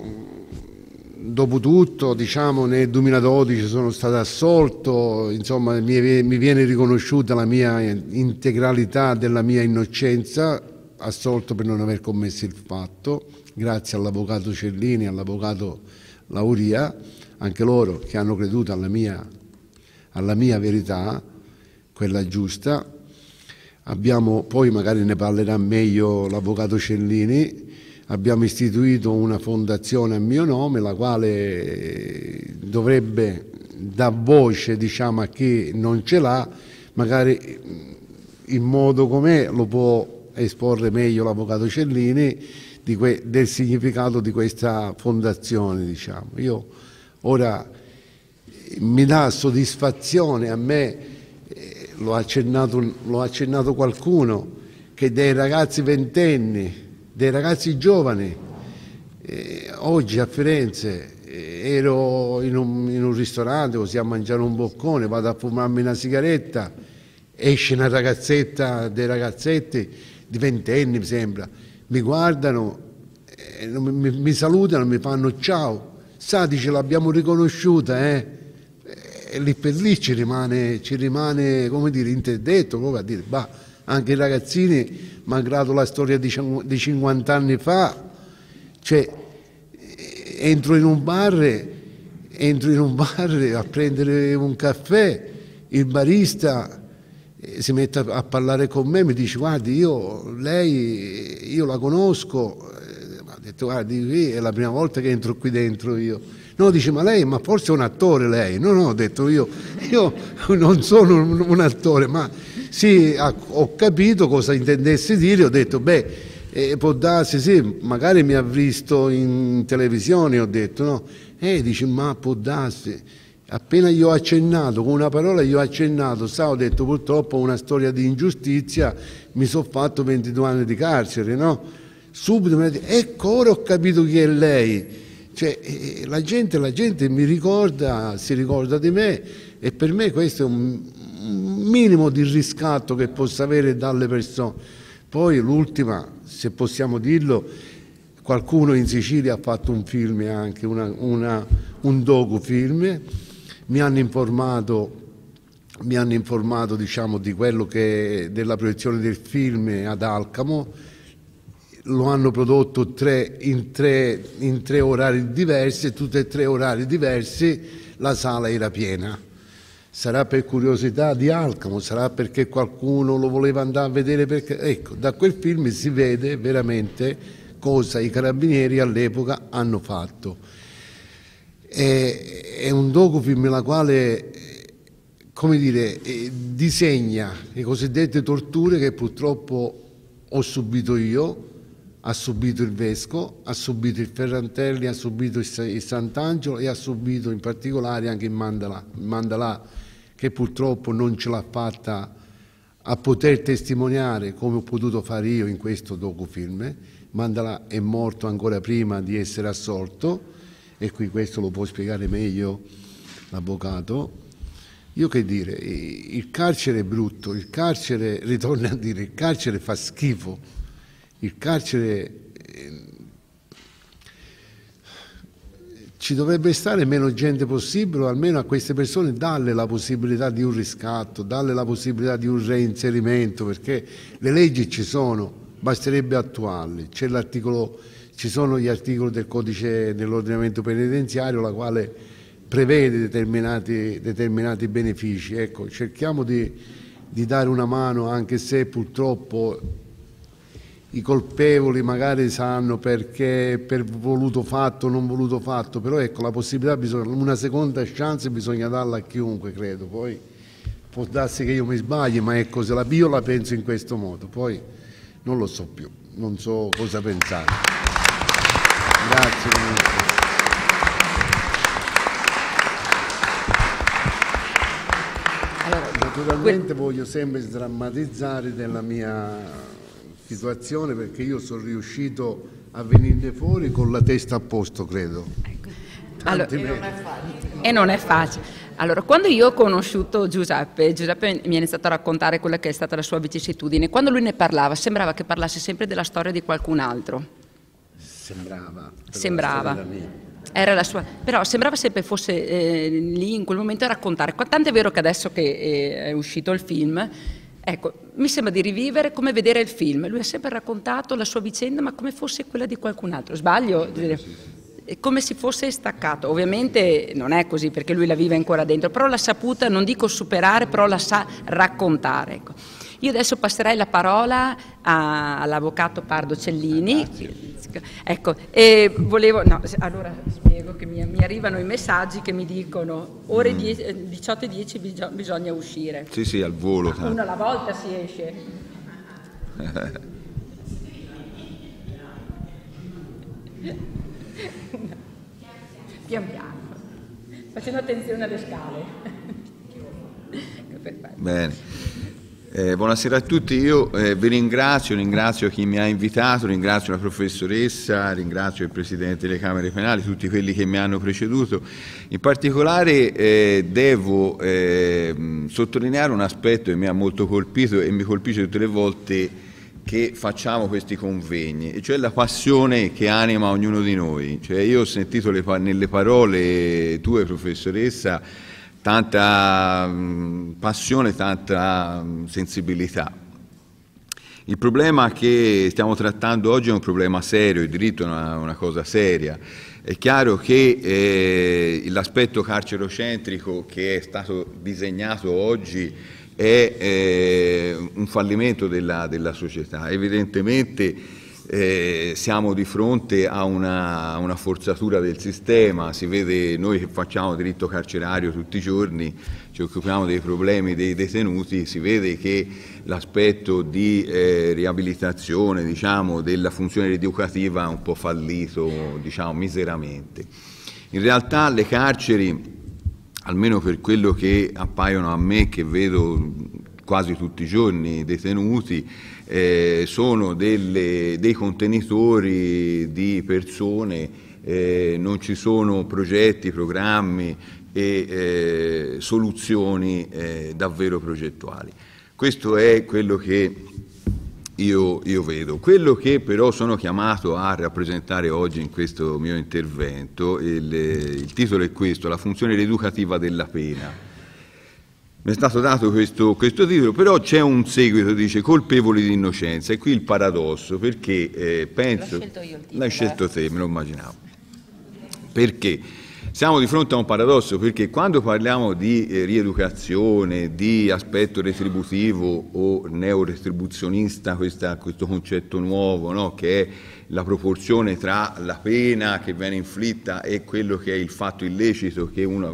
dopo tutto, diciamo, nel duemiladodici sono stato assolto, insomma, mi, mi viene riconosciuta la mia integralità della mia innocenza, assolto per non aver commesso il fatto, grazie all'avvocato Cellini, all'avvocato Lauria, anche loro che hanno creduto alla mia, alla mia verità, quella giusta. Abbiamo, poi magari ne parlerà meglio l'avvocato Cellini, abbiamo istituito una fondazione a mio nome, la quale dovrebbe dar voce, diciamo, a chi non ce l'ha, magari in modo com'è lo può esporre meglio l'avvocato Cellini di que, del significato di questa fondazione, diciamo. Io ora mi dà soddisfazione a me, eh, l'ho accennato, l'ho accennato qualcuno, che dei ragazzi ventenni, dei ragazzi giovani, eh, oggi a Firenze eh, ero in un, in un ristorante così a mangiare un boccone, vado a fumarmi una sigaretta, esce una ragazzetta, dei ragazzetti di ventenni mi sembra, mi guardano, eh, mi, mi salutano, mi fanno ciao, sa, dice, l'abbiamo riconosciuta, eh? E lì per lì ci rimane, ci rimane, come dire, interdetto, come a dire, bah, anche i ragazzini, malgrado la storia di, di cinquanta anni fa, cioè, entro in un bar, entro in un bar a prendere un caffè, il barista si mette a parlare con me, mi dice, guardi, io lei, io la conosco, mi ha detto, guardi, è la prima volta che entro qui dentro io. No, dice, ma lei, ma forse è un attore lei? No, no, ho detto io, io non sono un, un attore, ma sì, ho capito cosa intendesse dire, ho detto, beh, eh, può darsi, sì, magari mi ha visto in televisione, ho detto, no, eh, dice, ma può darsi. Appena gli ho accennato, con una parola gli ho accennato, sa, ho detto, purtroppo una storia di ingiustizia, mi sono fatto ventidue anni di carcere, no? Subito mi ha detto, ecco, ora ho capito chi è lei. Cioè, eh, la gente, la gente mi ricorda, si ricorda di me, e per me questo è un, un minimo di riscatto che possa avere dalle persone. Poi l'ultima, se possiamo dirlo, qualcuno in Sicilia ha fatto un film anche, una, una, un docufilm. Mi hanno informato, mi hanno informato diciamo, di quello che della proiezione del film ad Alcamo, lo hanno prodotto tre, in, tre, in tre orari diversi, e tutti e tre orari diversi la sala era piena. Sarà per curiosità di Alcamo, sarà perché qualcuno lo voleva andare a vedere, perché ecco, da quel film si vede veramente cosa i carabinieri all'epoca hanno fatto. È un docufilm la quale, come dire, disegna le cosiddette torture che purtroppo ho subito io, ha subito il Vesco, ha subito il Ferrantelli, ha subito il Sant'Angelo e ha subito in particolare anche il Mandalà, il Mandalà che purtroppo non ce l'ha fatta a poter testimoniare come ho potuto fare io in questo docufilm. Mandalà è morto ancora prima di essere assolto, e qui questo lo può spiegare meglio l'avvocato. Io che dire, il carcere è brutto, il carcere, ritorno a dire, il carcere fa schifo, il carcere eh, ci dovrebbe stare meno gente possibile, almeno a queste persone darle la possibilità di un riscatto, darle la possibilità di un reinserimento, perché le leggi ci sono, basterebbe attuarle. C'è l'articolo, ci sono gli articoli del codice dell'ordinamento penitenziario, la quale prevede determinati, determinati benefici. Ecco, cerchiamo di, di dare una mano, anche se purtroppo i colpevoli magari sanno perché per voluto fatto o non voluto fatto, però ecco, la possibilità, bisogna, una seconda chance bisogna darla a chiunque, credo. Poi può darsi che io mi sbagli, ma ecco, se la, io la penso in questo modo, poi non lo so più, non so cosa pensare. Grazie. Allora, naturalmente voglio sempre sdrammatizzare della mia situazione, perché io sono riuscito a venirne fuori con la testa a posto, credo. Ecco. Allora, e non è facile. E non è facile. Allora, quando io ho conosciuto Giuseppe, Giuseppe mi ha iniziato a raccontare quella che è stata la sua vicissitudine. Quando lui ne parlava, sembrava che parlasse sempre della storia di qualcun altro. Sembrava. Sembrava. Era la sua, però sembrava sempre fosse eh, lì in quel momento a raccontare. Tanto è vero che adesso che eh, è uscito il film, ecco, mi sembra di rivivere come vedere il film. Lui ha sempre raccontato la sua vicenda, ma come fosse quella di qualcun altro. Sbaglio? Come se fosse staccato. Ovviamente non è così, perché lui la vive ancora dentro, però l'ha saputa, non dico superare, però la sa raccontare. Ecco. Io adesso passerei la parola all'avvocato Pardo Cellini. Ah, ecco, e volevo, no, allora spiego che mi, mi arrivano i messaggi che mi dicono ore diciotto e dieci bisog- bisogna uscire. Sì, sì, al volo. Uno alla volta si esce. Pian piano, facendo attenzione alle scale. Bene. Eh, buonasera a tutti, io eh, vi ringrazio, ringrazio chi mi ha invitato, ringrazio la professoressa, ringrazio il Presidente delle Camere Penali, tutti quelli che mi hanno preceduto. In particolare eh, devo eh, sottolineare un aspetto che mi ha molto colpito e mi colpisce tutte le volte che facciamo questi convegni, e cioè la passione che anima ognuno di noi. Cioè, io ho sentito le, nelle parole tue, professoressa, tanta mh, passione, tanta mh, sensibilità. Il problema che stiamo trattando oggi è un problema serio, il diritto è una, una cosa seria. È chiaro che eh, l'aspetto carcerocentrico che è stato disegnato oggi è eh, un fallimento della, della società. Evidentemente eh, siamo di fronte a una, una forzatura del sistema. Si vede, noi che facciamo diritto carcerario tutti i giorni, ci occupiamo dei problemi dei detenuti, si vede che l'aspetto di eh, riabilitazione, diciamo, della funzione rieducativa è un po' fallito, diciamo, miseramente. In realtà le carceri, almeno per quello che appaiono a me, che vedo quasi tutti i giorni detenuti, eh, sono delle, dei contenitori di persone, eh, non ci sono progetti, programmi e eh, soluzioni eh, davvero progettuali. Questo è quello che io, io vedo. Quello che però sono chiamato a rappresentare oggi in questo mio intervento, il, il titolo è questo: la funzione rieducativa della pena. Mi è stato dato questo, questo titolo, però c'è un seguito, dice colpevoli di innocenza, e qui il paradosso, perché eh, penso... L'ho scelto io il titolo. L'hai scelto te, me lo immaginavo. Perché? Siamo di fronte a un paradosso, perché quando parliamo di eh, rieducazione, di aspetto retributivo o neoretribuzionista, questa, questo concetto nuovo, no? Che è la proporzione tra la pena che viene inflitta e quello che è il fatto illecito che uno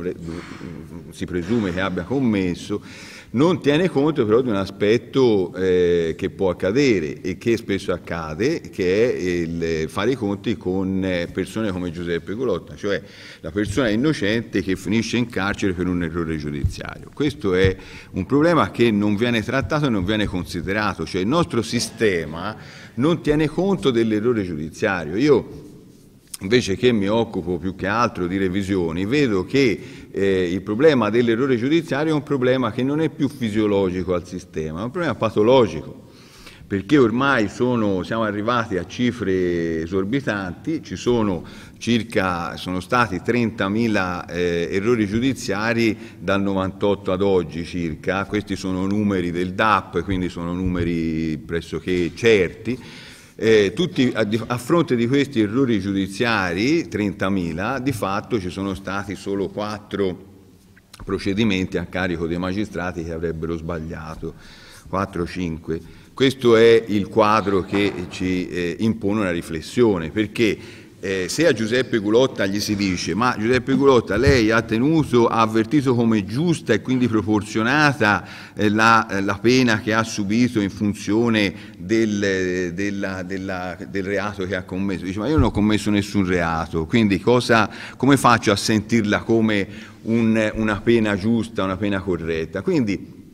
si presume che abbia commesso, non tiene conto però di un aspetto eh, che può accadere e che spesso accade, che è il fare i conti con persone come Giuseppe Golotta, cioè la persona innocente che finisce in carcere per un errore giudiziario. Questo è un problema che non viene trattato e non viene considerato, cioè il nostro sistema non tiene conto dell'errore giudiziario. Io invece che mi occupo più che altro di revisioni, vedo che eh, il problema dell'errore giudiziario è un problema che non è più fisiologico al sistema, è un problema patologico, perché ormai sono, siamo arrivati a cifre esorbitanti, ci sono circa, sono stati trentamila eh, errori giudiziari dal novantotto ad oggi circa, questi sono numeri del D A P, quindi sono numeri pressoché certi. Eh, tutti, a, a fronte di questi errori giudiziari, trentamila, di fatto ci sono stati solo quattro procedimenti a carico dei magistrati che avrebbero sbagliato, quattro cinque. Questo è il quadro che ci eh, impone una riflessione, perché eh, se a Giuseppe Golotta gli si dice: ma Giuseppe Golotta, lei ha tenuto, ha avvertito come giusta e quindi proporzionata eh, la, la pena che ha subito in funzione del, della, della, del reato che ha commesso. Dice: ma io non ho commesso nessun reato, quindi cosa, come faccio a sentirla come un, una pena giusta, una pena corretta? Quindi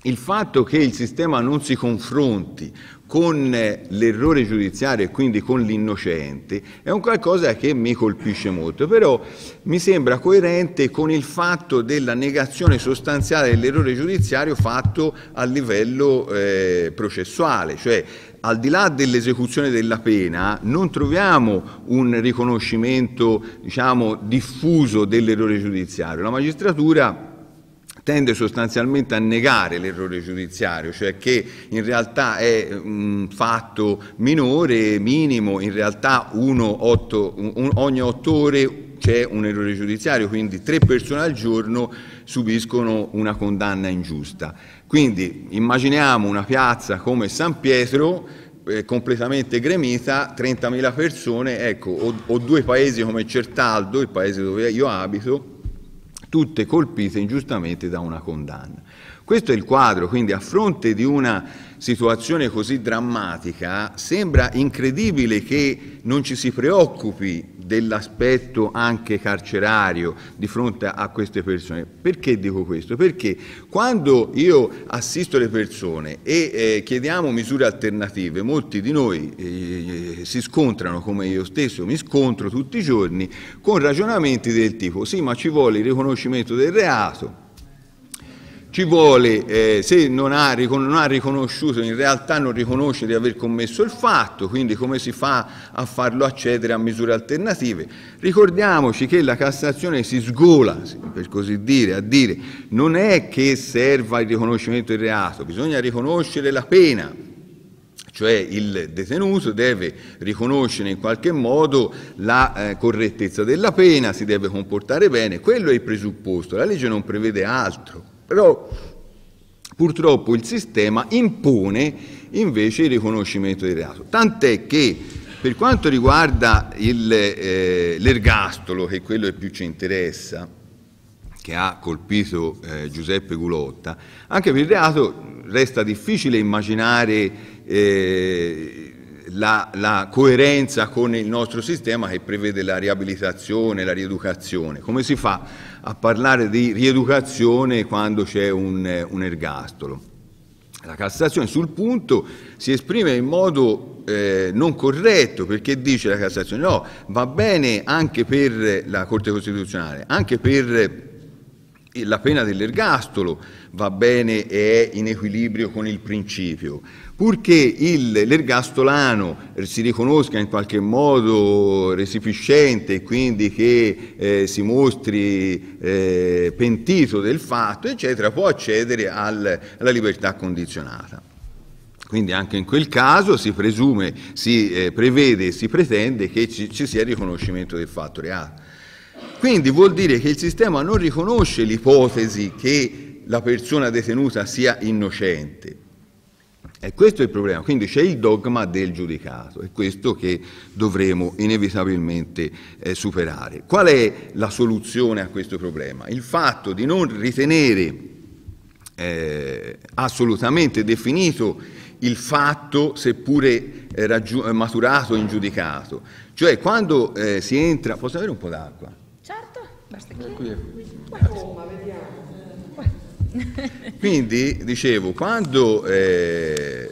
il fatto che il sistema non si confronti con l'errore giudiziario e quindi con l'innocente è un qualcosa che mi colpisce molto, però mi sembra coerente con il fatto della negazione sostanziale dell'errore giudiziario fatto a livello eh, processuale, cioè al di là dell'esecuzione della pena non troviamo un riconoscimento, diciamo, diffuso dell'errore giudiziario. La magistratura tende sostanzialmente a negare l'errore giudiziario, cioè che in realtà è un fatto minore, minimo, in realtà uno, otto, un, ogni otto ore c'è un errore giudiziario, quindi tre persone al giorno subiscono una condanna ingiusta. Quindi immaginiamo una piazza come San Pietro, eh, completamente gremita, trentamila persone, ecco, o, o due paesi come Certaldo, il paese dove io abito, tutte colpite ingiustamente da una condanna. Questo è il quadro, quindi a fronte di una situazione così drammatica sembra incredibile che non ci si preoccupi dell'aspetto anche carcerario di fronte a queste persone. Perché dico questo? Perché quando io assisto le persone e eh, chiediamo misure alternative, molti di noi eh, si scontrano, come io stesso mi scontro tutti i giorni, con ragionamenti del tipo: sì, ma ci vuole il riconoscimento del reato, ci vuole, eh, se non ha, non ha riconosciuto, in realtà non riconosce di aver commesso il fatto, quindi come si fa a farlo accedere a misure alternative? Ricordiamoci che la Cassazione si sgola, per così dire, a dire non è che serva il riconoscimento del reato, bisogna riconoscere la pena, cioè il detenuto deve riconoscere in qualche modo la eh, correttezza della pena, si deve comportare bene, quello è il presupposto, la legge non prevede altro. Però purtroppo il sistema impone invece il riconoscimento del reato, tant'è che per quanto riguarda eh, l'ergastolo, che è quello che più ci interessa, che ha colpito eh, Giuseppe Gulotta, anche per il reato resta difficile immaginare eh, La, la coerenza con il nostro sistema che prevede la riabilitazione, la rieducazione. Come si fa a parlare di rieducazione quando c'è un, un ergastolo? La Cassazione sul punto si esprime in modo eh, non corretto, perché dice la Cassazione no, va bene anche per la Corte Costituzionale, anche per la pena dell'ergastolo va bene e è in equilibrio con il principio, purché l'ergastolano si riconosca in qualche modo resipiscente e quindi che eh, si mostri eh, pentito del fatto, eccetera, può accedere al, alla libertà condizionata. Quindi anche in quel caso si presume, si eh, prevede e si pretende che ci, ci sia il riconoscimento del fatto reato. Quindi vuol dire che il sistema non riconosce l'ipotesi che la persona detenuta sia innocente. E questo è il problema, quindi c'è il dogma del giudicato, è questo che dovremo inevitabilmente eh, superare. Qual è la soluzione a questo problema? Il fatto di non ritenere eh, assolutamente definito il fatto, seppure eh, maturato in giudicato. Cioè quando eh, si entra... Posso avere un po' d'acqua? Certo, basta che... Quindi, dicevo, quando eh,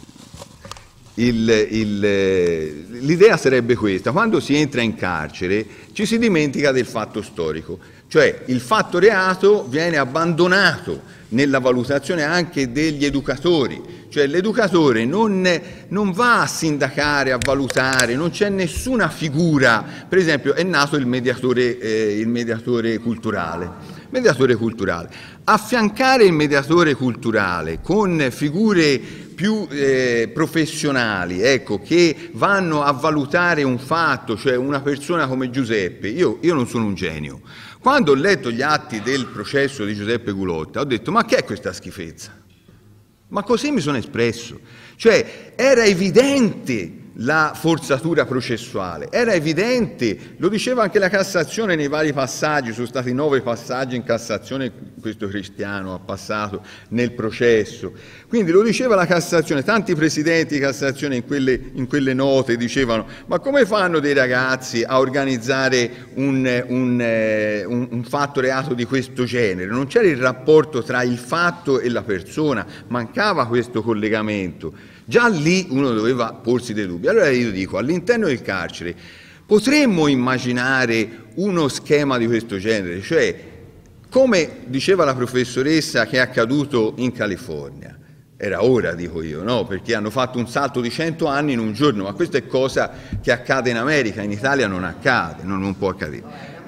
l'idea sarebbe questa: quando si entra in carcere ci si dimentica del fatto storico, cioè il fatto reato viene abbandonato nella valutazione anche degli educatori, cioè l'educatore non, non va a sindacare, a valutare, non c'è nessuna figura. Per esempio è nato il mediatore, eh, il mediatore culturale. Mediatore culturale. Affiancare il mediatore culturale con figure più eh, professionali, ecco, che vanno a valutare un fatto, cioè una persona come Giuseppe. Io, io non sono un genio. Quando ho letto gli atti del processo di Giuseppe Gulotta ho detto: ma che è questa schifezza? Ma così mi sono espresso. Cioè era evidente la forzatura processuale, era evidente, lo diceva anche la Cassazione nei vari passaggi, sono stati nove passaggi in Cassazione questo cristiano ha passato nel processo. Quindi lo diceva la Cassazione, tanti presidenti di Cassazione in quelle, in quelle note dicevano: ma come fanno dei ragazzi a organizzare un, un, un, un fatto reato di questo genere? Non c'era il rapporto tra il fatto e la persona, mancava questo collegamento. Già lì uno doveva porsi dei dubbi. Allora io dico, all'interno del carcere potremmo immaginare uno schema di questo genere, cioè, come diceva la professoressa, che è accaduto in California. Era ora, dico io, no? Perché hanno fatto un salto di cento anni in un giorno, ma questa è cosa che accade in America, in Italia non accade, non, non può accadere.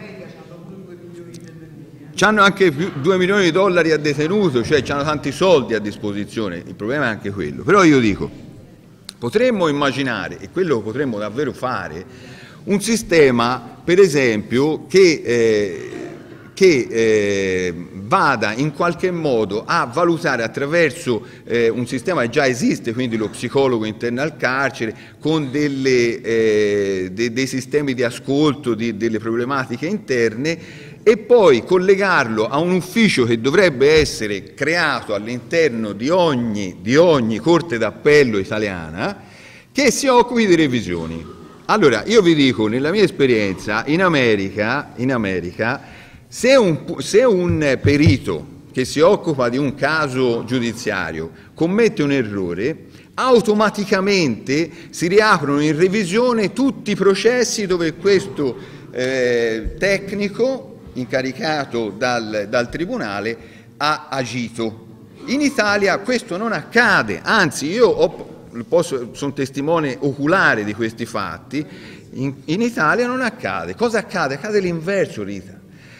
C'hanno anche più, due milioni di dollari a detenuto, cioè hanno tanti soldi a disposizione, il problema è anche quello. Però io dico, potremmo immaginare, e quello potremmo davvero fare, un sistema, per esempio, che... Eh, che eh, vada in qualche modo a valutare attraverso eh, un sistema che già esiste, quindi lo psicologo interno al carcere, con delle, eh, de, dei sistemi di ascolto di, delle problematiche interne, e poi collegarlo a un ufficio che dovrebbe essere creato all'interno di ogni, di ogni Corte d'Appello italiana, che si occupi di revisioni. Allora, io vi dico, nella mia esperienza, in America, in America Se un, se un perito che si occupa di un caso giudiziario commette un errore, automaticamente si riaprono in revisione tutti i processi dove questo eh, tecnico incaricato dal, dal Tribunale ha agito. In Italia questo non accade, anzi io ho, posso, sono testimone oculare di questi fatti, in, in Italia non accade. Cosa accade? Accade l'inverso, Rita.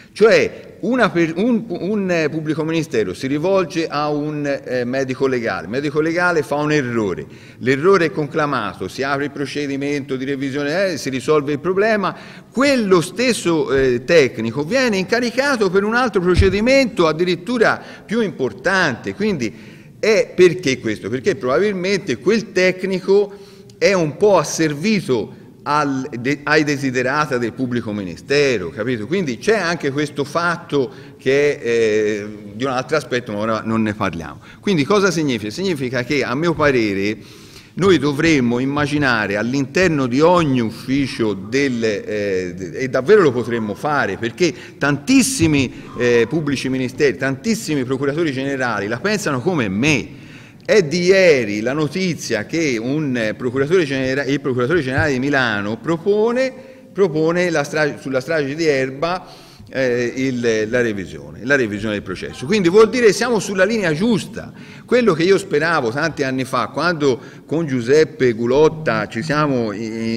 Cioè una, un, un pubblico ministero si rivolge a un eh, medico legale, il medico legale fa un errore, l'errore è conclamato, si apre il procedimento di revisione, eh, si risolve il problema, quello stesso eh, tecnico viene incaricato per un altro procedimento addirittura più importante. Quindi è perché questo? Perché probabilmente quel tecnico è un po' asservito Al, de, ai desiderata del pubblico ministero, capito? Quindi c'è anche questo fatto che è eh, di un altro aspetto, ma ora non ne parliamo. Quindi cosa significa? Significa che, a mio parere, noi dovremmo immaginare all'interno di ogni ufficio del, eh, e davvero lo potremmo fare, perché tantissimi eh, pubblici ministeri, tantissimi procuratori generali la pensano come me. È di ieri la notizia che un procuratore generale, il procuratore generale di Milano propone, propone la strage, sulla strage di Erba eh, il, la revisione, la revisione del processo. Quindi vuol dire che siamo sulla linea giusta. Quello che io speravo tanti anni fa, quando con Giuseppe Gulotta ci siamo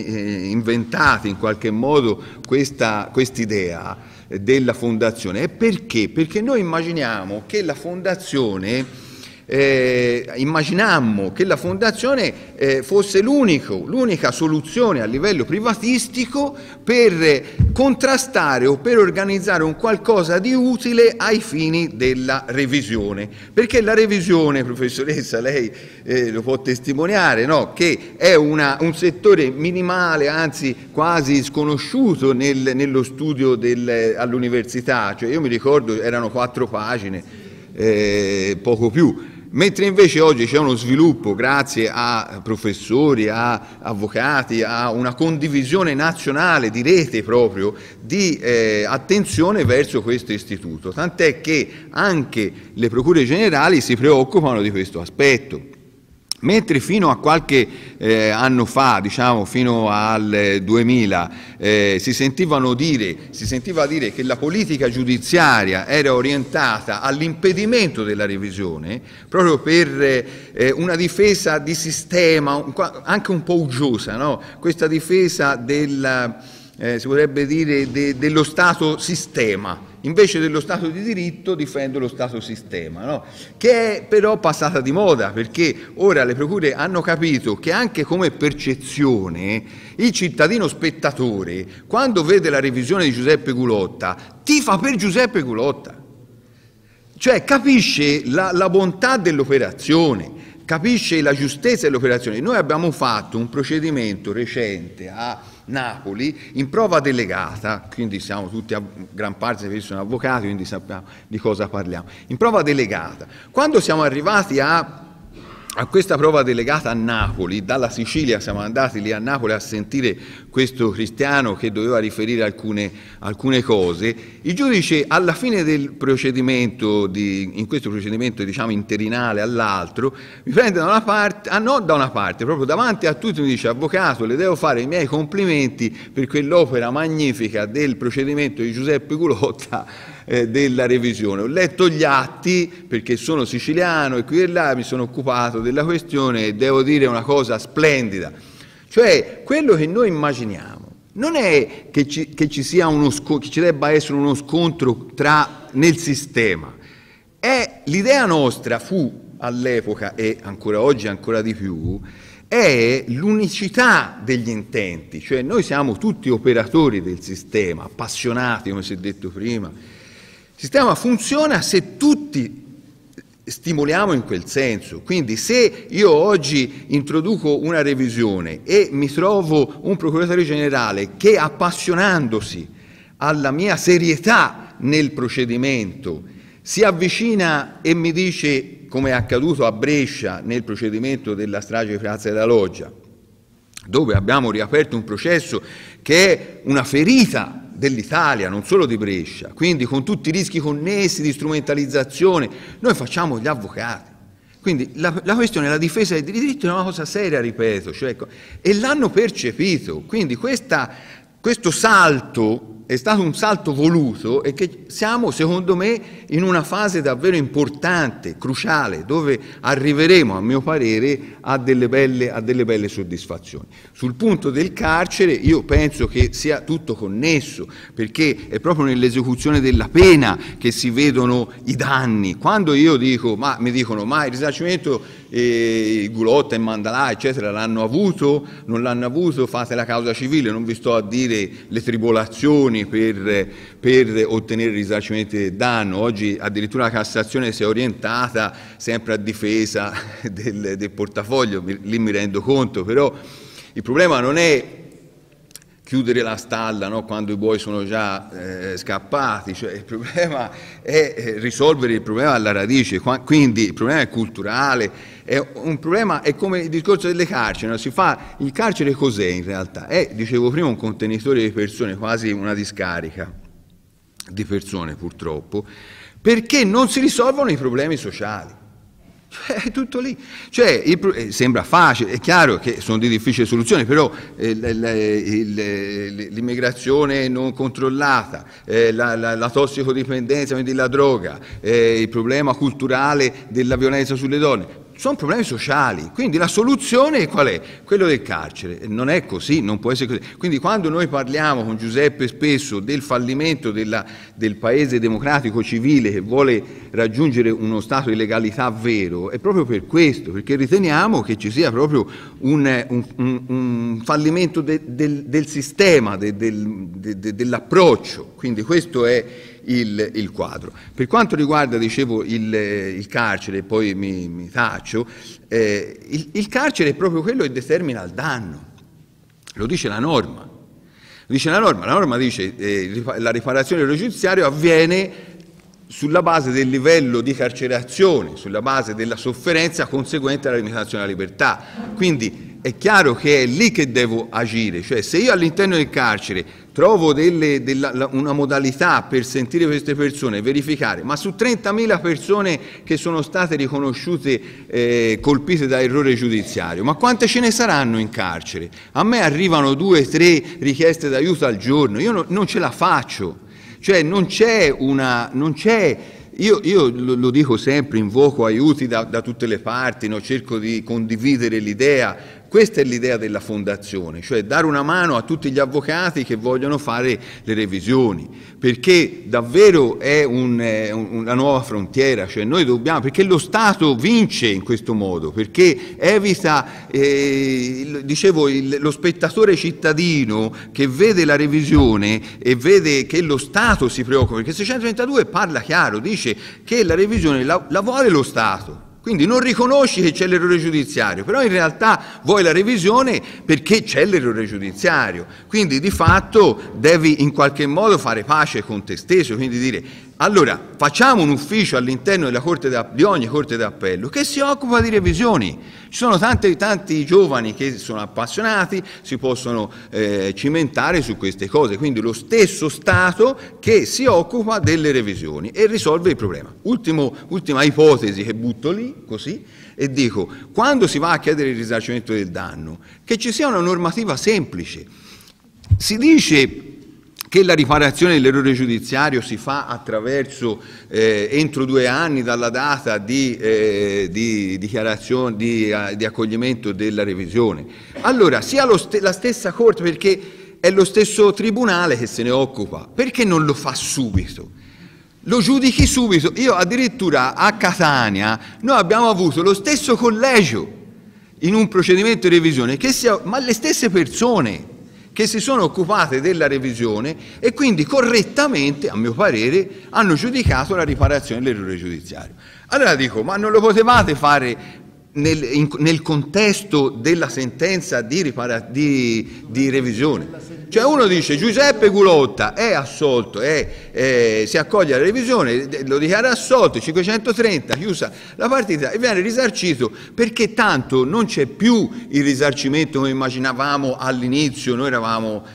inventati in qualche modo questa quest'idea della fondazione, è perché? Perché noi immaginiamo che la fondazione Eh, immaginammo che la fondazione eh, fosse l'unico, l'unica soluzione a livello privatistico per eh, contrastare o per organizzare un qualcosa di utile ai fini della revisione, perché la revisione, professoressa, lei eh, lo può testimoniare, no? Che è una, un settore minimale, anzi quasi sconosciuto nel, nello studio del, all'università, cioè io mi ricordo erano quattro pagine, eh, poco più. Mentre invece oggi c'è uno sviluppo grazie a professori, a avvocati, a una condivisione nazionale di rete proprio di eh, attenzione verso questo istituto, tant'è che anche le procure generali si preoccupano di questo aspetto. Mentre fino a qualche eh, anno fa, diciamo fino al duemila, eh, si sentivano dire, si sentiva dire che la politica giudiziaria era orientata all'impedimento della revisione, proprio per eh, una difesa di sistema, anche un po' uggiosa, no? Questa difesa del, eh, si potrebbe dire, de, dello Stato sistema. Invece dello Stato di diritto difendo lo Stato sistema, no? Che è però passata di moda, perché ora le procure hanno capito che anche come percezione il cittadino spettatore, quando vede la revisione di Giuseppe Gulotta, tifa per Giuseppe Gulotta, cioè capisce la, la bontà dell'operazione, capisce la giustezza dell'operazione. Noi abbiamo fatto un procedimento recente a Napoli in prova delegata, quindi siamo tutti, gran parte di sono avvocati, quindi sappiamo di cosa parliamo, in prova delegata. Quando siamo arrivati a A questa prova delegata a Napoli, dalla Sicilia siamo andati lì a Napoli a sentire questo cristiano che doveva riferire alcune, alcune cose, il giudice alla fine del procedimento, di, in questo procedimento diciamo interinale all'altro, mi prende da una parte, ah no da una parte, proprio davanti a tutti mi dice: avvocato, le devo fare i miei complimenti per quell'opera magnifica del procedimento di Giuseppe Culotta, Eh, della revisione. Ho letto gli atti perché sono siciliano e qui e là mi sono occupato della questione e devo dire una cosa splendida. Cioè, quello che noi immaginiamo non è che ci, che ci sia uno che ci debba essere uno scontro tra, nel sistema. È, l'idea nostra fu all'epoca, e ancora oggi ancora di più, è l'unicità degli intenti. Cioè, noi siamo tutti operatori del sistema, appassionati, come si è detto prima. Il sistema funziona se tutti stimoliamo in quel senso. Quindi se io oggi introduco una revisione e mi trovo un procuratore generale che, appassionandosi alla mia serietà nel procedimento, si avvicina e mi dice, come è accaduto a Brescia nel procedimento della strage di Piazza della Loggia, dove abbiamo riaperto un processo che è una ferita dell'Italia, non solo di Brescia, quindi con tutti i rischi connessi di strumentalizzazione, noi facciamo gli avvocati. Quindi la, la questione della difesa dei diritti è una cosa seria, ripeto, cioè, ecco, e l'hanno percepito. Quindi questa, questo salto è stato un salto voluto e che siamo, secondo me, in una fase davvero importante, cruciale, dove arriveremo, a mio parere, a delle belle, a delle belle soddisfazioni. Sul punto del carcere io penso che sia tutto connesso, perché è proprio nell'esecuzione della pena che si vedono i danni. Quando io dico, ma mi dicono, ma il risarcimento eh, Gulotta e Mandalà, eccetera, l'hanno avuto, non l'hanno avuto, fate la causa civile, non vi sto a dire le tribolazioni Per, per ottenere il risarcimento del danno. Oggi addirittura la Cassazione si è orientata sempre a difesa del, del portafoglio, lì mi rendo conto, però il problema non è chiudere la stalla, no, quando i buoi sono già eh, scappati, cioè, il problema è risolvere il problema alla radice, quindi il problema è culturale, è un problema, è come il discorso delle carceri, no? Si fa, il carcere cos'è in realtà? È, dicevo prima, un contenitore di persone, quasi una discarica di persone purtroppo, perché non si risolvono i problemi sociali. È tutto lì, cioè, il, sembra facile, è chiaro che sono di difficile soluzione, però eh, l'immigrazione non controllata, eh, la, la, la tossicodipendenza, quindi la droga, eh, il problema culturale della violenza sulle donne, sono problemi sociali, quindi la soluzione qual è? Quello del carcere. Non è così, non può essere così. Quindi quando noi parliamo con Giuseppe spesso del fallimento della, del paese democratico civile che vuole raggiungere uno stato di legalità vero, è proprio per questo, perché riteniamo che ci sia proprio un, un, un, un fallimento de, del, del sistema, de, del, de, de, dell'approccio, quindi questo è Il, il quadro. Per quanto riguarda, dicevo, il, il carcere, e poi mi, mi taccio, eh, il, il carcere è proprio quello che determina il danno, lo dice la norma. Lo dice la norma, la norma dice che eh, la riparazione dello giudiziario avviene sulla base del livello di carcerazione, sulla base della sofferenza conseguente alla limitazione della libertà. Quindi è chiaro che è lì che devo agire, cioè se io all'interno del carcere trovo delle, della, una modalità per sentire queste persone, verificare, ma su trentamila persone che sono state riconosciute eh, colpite da errore giudiziario, ma quante ce ne saranno in carcere? A me arrivano due, tre richieste d'aiuto al giorno, io no, non ce la faccio, cioè non c'è una... Non c'è, io, io lo, lo dico sempre, invoco aiuti da, da tutte le parti, no? Cerco di condividere l'idea. Questa è l'idea della fondazione, cioè dare una mano a tutti gli avvocati che vogliono fare le revisioni, perché davvero è un, eh, una nuova frontiera, cioè noi dobbiamo, perché lo Stato vince in questo modo, perché evita, eh, il, dicevo, il, lo spettatore cittadino che vede la revisione e vede che lo Stato si preoccupa, perché il seicentotrentadue parla chiaro, dice che la revisione la, la vuole lo Stato. Quindi non riconosci che c'è l'errore giudiziario, però in realtà vuoi la revisione perché c'è l'errore giudiziario. Quindi di fatto devi in qualche modo fare pace con te stesso, quindi dire allora facciamo un ufficio all'interno della corte di ogni corte d'appello che si occupa di revisioni. Ci sono tanti, tanti giovani che sono appassionati, si possono eh, cimentare su queste cose, quindi lo stesso Stato che si occupa delle revisioni e risolve il problema. Ultimo, ultima ipotesi che butto lì, così, e dico, quando si va a chiedere il risarcimento del danno, che ci sia una normativa semplice. Si dice che la riparazione dell'errore giudiziario si fa attraverso eh, entro due anni dalla data di, eh, di dichiarazione, di, uh, di accoglimento della revisione. Allora, sia lo st- la stessa Corte, perché è lo stesso Tribunale che se ne occupa, perché non lo fa subito? Lo giudichi subito. Io addirittura a Catania, noi abbiamo avuto lo stesso collegio in un procedimento di revisione, che sia, ma le stesse persone che si sono occupate della revisione e quindi correttamente, a mio parere, hanno giudicato la riparazione dell'errore giudiziario. Allora dico, ma non lo potevate fare nel, in, nel contesto della sentenza di, ripara, di, di revisione? Cioè uno dice Giuseppe Gulotta è assolto, è, è, si accoglie alla revisione, lo dichiara assolto, cinquecentotrenta, chiusa la partita e viene risarcito perché tanto non c'è più il risarcimento come immaginavamo all'inizio, noi eravamo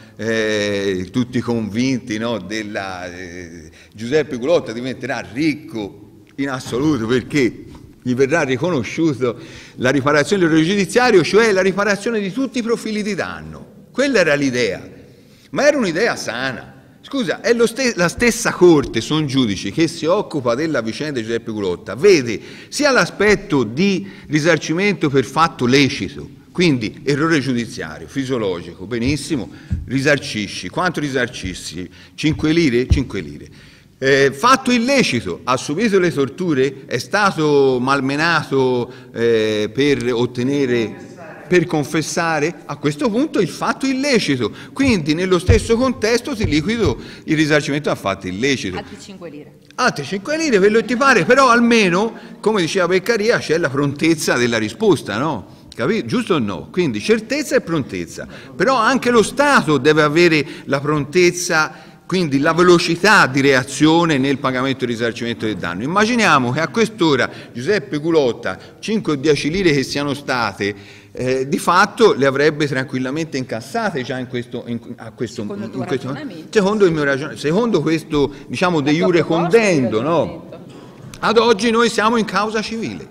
eh, tutti convinti, no, della, eh, Giuseppe Gulotta diventerà ricco in assoluto perché gli verrà riconosciuto la riparazione del giudiziario, cioè la riparazione di tutti i profili di danno. Quella era l'idea. Ma era un'idea sana. Scusa, è lo st- la stessa Corte, sono giudici, che si occupa della vicenda di Giuseppe Gulotta, vede sia l'aspetto di risarcimento per fatto lecito, quindi errore giudiziario, fisiologico, benissimo, risarcisci. Quanto risarcisci? cinque lire? cinque lire. Eh, fatto illecito, ha subito le torture, è stato malmenato eh, per ottenere... per confessare, a questo punto il fatto illecito, quindi nello stesso contesto ti liquido il risarcimento a fatto illecito. Altri cinque lire. Altri cinque lire, quello che ti pare, però almeno, come diceva Beccaria, c'è la prontezza della risposta, no? Capito? Giusto o no? Quindi certezza e prontezza, però anche lo Stato deve avere la prontezza, quindi la velocità di reazione nel pagamento del risarcimento del danno. Immaginiamo che a quest'ora Giuseppe Gulotta, cinque o dieci lire che siano state, eh, di fatto le avrebbe tranquillamente incassate già in questo, in, a questo, secondo, in questo secondo il mio ragionamento, secondo questo, diciamo, de iure condendo, no? Ad oggi noi siamo in causa civile.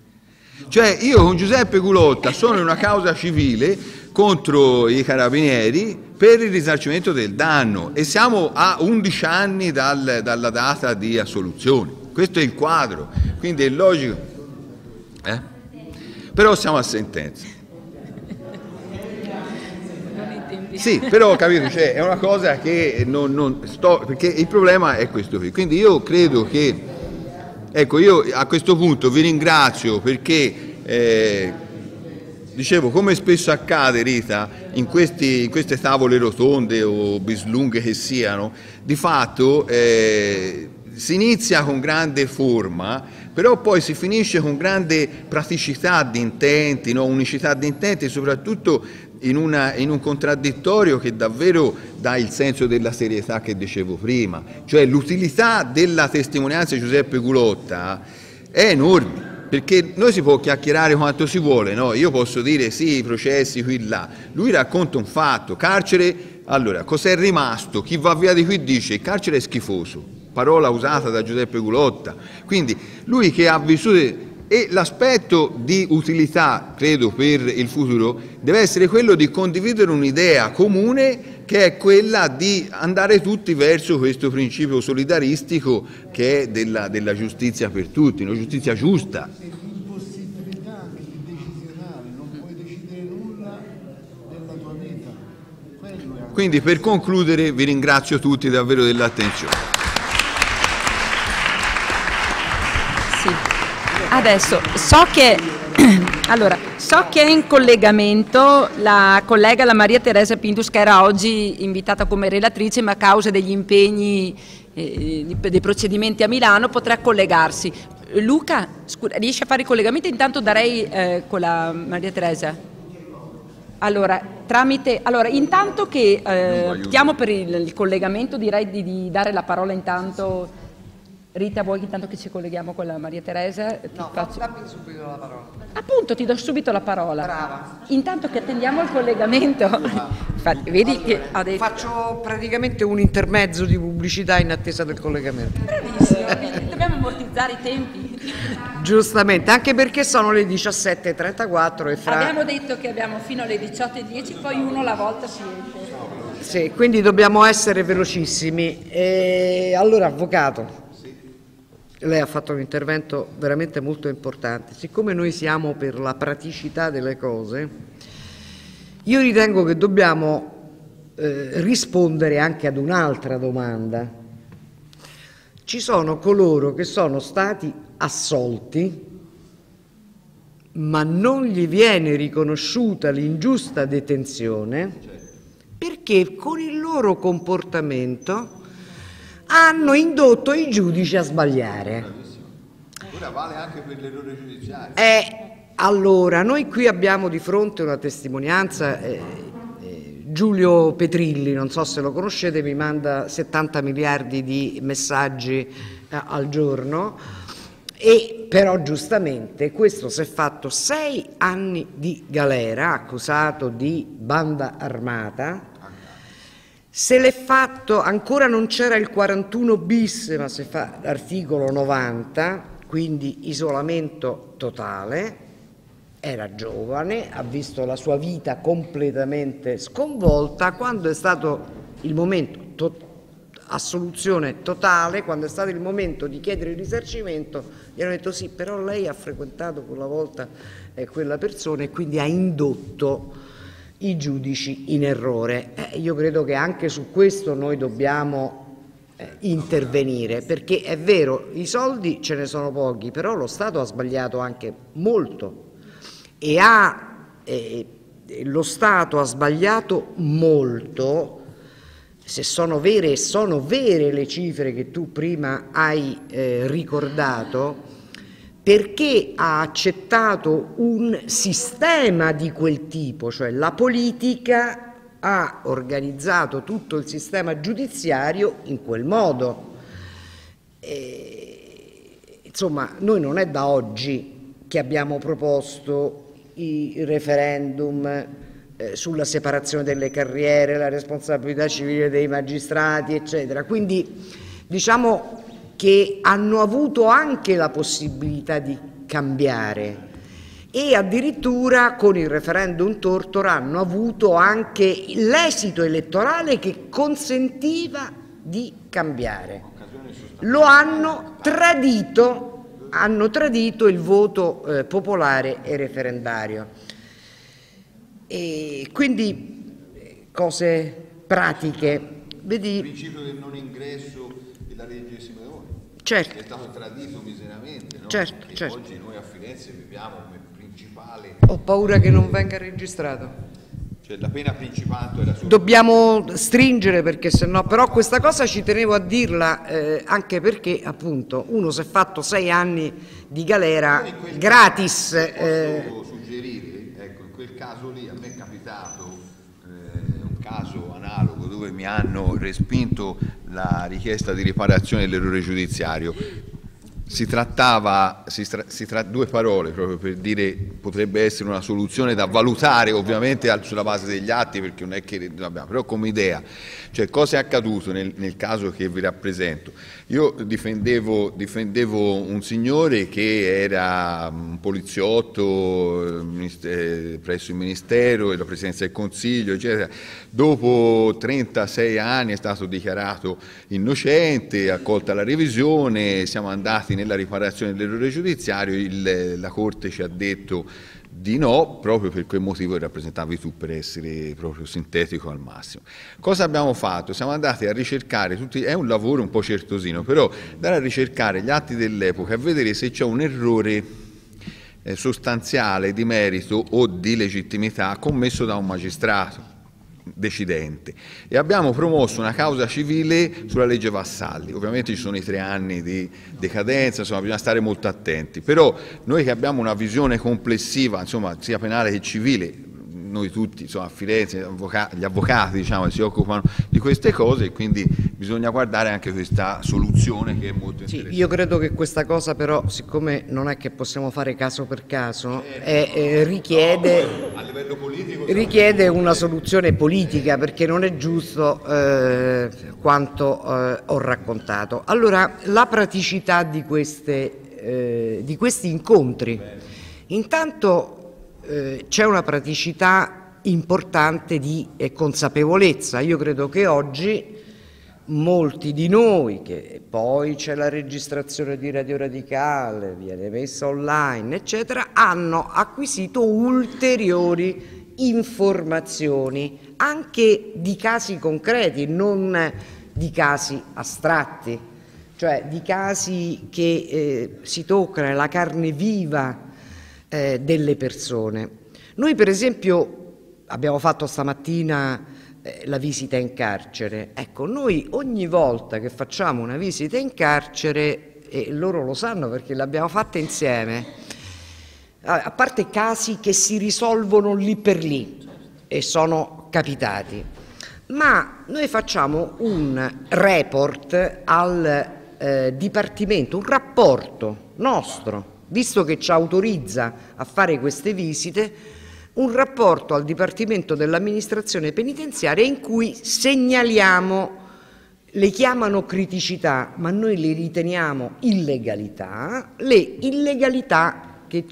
Cioè io con Giuseppe Gulotta sono in una causa civile contro i carabinieri per il risarcimento del danno e siamo a undici anni dal, dalla data di assoluzione. Questo è il quadro, quindi è logico. Eh? Però siamo a sentenza. Sì, però capito, cioè, è una cosa che non, non sto, perché il problema è questo qui. Quindi io credo che, ecco, io a questo punto vi ringrazio perché eh, dicevo, come spesso accade, Rita, in, questi, in queste tavole rotonde o bislunghe che siano, di fatto eh, si inizia con grande forma, però poi si finisce con grande praticità di intenti, no? Unicità di intenti, soprattutto in, una, in un contraddittorio che davvero dà il senso della serietà che dicevo prima. Cioè l'utilità della testimonianza di Giuseppe Gulotta è enorme. Perché noi si può chiacchierare quanto si vuole, no? Io posso dire sì, i processi qui là. Lui racconta un fatto, carcere, allora, cos'è rimasto? Chi va via di qui dice il carcere è schifoso, parola usata da Giuseppe Gulotta. Quindi lui che ha vissuto, e l'aspetto di utilità, credo, per il futuro, deve essere quello di condividere un'idea comune che è quella di andare tutti verso questo principio solidaristico che è della, della giustizia per tutti, una giustizia giusta. L'impossibilità anche di decisionale, non puoi decidere nulla della tua vita. Quindi per concludere vi ringrazio tutti davvero dell'attenzione. Sì. Adesso so che, allora, so che è in collegamento la collega la Maria Teresa Pintus, che era oggi invitata come relatrice, ma a causa degli impegni eh, dei procedimenti a Milano potrà collegarsi. Luca, scusa, riesci a fare i collegamenti? Intanto darei eh, con la Maria Teresa. Allora, tramite, allora intanto che eh, optiamo per il, il collegamento, direi di, di dare la parola intanto. Rita, vuoi intanto che ci colleghiamo con la Maria Teresa? Ti no, faccio... dammi subito la parola. Appunto, ti do subito la parola. Brava. Intanto che attendiamo il collegamento. Infatti, vedi allora, che ho detto... faccio praticamente un intermezzo di pubblicità in attesa del collegamento. Bravissimo, dobbiamo ammortizzare i tempi. Giustamente, anche perché sono le diciassette e trentaquattro e fra... Abbiamo detto che abbiamo fino alle diciotto e dieci, poi uno alla volta si esce. Sì, quindi dobbiamo essere velocissimi. E allora, avvocato, lei ha fatto un intervento veramente molto importante. Siccome noi siamo per la praticità delle cose, io ritengo che dobbiamo eh, rispondere anche ad un'altra domanda. Ci sono coloro che sono stati assolti, ma non gli viene riconosciuta l'ingiusta detenzione perché con il loro comportamento hanno indotto i giudici a sbagliare. Ora vale anche per l'errore giudiziario. Eh, allora, noi qui abbiamo di fronte una testimonianza, eh, eh, Giulio Petrilli, non so se lo conoscete, mi manda settanta miliardi di messaggi eh, al giorno, e però giustamente questo si è fatto sei anni di galera, accusato di banda armata. Se l'è fatto, ancora non c'era il quarantuno bis, ma si fa l'articolo novanta, quindi isolamento totale, era giovane, ha visto la sua vita completamente sconvolta. Quando è stato il momento, to- assoluzione totale, quando è stato il momento di chiedere il risarcimento, gli hanno detto sì, però lei ha frequentato quella volta eh, quella persona e quindi ha indotto i giudici in errore. Eh, io credo che anche su questo noi dobbiamo eh, intervenire, perché è vero, i soldi ce ne sono pochi, però lo Stato ha sbagliato anche molto e ha, eh, lo Stato ha sbagliato molto, se sono vere, e sono vere le cifre che tu prima hai eh, ricordato, perché ha accettato un sistema di quel tipo, cioè la politica ha organizzato tutto il sistema giudiziario in quel modo. E, insomma, noi non è da oggi che abbiamo proposto i referendum eh, sulla separazione delle carriere, la responsabilità civile dei magistrati, eccetera. Quindi diciamo che hanno avuto anche la possibilità di cambiare e addirittura con il referendum Tortora hanno avuto anche l'esito elettorale che consentiva di cambiare. Lo hanno tradito, hanno tradito il voto eh, popolare e referendario. E quindi cose pratiche. Vedi, il principio del non ingresso della legge Simeoni. Certo. È stato tradito miseramente, no? Certo, e certo. oggi noi a Firenze viviamo come principale. Ho paura che non venga registrato. Cioè la pena principale era solo. Dobbiamo stringere perché sennò, però questa cosa ci tenevo a dirla eh, anche perché appunto uno si è fatto sei anni di galera gratis. Posso eh, suggerire, ecco, in quel caso lì a me è capitato eh, un caso analogo dove mi hanno respinto la richiesta di riparazione dell'errore giudiziario. Si trattava, si tra, si tra, due parole proprio per dire potrebbe essere una soluzione da valutare ovviamente al, sulla base degli atti, perché non è che abbiamo, però come idea, cioè cosa è accaduto nel, nel caso che vi rappresento. Io difendevo, difendevo un signore che era un poliziotto eh, presso il Ministero e la Presidenza del Consiglio, eccetera. Dopo trentasei anni è stato dichiarato innocente, accolta la revisione, siamo andati nella riparazione dell'errore giudiziario, il, la Corte ci ha detto di no, proprio per quel motivo che rappresentavi tu, per essere proprio sintetico al massimo. Cosa abbiamo fatto? Siamo andati a ricercare, tutti, è un lavoro un po' certosino, però andare a ricercare gli atti dell'epoca e vedere se c'è un errore eh, sostanziale di merito o di legittimità commesso da un magistrato. decidente, e abbiamo promosso una causa civile sulla legge Vassalli. Ovviamente ci sono i tre anni di decadenza, insomma bisogna stare molto attenti, però noi che abbiamo una visione complessiva, insomma, sia penale che civile, noi tutti, insomma, a Firenze, gli avvocati, diciamo, che si occupano di queste cose, e quindi bisogna guardare anche questa soluzione che è molto interessante. Sì, io credo che questa cosa però, siccome non è che possiamo fare caso per caso, è, è, richiede, no, a livello politico, richiede una soluzione politica, perché non è giusto eh, quanto eh, ho raccontato. Allora, la praticità di, queste, eh, di questi incontri, intanto Eh, c'è una praticità importante di eh, consapevolezza. Io credo che oggi molti di noi, che poi c'è la registrazione di Radio Radicale, viene messa online, eccetera, hanno acquisito ulteriori informazioni, anche di casi concreti, non di casi astratti, cioè di casi che eh, si toccano la carne viva Eh, delle persone. Noi per esempio abbiamo fatto stamattina eh, la visita in carcere. Ecco, noi ogni volta che facciamo una visita in carcere, e loro lo sanno perché l'abbiamo fatta insieme, a, a parte casi che si risolvono lì per lì e sono capitati, ma noi facciamo un report al eh, Dipartimento, un rapporto nostro, visto che ci autorizza a fare queste visite, un rapporto al Dipartimento dell'Amministrazione Penitenziaria in cui segnaliamo, le chiamano criticità, ma noi le riteniamo illegalità, le illegalità che...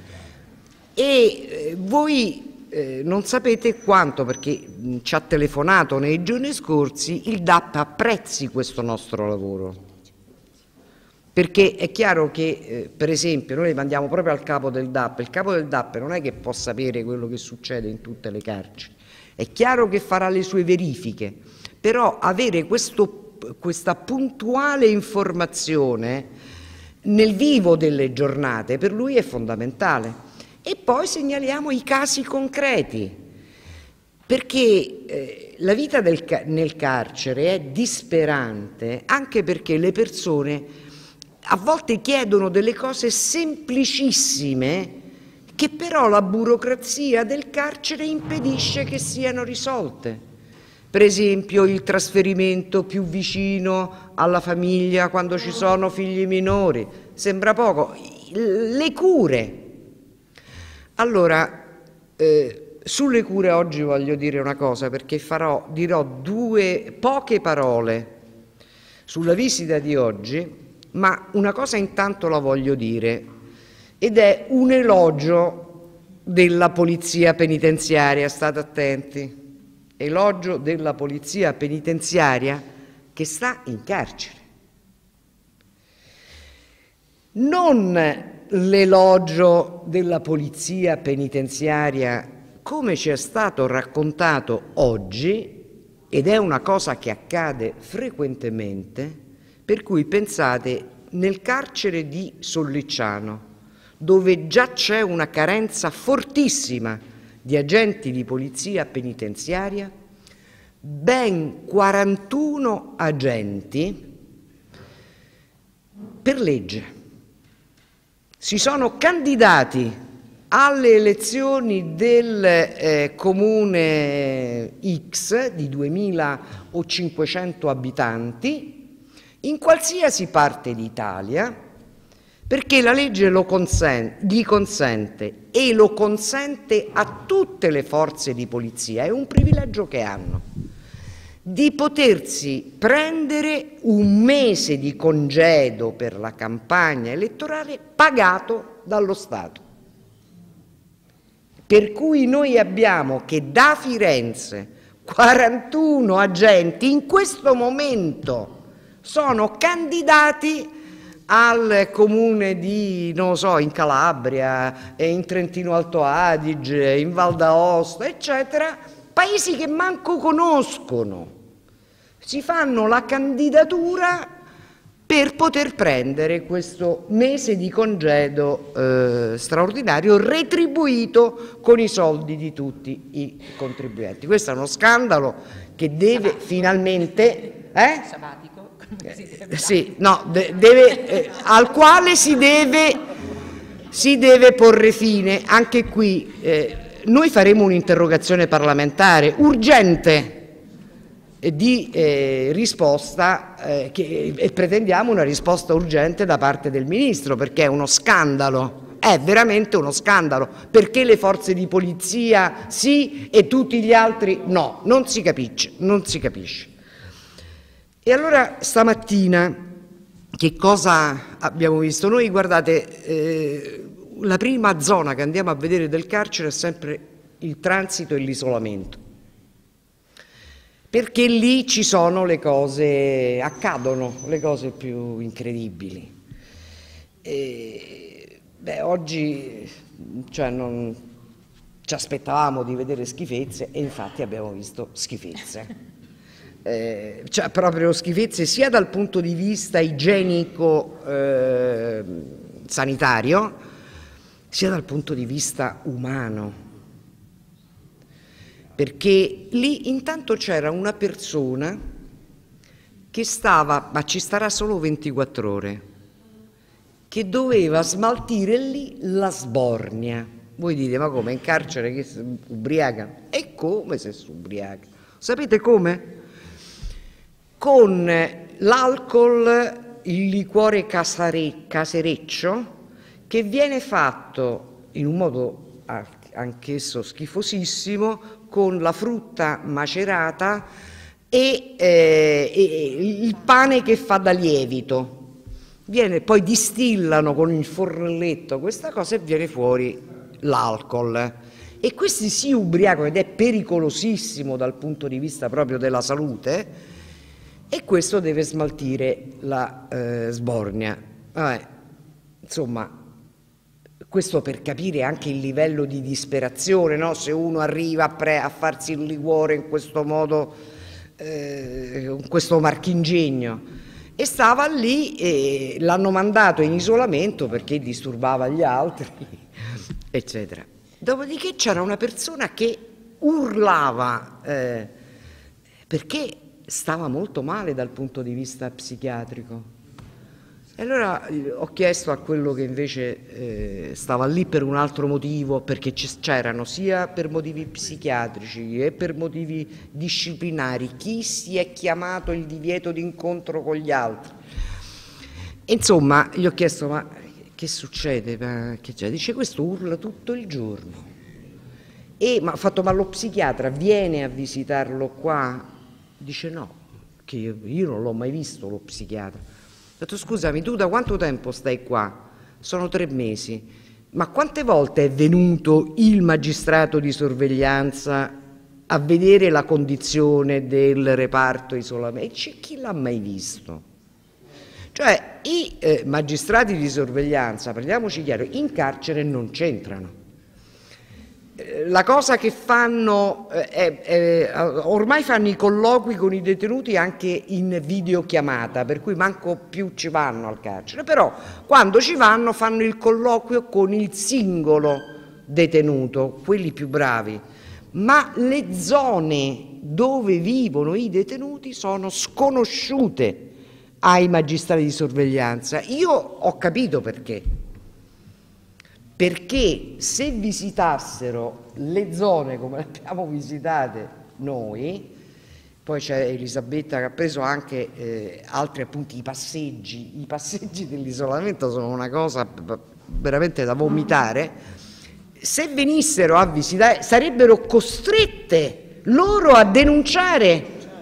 E voi eh, non sapete quanto, perché ci ha telefonato nei giorni scorsi, il D A P apprezzi questo nostro lavoro. Perché è chiaro che, eh, per esempio, noi le mandiamo proprio al capo del D A P, il capo del D A P non è che può sapere quello che succede in tutte le carceri, è chiaro che farà le sue verifiche, però avere questo, questa puntuale informazione nel vivo delle giornate per lui è fondamentale. E poi segnaliamo i casi concreti, perché eh, la vita del, nel carcere è disperante, anche perché le persone a volte chiedono delle cose semplicissime che però la burocrazia del carcere impedisce che siano risolte. Per esempio il trasferimento più vicino alla famiglia quando ci sono figli minori, sembra poco, le cure. Allora, eh, sulle cure oggi voglio dire una cosa, perché farò, dirò due poche parole sulla visita di oggi, ma una cosa intanto la voglio dire, ed è un elogio della polizia penitenziaria, state attenti, elogio della polizia penitenziaria che sta in carcere. Non l'elogio della polizia penitenziaria come ci è stato raccontato oggi, ed è una cosa che accade frequentemente, per cui pensate, nel carcere di Sollicciano, dove già c'è una carenza fortissima di agenti di polizia penitenziaria, ben quarantuno agenti per legge si sono candidati alle elezioni del eh, comune X di duemilacinquecento abitanti in qualsiasi parte d'Italia, perché la legge lo consente, gli consente e lo consente a tutte le forze di polizia, è un privilegio che hanno, di potersi prendere un mese di congedo per la campagna elettorale pagato dallo Stato. Per cui noi abbiamo che da Firenze quarantuno agenti in questo momento sono candidati al comune di, non lo so, in Calabria, in Trentino Alto Adige, in Val d'Aosta, eccetera, paesi che manco conoscono. Si fanno la candidatura per poter prendere questo mese di congedo eh, straordinario retribuito con i soldi di tutti i contribuenti. Questo è uno scandalo che deve Sabatico. finalmente... Eh? Sabatico. Eh, sì, no, de deve, eh, al quale si deve, si deve porre fine. Anche qui eh, noi faremo un'interrogazione parlamentare urgente di eh, risposta eh, che, e pretendiamo una risposta urgente da parte del Ministro, perché è uno scandalo, è veramente uno scandalo, perché le forze di polizia sì e tutti gli altri no, non si capisce, non si capisce. E allora stamattina che cosa abbiamo visto? Noi, guardate, eh, la prima zona che andiamo a vedere del carcere è sempre il transito e l'isolamento, perché lì ci sono le cose, accadono le cose più incredibili. E, beh, oggi cioè, non ci aspettavamo di vedere schifezze e infatti abbiamo visto schifezze. Eh, cioè proprio schifezze sia dal punto di vista igienico eh, sanitario, sia dal punto di vista umano. Perché lì intanto c'era una persona che stava, ma ci starà solo ventiquattro ore, che doveva smaltire lì la sbornia. Voi dite, ma come, in carcere che si ubriaca? E come se si ubriaca? Sapete come? Con l'alcol, il liquore casare, casereccio, che viene fatto in un modo anch'esso schifosissimo, con la frutta macerata e, eh, e il pane che fa da lievito. Viene, poi distillano con il fornelletto questa cosa e viene fuori l'alcol. E questi si ubriacano ed è pericolosissimo dal punto di vista proprio della salute, e questo deve smaltire la eh, sbornia. Vabbè, insomma, questo per capire anche il livello di disperazione, no? Se uno arriva a, pre a farsi il liquore in questo modo, eh, con questo marchingegno, e stava lì e l'hanno mandato in isolamento perché disturbava gli altri, eccetera. Dopodiché c'era una persona che urlava eh, perché stava molto male dal punto di vista psichiatrico. E allora ho chiesto a quello che invece eh, stava lì per un altro motivo, perché c'erano sia per motivi psichiatrici e per motivi disciplinari, chi si è chiamato il divieto di incontro con gli altri. E insomma, gli ho chiesto, ma che succede? Che c'è? Dice, questo urla tutto il giorno. E mi ha fatto, ma lo psichiatra viene a visitarlo qua? Dice no, che io, io non l'ho mai visto lo psichiatra. Ho detto, scusami, tu da quanto tempo stai qua? Sono tre mesi. Ma quante volte è venuto il magistrato di sorveglianza a vedere la condizione del reparto isolamento? E c'è chi l'ha mai visto? Cioè, i eh, magistrati di sorveglianza, prendiamoci chiaro, in carcere non c'entrano. La cosa che fanno, eh, è, ormai fanno i colloqui con i detenuti anche in videochiamata, per cui manco più ci vanno al carcere, però quando ci vanno fanno il colloquio con il singolo detenuto, quelli più bravi, ma le zone dove vivono i detenuti sono sconosciute ai magistrati di sorveglianza. Io ho capito perché. Perché se visitassero le zone come le abbiamo visitate noi, poi c'è Elisabetta che ha preso anche eh, altri appunti, i passeggi, i passeggi dell'isolamento sono una cosa veramente da vomitare, se venissero a visitare sarebbero costrette loro a denunciare,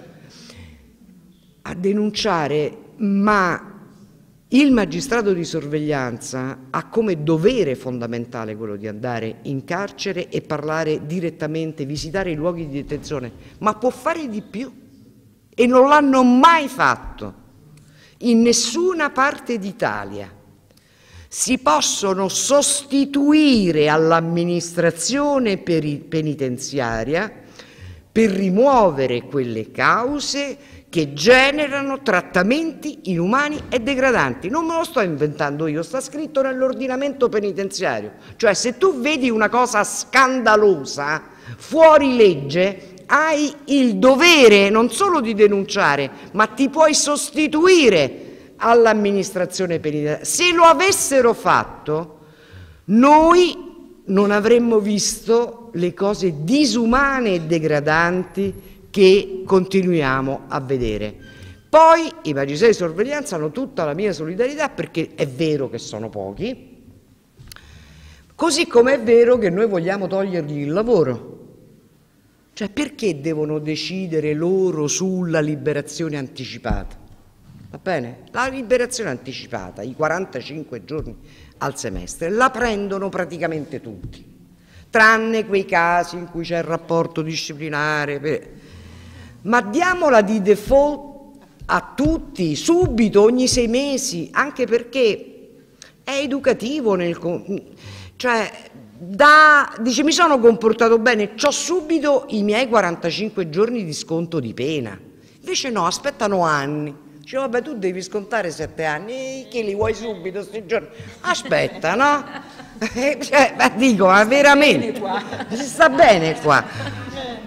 a denunciare, ma il magistrato di sorveglianza ha come dovere fondamentale quello di andare in carcere e parlare direttamente, visitare i luoghi di detenzione, ma può fare di più e non l'hanno mai fatto in nessuna parte d'Italia. Si possono sostituire all'amministrazione penitenziaria per rimuovere quelle cause che generano trattamenti inumani e degradanti. Non me lo sto inventando io, sta scritto nell'ordinamento penitenziario. Cioè, se tu vedi una cosa scandalosa, fuori legge, hai il dovere non solo di denunciare, ma ti puoi sostituire all'amministrazione penitenziaria. Se lo avessero fatto, noi non avremmo visto le cose disumane e degradanti che continuiamo a vedere. Poi i magistrati di sorveglianza hanno tutta la mia solidarietà, perché è vero che sono pochi, così come è vero che noi vogliamo togliergli il lavoro. Cioè, perché devono decidere loro sulla liberazione anticipata? Va bene? La liberazione anticipata, i quarantacinque giorni al semestre, la prendono praticamente tutti, tranne quei casi in cui c'è il rapporto disciplinare. Per... Ma diamola di default a tutti, subito, ogni sei mesi, anche perché è educativo nel... Cioè, da, dice, mi sono comportato bene, c'ho subito i miei quarantacinque giorni di sconto di pena. Invece no, aspettano anni. Dice, vabbè, tu devi scontare sette anni, e che li vuoi subito questi giorni? Aspetta, no? Cioè, ma dico, ma veramente, si sta bene qua.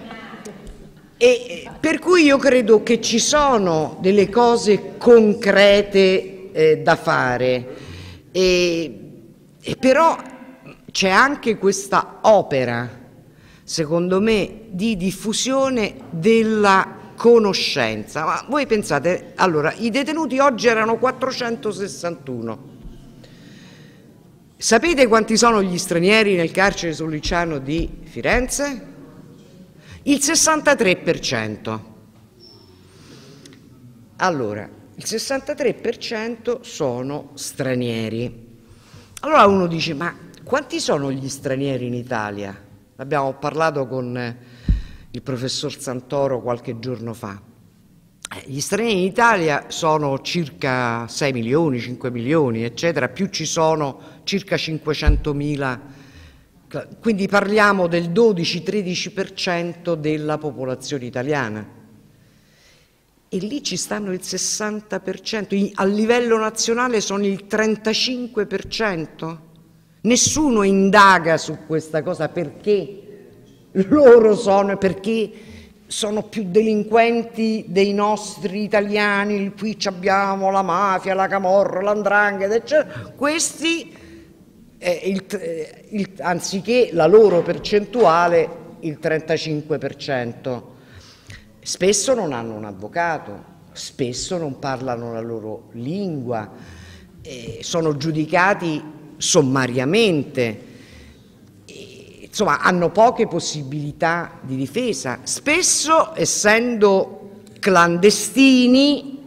E per cui io credo che ci sono delle cose concrete eh, da fare, e, e però c'è anche questa opera, secondo me, di diffusione della conoscenza. Ma voi pensate, allora, i detenuti oggi erano quattrocentosessantuno. Sapete quanti sono gli stranieri nel carcere Sollicciano di Firenze? Il sessantatré per cento. Allora, il sessantatré per cento sono stranieri. Allora uno dice, ma quanti sono gli stranieri in Italia? Abbiamo parlato con il professor Santoro qualche giorno fa. Gli stranieri in Italia sono circa sei milioni, cinque milioni, eccetera, più ci sono circa cinquecentomila. Quindi parliamo del dodici tredici per cento della popolazione italiana. E lì ci stanno il sessanta per cento, a livello nazionale sono il trentacinque per cento. Nessuno indaga su questa cosa, perché loro sono, perché sono più delinquenti dei nostri italiani, qui abbiamo la mafia, la camorra, l'andrangheta, eccetera. Questi, eh, il, il, anziché la loro percentuale, il trentacinque per cento. Spesso non hanno un avvocato, spesso non parlano la loro lingua, eh, sono giudicati sommariamente, eh, insomma hanno poche possibilità di difesa. Spesso, essendo clandestini,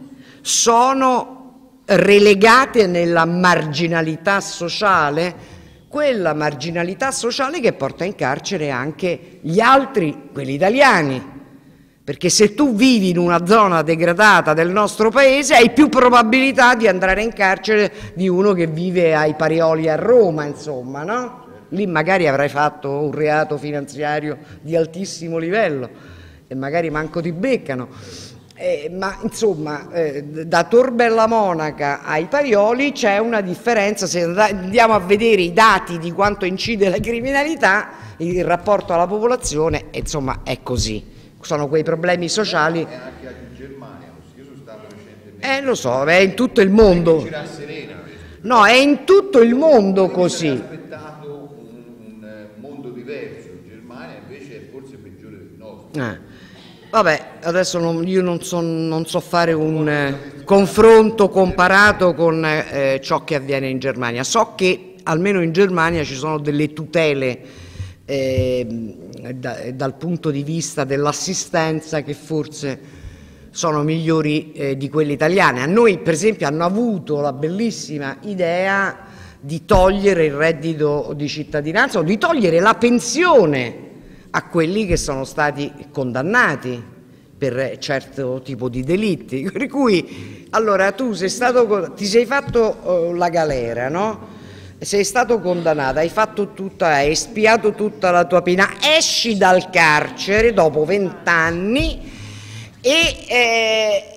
sono relegate nella marginalità sociale, quella marginalità sociale che porta in carcere anche gli altri, quelli italiani. Perché se tu vivi in una zona degradata del nostro paese hai più probabilità di andare in carcere di uno che vive ai Parioli a Roma, insomma, no? Lì magari avrai fatto un reato finanziario di altissimo livello e magari manco ti beccano. Eh, ma insomma, eh, da Tor Bella Monaca ai Parioli c'è una differenza. Se andiamo a vedere i dati di quanto incide la criminalità, il rapporto alla popolazione, insomma, è così. Sono quei problemi sociali. E anche in Germania, io sono stato recentemente. Eh, lo so, è in tutto il mondo. No, è in tutto il mondo così. Mi aspettato un, un mondo diverso. In Germania invece è forse peggiore del nostro. Eh. Vabbè, adesso non, io non so, non so fare un eh, confronto comparato con eh, ciò che avviene in Germania. So che almeno in Germania ci sono delle tutele Eh, da, dal punto di vista dell'assistenza che forse sono migliori eh, di quelle italiane. A noi per esempio hanno avuto la bellissima idea di togliere il reddito di cittadinanza o di togliere la pensione a quelli che sono stati condannati per certo tipo di delitti, per cui allora tu sei stato, ti sei fatto uh, la galera, no? Sei stato condannato, hai fatto tutta, hai espiato tutta la tua pena, esci dal carcere dopo vent'anni e, eh,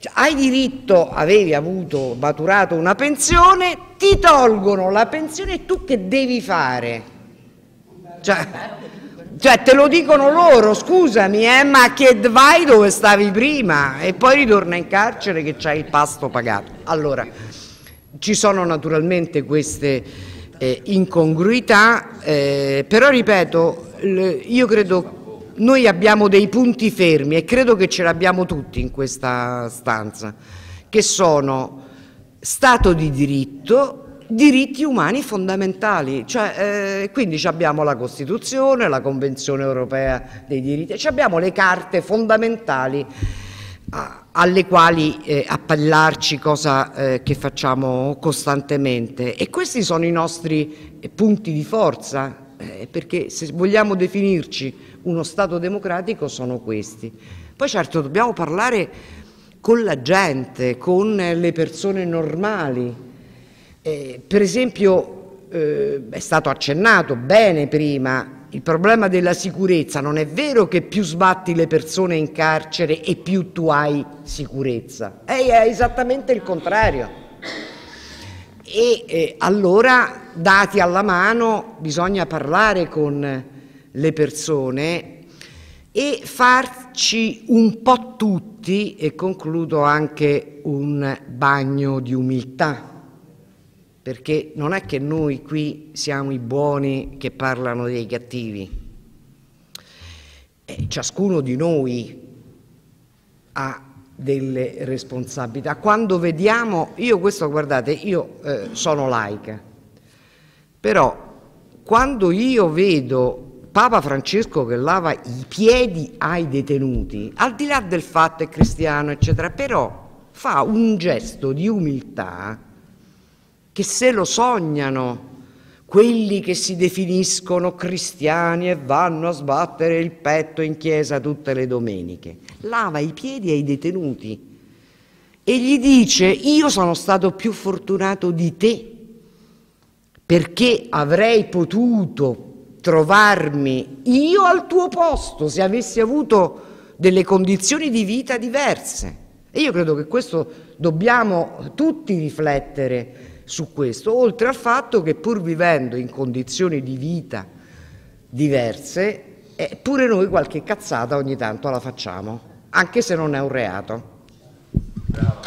Cioè, hai diritto, avevi avuto, maturato una pensione, ti tolgono la pensione e tu che devi fare? Cioè, cioè te lo dicono loro, scusami, eh, ma che vai dove stavi prima e poi ritorna in carcere che c'hai il pasto pagato. Allora, ci sono naturalmente queste eh, incongruità, eh, però ripeto, io credo... Noi abbiamo dei punti fermi e credo che ce l'abbiamo tutti in questa stanza, che sono Stato di diritto, diritti umani fondamentali, cioè, eh, quindi abbiamo la Costituzione, la Convenzione Europea dei diritti, cioè abbiamo le carte fondamentali a, alle quali eh, appellarci, cosa eh, che facciamo costantemente, e questi sono i nostri eh, punti di forza, eh, perché se vogliamo definirci uno Stato democratico sono questi. Poi certo dobbiamo parlare con la gente, con le persone normali. Eh, per esempio eh, è stato accennato bene prima il problema della sicurezza. Non è vero che più sbatti le persone in carcere e più tu hai sicurezza, è esattamente il contrario. E eh, allora, dati alla mano, bisogna parlare con le persone e farci un po' tutti, e concludo, anche un bagno di umiltà, perché non è che noi qui siamo i buoni che parlano dei cattivi, e ciascuno di noi ha delle responsabilità. Quando vediamo, io questo, guardate, io eh, sono laica, però quando io vedo Papa Francesco che lava i piedi ai detenuti, al di là del fatto è cristiano, eccetera, però fa un gesto di umiltà che se lo sognano quelli che si definiscono cristiani e vanno a sbattere il petto in chiesa tutte le domeniche. Lava i piedi ai detenuti e gli dice: io sono stato più fortunato di te, perché avrei potuto trovarmi io al tuo posto se avessi avuto delle condizioni di vita diverse. E io credo che questo dobbiamo tutti riflettere su questo, oltre al fatto che pur vivendo in condizioni di vita diverse, eh, pure noi qualche cazzata ogni tanto la facciamo, anche se non è un reato. Bravo.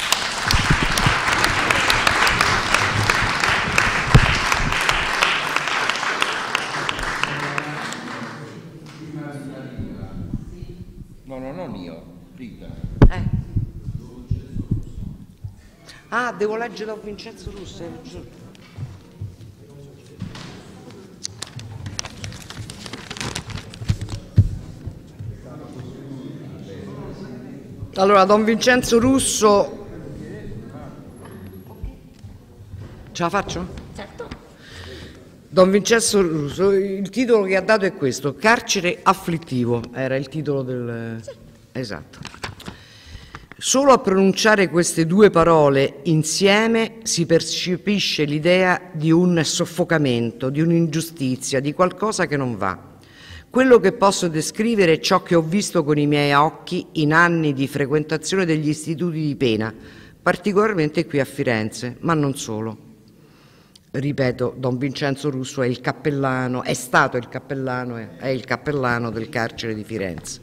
No, no, non io, Rita. Eh. Ah, devo leggere Don Vincenzo Russo. Allora, Don Vincenzo Russo, ce la faccio? Certo. Don Vincenzo Russo, il titolo che ha dato è questo: Carcere afflittivo, era il titolo del... Sì. Esatto. Solo a pronunciare queste due parole insieme si percepisce l'idea di un soffocamento, di un'ingiustizia, di qualcosa che non va. Quello che posso descrivere è ciò che ho visto con i miei occhi in anni di frequentazione degli istituti di pena, particolarmente qui a Firenze, ma non solo. Ripeto, Don Vincenzo Russo è il cappellano, è stato il cappellano, è il cappellano del carcere di Firenze.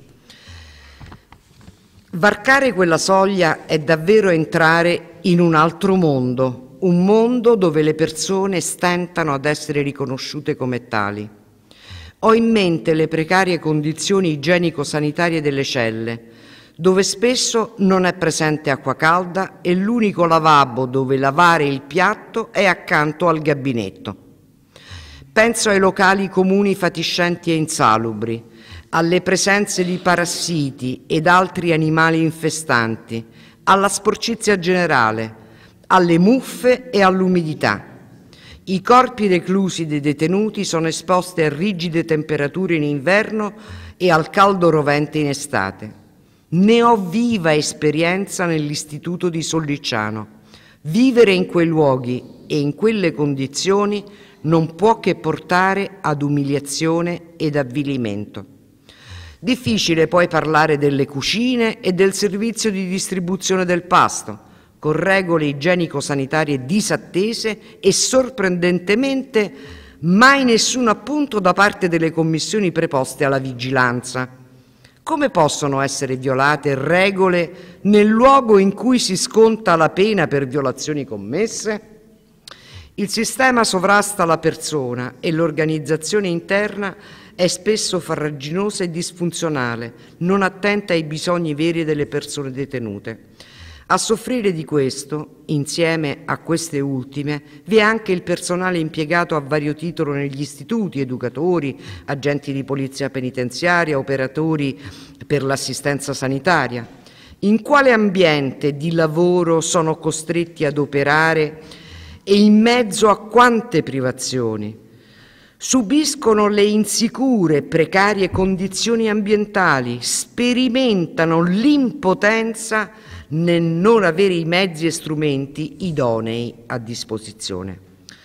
Varcare quella soglia è davvero entrare in un altro mondo, un mondo dove le persone stentano ad essere riconosciute come tali. Ho in mente le precarie condizioni igienico-sanitarie delle celle, dove spesso non è presente acqua calda e l'unico lavabo dove lavare il piatto è accanto al gabinetto. Penso ai locali comuni fatiscenti e insalubri, alle presenze di parassiti ed altri animali infestanti, alla sporcizia generale, alle muffe e all'umidità. I corpi reclusi dei detenuti sono esposti a rigide temperature in inverno e al caldo rovente in estate. Ne ho viva esperienza nell'istituto di Sollicciano. Vivere in quei luoghi e in quelle condizioni non può che portare ad umiliazione ed avvilimento. Difficile poi parlare delle cucine e del servizio di distribuzione del pasto, con regole igienico-sanitarie disattese e sorprendentemente mai nessun appunto da parte delle commissioni preposte alla vigilanza. Come possono essere violate regole nel luogo in cui si sconta la pena per violazioni commesse? Il sistema sovrasta la persona e l'organizzazione interna è spesso farraginosa e disfunzionale, non attenta ai bisogni veri delle persone detenute. A soffrire di questo, insieme a queste ultime, vi è anche il personale impiegato a vario titolo negli istituti, educatori, agenti di polizia penitenziaria, operatori per l'assistenza sanitaria. In quale ambiente di lavoro sono costretti ad operare e in mezzo a quante privazioni? Subiscono le insicure, precarie condizioni ambientali, sperimentano l'impotenza nel non avere i mezzi e strumenti idonei a disposizione.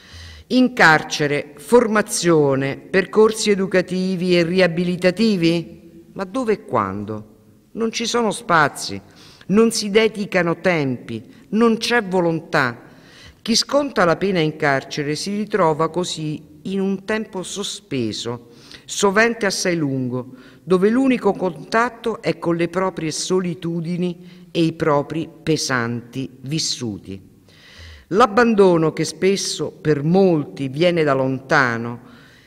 In carcere, formazione, percorsi educativi e riabilitativi? Ma dove e quando? Non ci sono spazi, non si dedicano tempi, non c'è volontà. Chi sconta la pena in carcere si ritrova così in un tempo sospeso, sovente assai lungo, dove l'unico contatto è con le proprie solitudini e i propri pesanti vissuti. L'abbandono, che spesso per molti viene da lontano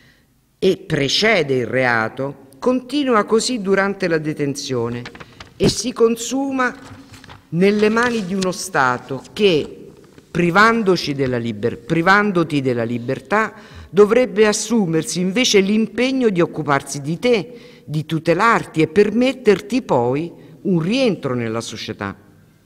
e precede il reato, continua così durante la detenzione e si consuma nelle mani di uno Stato che, privandoci della liber- privandoti della libertà, dovrebbe assumersi invece l'impegno di occuparsi di te, di tutelarti e permetterti poi un rientro nella società.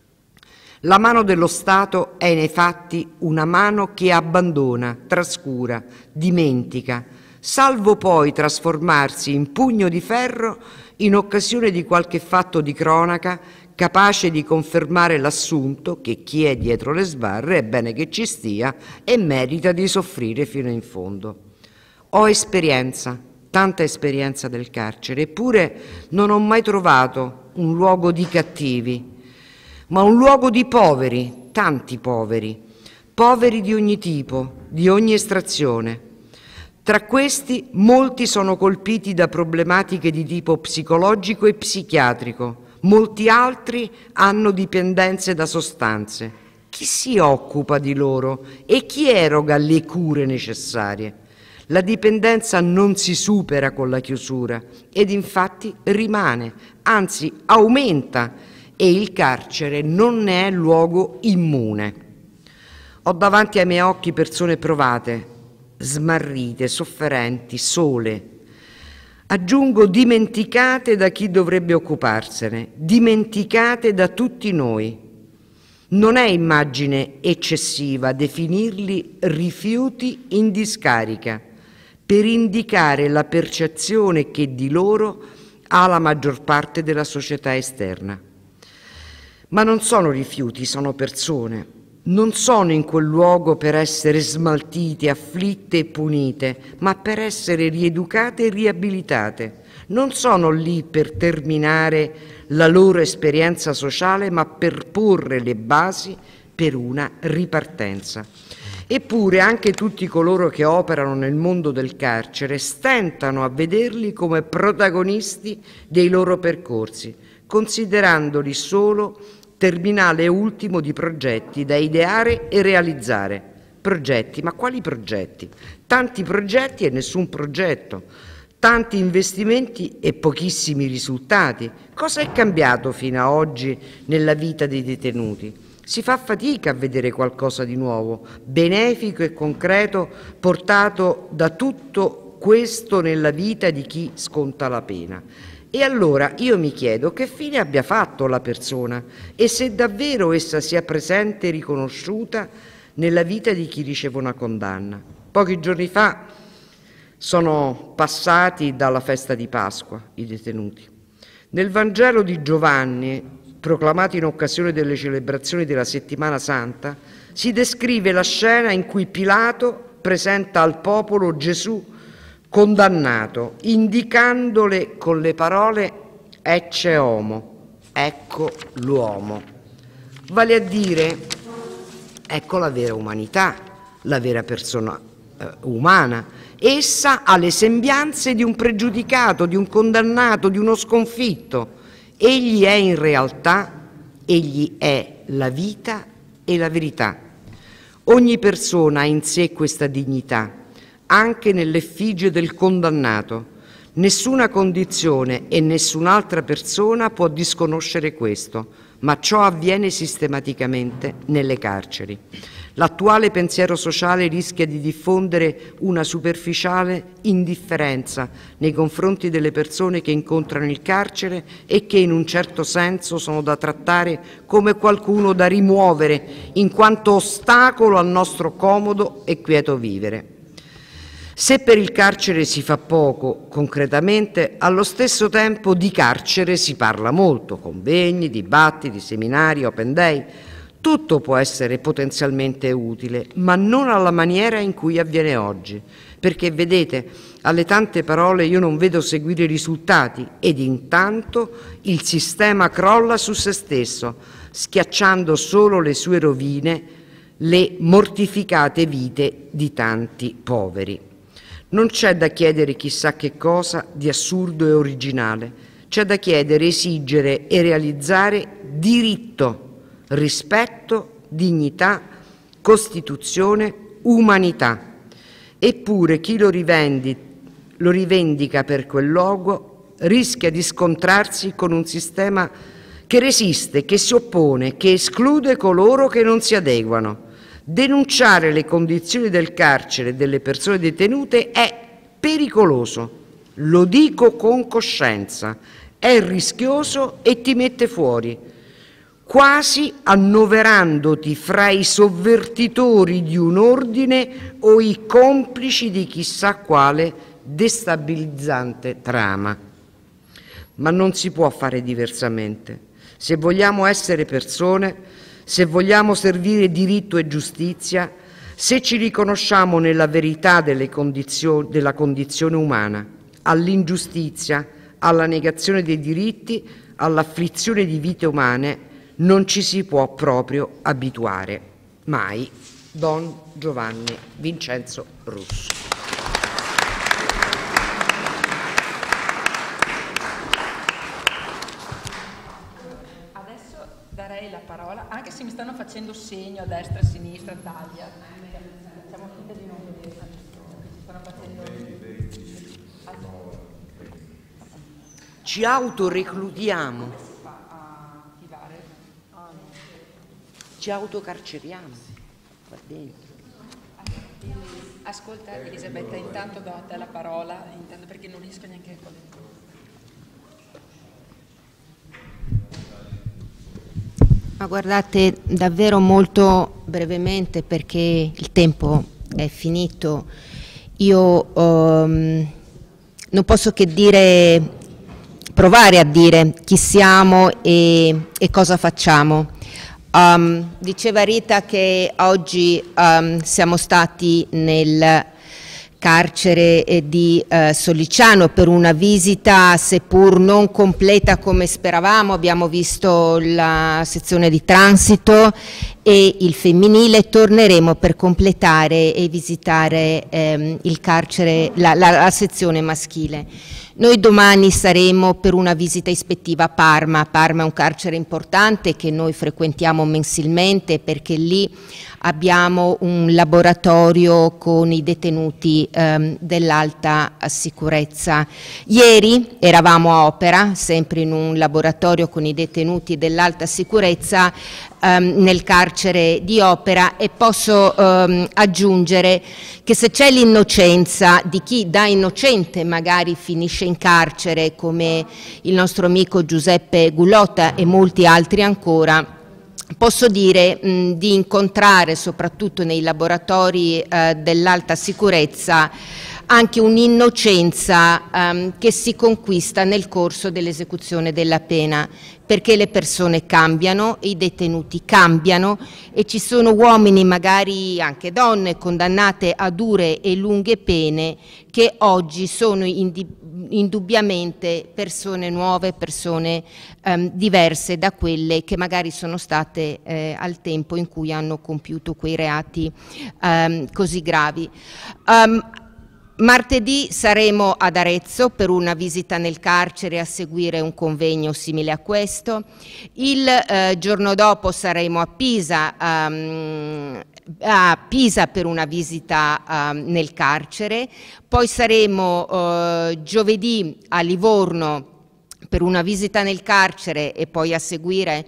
La mano dello Stato è nei fatti una mano che abbandona, trascura, dimentica, salvo poi trasformarsi in pugno di ferro in occasione di qualche fatto di cronaca capace di confermare l'assunto che chi è dietro le sbarre è bene che ci stia e merita di soffrire fino in fondo. Ho esperienza, tanta esperienza del carcere, eppure non ho mai trovato un luogo di cattivi, ma un luogo di poveri, tanti poveri, poveri di ogni tipo, di ogni estrazione. Tra questi molti sono colpiti da problematiche di tipo psicologico e psichiatrico, molti altri hanno dipendenze da sostanze. Chi si occupa di loro e chi eroga le cure necessarie? La dipendenza non si supera con la chiusura ed infatti rimane, anzi aumenta, e il carcere non ne è luogo immune. Ho davanti ai miei occhi persone provate, smarrite, sofferenti, sole. Aggiungo dimenticate da chi dovrebbe occuparsene, dimenticate da tutti noi. Non è immagine eccessiva definirli rifiuti in discarica, per indicare la percezione che di loro ha la maggior parte della società esterna. Ma non sono rifiuti, sono persone. Non sono in quel luogo per essere smaltite, afflitte e punite, ma per essere rieducate e riabilitate. Non sono lì per terminare la loro esperienza sociale, ma per porre le basi per una ripartenza. Eppure anche tutti coloro che operano nel mondo del carcere stentano a vederli come protagonisti dei loro percorsi, considerandoli solo terminale ultimo di progetti da ideare e realizzare. Progetti, ma quali progetti? Tanti progetti e nessun progetto, tanti investimenti e pochissimi risultati. Cosa è cambiato fino ad oggi nella vita dei detenuti? Si fa fatica a vedere qualcosa di nuovo, benefico e concreto portato da tutto questo nella vita di chi sconta la pena. E allora io mi chiedo che fine abbia fatto la persona e se davvero essa sia presente e riconosciuta nella vita di chi riceve una condanna. Pochi giorni fa sono passati dalla festa di Pasqua i detenuti. Nel Vangelo di Giovanni, proclamato in occasione delle celebrazioni della Settimana Santa, si descrive la scena in cui Pilato presenta al popolo Gesù condannato, indicandole con le parole ecce homo, ecco l'uomo. Vale a dire, ecco la vera umanità, la vera persona eh, umana. Essa ha le sembianze di un pregiudicato, di un condannato, di uno sconfitto. Egli è in realtà, egli è la vita e la verità. Ogni persona ha in sé questa dignità, anche nell'effigie del condannato. Nessuna condizione e nessun'altra persona può disconoscere questo, ma ciò avviene sistematicamente nelle carceri. L'attuale pensiero sociale rischia di diffondere una superficiale indifferenza nei confronti delle persone che incontrano il carcere e che in un certo senso sono da trattare come qualcuno da rimuovere in quanto ostacolo al nostro comodo e quieto vivere. Se per il carcere si fa poco, concretamente, allo stesso tempo di carcere si parla molto, convegni, dibattiti, seminari, open day. Tutto può essere potenzialmente utile, ma non alla maniera in cui avviene oggi, perché vedete, alle tante parole io non vedo seguire risultati ed intanto il sistema crolla su se stesso, schiacciando solo le sue rovine, le mortificate vite di tanti poveri. Non c'è da chiedere chissà che cosa di assurdo e originale, c'è da chiedere, esigere e realizzare diritto, rispetto, dignità, Costituzione, umanità. Eppure chi lo, rivendi, lo rivendica per quel luogo rischia di scontrarsi con un sistema che resiste, che si oppone, che esclude coloro che non si adeguano. Denunciare le condizioni del carcere delle persone detenute è pericoloso, lo dico con coscienza, è rischioso e ti mette fuori, quasi annoverandoti fra i sovvertitori di un ordine o i complici di chissà quale destabilizzante trama. Ma non si può fare diversamente. Se vogliamo essere persone, se vogliamo servire diritto e giustizia, se ci riconosciamo nella verità delle condizioni, della condizione umana, all'ingiustizia, alla negazione dei diritti, all'afflizione di vite umane, non ci si può proprio abituare. Mai. Don Giovanni Vincenzo Russo. Darei la parola, anche se mi stanno facendo segno a destra e a sinistra, taglia. Siamo finta di non vedere, ci stanno facendo... Ci autoreclutiamo, ci autocarceriamo qua dentro. Ascolta Elisabetta, intanto do a te la parola, intanto perché non riesco neanche a collegare. Ma guardate, davvero molto brevemente perché il tempo è finito, io um, non posso che dire, provare a dire chi siamo e, e cosa facciamo. Um, diceva Rita che oggi um, siamo stati nel carcere di eh, Sollicciano per una visita seppur non completa come speravamo. Abbiamo visto la sezione di transito e il femminile, torneremo per completare e visitare ehm, il carcere, la, la, la sezione maschile. Noi domani saremo per una visita ispettiva a Parma. Parma è un carcere importante che noi frequentiamo mensilmente perché lì abbiamo un laboratorio con i detenuti ehm, dell'alta sicurezza. Ieri eravamo a Opera, sempre in un laboratorio con i detenuti dell'alta sicurezza ehm, nel carcere di Opera, e posso ehm, aggiungere che se c'è l'innocenza di chi da innocente magari finisce in carcere, come il nostro amico Giuseppe Gullotta e molti altri ancora, posso dire mh, di incontrare soprattutto nei laboratori eh, dell'alta sicurezza anche un'innocenza um, che si conquista nel corso dell'esecuzione della pena, perché le persone cambiano, i detenuti cambiano e ci sono uomini, magari anche donne, condannate a dure e lunghe pene che oggi sono indubbiamente persone nuove, persone um, diverse da quelle che magari sono state eh, al tempo in cui hanno compiuto quei reati um, così gravi. Um, Martedì saremo ad Arezzo per una visita nel carcere a seguire un convegno simile a questo. Il eh, giorno dopo saremo a Pisa, um, a Pisa per una visita um, nel carcere. Poi saremo uh, giovedì a Livorno per una visita nel carcere e poi a seguire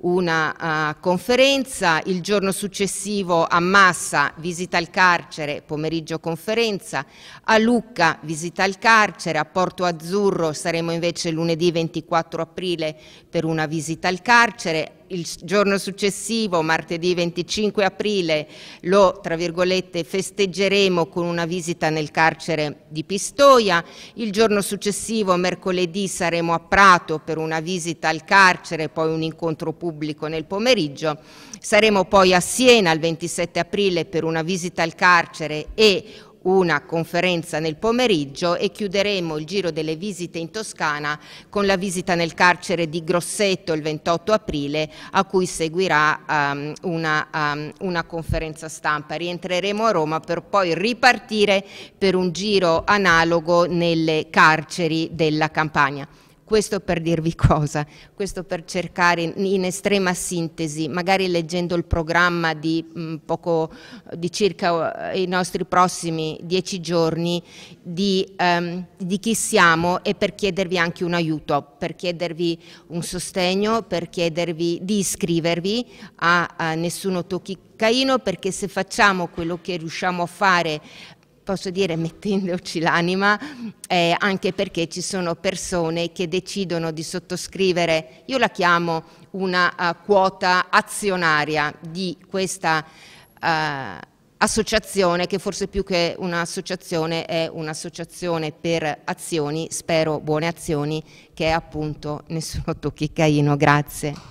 una uh, conferenza. Il giorno successivo a Massa visita al carcere, pomeriggio conferenza. A Lucca visita al carcere. A Porto Azzurro saremo invece lunedì ventiquattro aprile per una visita al carcere. Il giorno successivo, martedì venticinque aprile, lo, tra virgolette, festeggeremo con una visita nel carcere di Pistoia. Il giorno successivo, mercoledì, saremo a Prato per una visita al carcere, poi un incontro pubblico nel pomeriggio. Saremo poi a Siena il ventisette aprile per una visita al carcere e una conferenza nel pomeriggio, e chiuderemo il giro delle visite in Toscana con la visita nel carcere di Grosseto il ventotto aprile, a cui seguirà um, una, um, una conferenza stampa. Rientreremo a Roma per poi ripartire per un giro analogo nelle carceri della Campania. Questo per dirvi cosa, questo per cercare in, in estrema sintesi, magari leggendo il programma di, mh, poco, di circa uh, i nostri prossimi dieci giorni, di, um, di chi siamo, e per chiedervi anche un aiuto, per chiedervi un sostegno, per chiedervi di iscrivervi a, a Nessuno Tocchi Caino, perché se facciamo quello che riusciamo a fare, posso dire mettendoci l'anima, eh, anche perché ci sono persone che decidono di sottoscrivere, io la chiamo una uh, quota azionaria di questa uh, associazione, che forse più che un'associazione è un'associazione per azioni, spero buone azioni, che è appunto Nessuno Tocchi Caino. Grazie.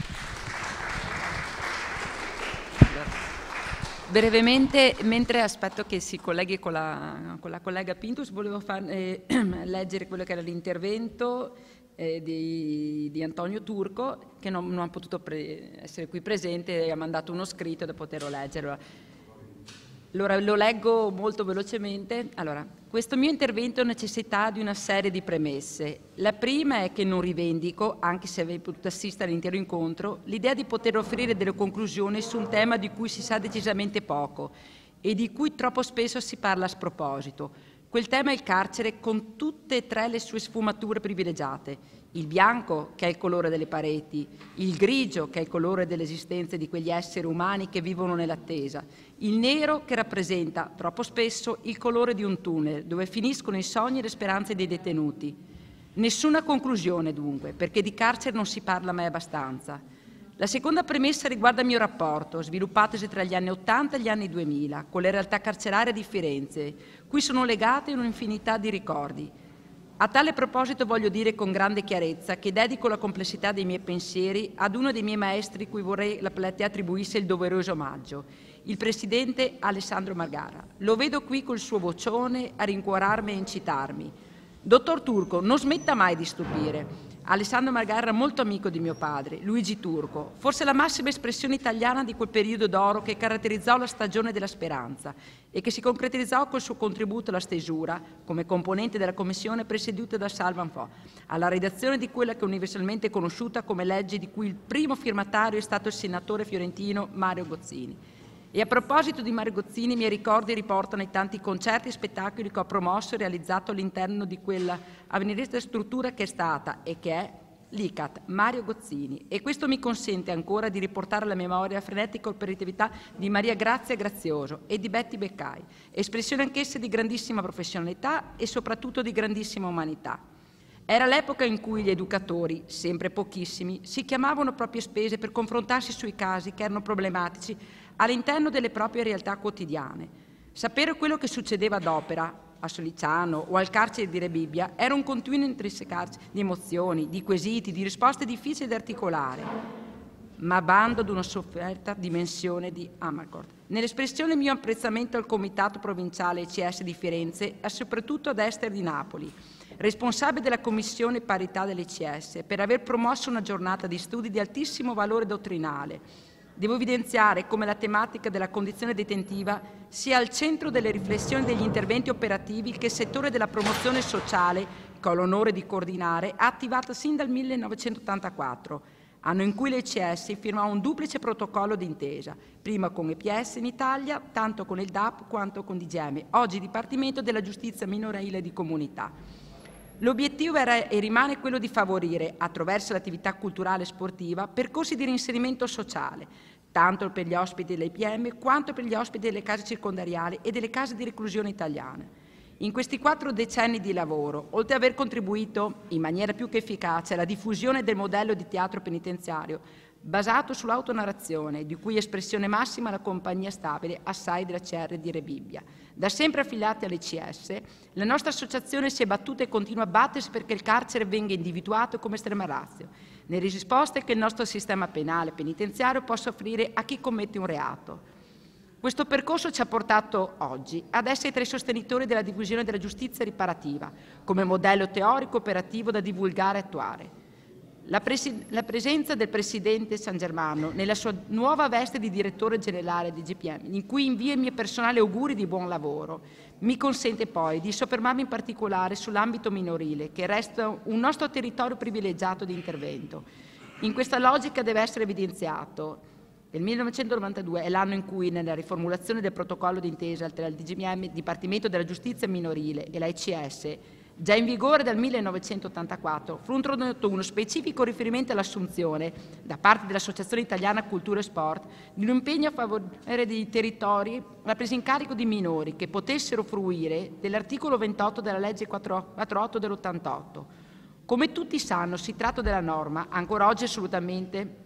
Brevemente, mentre aspetto che si colleghi con la, con la collega Pintus, volevo far, eh, leggere quello che era l'intervento eh, di, di Antonio Turco, che non, non ha potuto essere qui presente e ha mandato uno scritto da poterlo leggere. Allora, lo leggo molto velocemente. Allora, questo mio intervento necessita di una serie di premesse. La prima è che non rivendico, anche se avevi potuto assistere all'intero incontro, l'idea di poter offrire delle conclusioni su un tema di cui si sa decisamente poco e di cui troppo spesso si parla a sproposito. Quel tema è il carcere, con tutte e tre le sue sfumature privilegiate. Il bianco, che è il colore delle pareti, il grigio, che è il colore delle esistenze di quegli esseri umani che vivono nell'attesa, il nero, che rappresenta troppo spesso il colore di un tunnel, dove finiscono i sogni e le speranze dei detenuti. Nessuna conclusione, dunque, perché di carcere non si parla mai abbastanza. La seconda premessa riguarda il mio rapporto, sviluppatosi tra gli anni Ottanta e gli anni duemila, con le realtà carcerarie di Firenze, cui sono legate un'infinità di ricordi. A tale proposito voglio dire con grande chiarezza che dedico la complessità dei miei pensieri ad uno dei miei maestri cui vorrei la platea attribuisse il doveroso omaggio, il presidente Alessandro Margara. Lo vedo qui col suo vocione a rincuorarmi e incitarmi. Dottor Turco, non smetta mai di stupire. Alessandro Margara era molto amico di mio padre, Luigi Turco, forse la massima espressione italiana di quel periodo d'oro che caratterizzò la stagione della speranza e che si concretizzò col suo contributo alla stesura, come componente della commissione presieduta da Salvan Fo, alla redazione di quella che è universalmente conosciuta come legge di cui il primo firmatario è stato il senatore fiorentino Mario Gozzini. E a proposito di Mario Gozzini, i miei ricordi riportano ai tanti concerti e spettacoli che ho promosso e realizzato all'interno di quella avvenirista struttura che è stata e che è l'I C A T, Mario Gozzini. E questo mi consente ancora di riportare alla memoria la frenetica operatività di Maria Grazia Grazioso e di Betty Beccai, espressione anch'essa di grandissima professionalità e soprattutto di grandissima umanità. Era l'epoca in cui gli educatori, sempre pochissimi, si chiamavano a proprie spese per confrontarsi sui casi che erano problematici all'interno delle proprie realtà quotidiane. Sapere quello che succedeva ad opera a Soliciano o al carcere di Rebibbia era un continuo intrinsecarsi di emozioni, di quesiti, di risposte difficili da articolare, ma a bando ad una sofferta dimensione di Amarcord. Nell'espressione mio apprezzamento al Comitato Provinciale I C S di Firenze e soprattutto ad Ester di Napoli, responsabile della Commissione Parità dell'I C S, per aver promosso una giornata di studi di altissimo valore dottrinale. Devo evidenziare come la tematica della condizione detentiva sia al centro delle riflessioni degli interventi operativi che il settore della promozione sociale, che ho l'onore di coordinare, ha attivato sin dal millenovecentottantaquattro, anno in cui l'I C S firmò un duplice protocollo d'intesa, prima con E P S in Italia, tanto con il D A P quanto con D G M, oggi Dipartimento della Giustizia Minorile e di Comunità. L'obiettivo era e rimane quello di favorire, attraverso l'attività culturale e sportiva, percorsi di reinserimento sociale, tanto per gli ospiti dell'I P M quanto per gli ospiti delle case circondariali e delle case di reclusione italiane. In questi quattro decenni di lavoro, oltre ad aver contribuito in maniera più che efficace alla diffusione del modello di teatro penitenziario, basato sull'autonarrazione, di cui espressione massima la compagnia stabile Assai della C R di Rebibbia. Da sempre affiliati all'I C S, la nostra associazione si è battuta e continua a battersi perché il carcere venga individuato come estrema ratio, nelle risposte che il nostro sistema penale penitenziario possa offrire a chi commette un reato. Questo percorso ci ha portato oggi ad essere tra i sostenitori della diffusione della giustizia riparativa, come modello teorico operativo da divulgare e attuare. La, la presenza del Presidente San Germano nella sua nuova veste di Direttore Generale di G P M, in cui invia i miei personali auguri di buon lavoro, mi consente poi di soffermarmi in particolare sull'ambito minorile, che resta un nostro territorio privilegiato di intervento. In questa logica deve essere evidenziato il millenovecentonovantadue è l'anno in cui, nella riformulazione del protocollo d'intesa tra il D G M, Dipartimento della Giustizia Minorile e la I C S, già in vigore dal millenovecentottantaquattro, fu introdotto uno specifico riferimento all'assunzione, da parte dell'Associazione Italiana Cultura e Sport, di un impegno a favore dei territori alla presa in carico di minori che potessero fruire dell'articolo ventotto della legge quarantotto dell'ottantotto. Come tutti sanno, si tratta della norma, ancora oggi assolutamente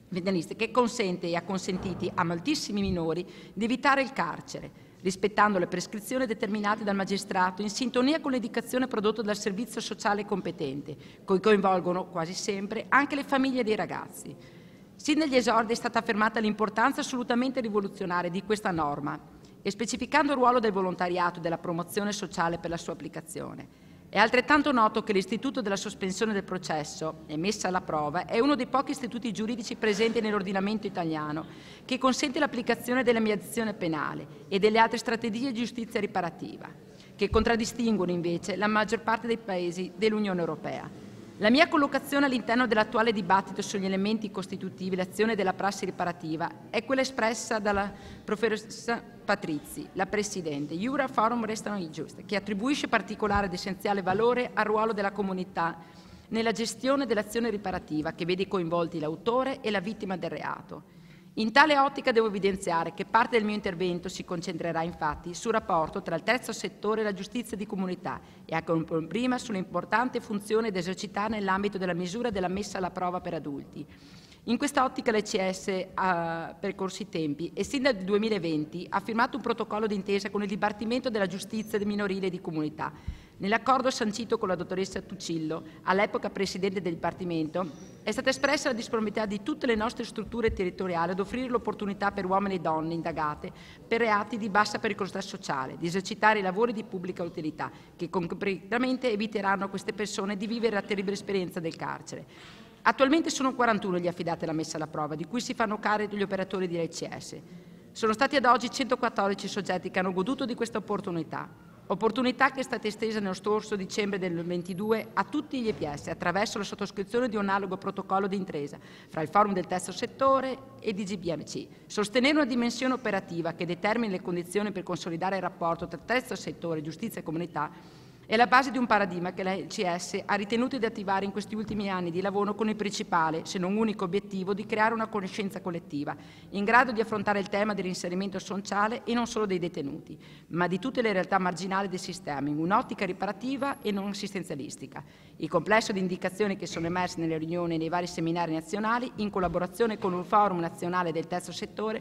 che consente e ha consentito a moltissimi minori di evitare il carcere, rispettando le prescrizioni determinate dal magistrato in sintonia con l'indicazione prodotta dal servizio sociale competente, cui coinvolgono quasi sempre anche le famiglie dei ragazzi. Sin dagli esordi è stata affermata l'importanza assolutamente rivoluzionaria di questa norma e specificando il ruolo del volontariato e della promozione sociale per la sua applicazione. È altrettanto noto che l'istituto della sospensione del processo e messa alla prova è uno dei pochi istituti giuridici presenti nell'ordinamento italiano che consente l'applicazione della mediazione penale e delle altre strategie di giustizia riparativa, che contraddistinguono invece la maggior parte dei paesi dell'Unione Europea. La mia collocazione all'interno dell'attuale dibattito sugli elementi costitutivi l'azione della prassi riparativa è quella espressa dalla professoressa Patrizzi, la Presidente, Iura Forum Restaurant Just, che attribuisce particolare ed essenziale valore al ruolo della comunità nella gestione dell'azione riparativa che vede coinvolti l'autore e la vittima del reato. In tale ottica devo evidenziare che parte del mio intervento si concentrerà infatti sul rapporto tra il terzo settore e la giustizia di comunità e anche prima sull'importante funzione da esercitare nell'ambito della misura della messa alla prova per adulti. In questa ottica l'E C S ha percorso i tempi e sin dal duemilaventi ha firmato un protocollo d'intesa con il Dipartimento della Giustizia minorile e di comunità. Nell'accordo sancito con la dottoressa Tuccillo, all'epoca Presidente del Dipartimento, è stata espressa la disponibilità di tutte le nostre strutture territoriali ad offrire l'opportunità per uomini e donne indagate per reati di bassa pericolosità sociale di esercitare i lavori di pubblica utilità che concretamente eviteranno a queste persone di vivere la terribile esperienza del carcere. Attualmente sono quarantuno gli affidati alla messa alla prova, di cui si fanno carico gli operatori di E C S. Sono stati ad oggi centoquattordici soggetti che hanno goduto di questa opportunità, opportunità che è stata estesa nello scorso dicembre del ventidue a tutti gli E P S attraverso la sottoscrizione di un analogo protocollo di intesa fra il Forum del Terzo Settore e D G B M C. Sostenere una dimensione operativa che determini le condizioni per consolidare il rapporto tra Terzo Settore, giustizia e comunità è la base di un paradigma che l'E C S ha ritenuto di attivare in questi ultimi anni di lavoro con il principale, se non unico obiettivo, di creare una conoscenza collettiva in grado di affrontare il tema dell'inserimento sociale e non solo dei detenuti, ma di tutte le realtà marginali del sistema, in un'ottica riparativa e non assistenzialistica. Il complesso di indicazioni che sono emerse nelle riunioni e nei vari seminari nazionali, in collaborazione con un forum nazionale del terzo settore,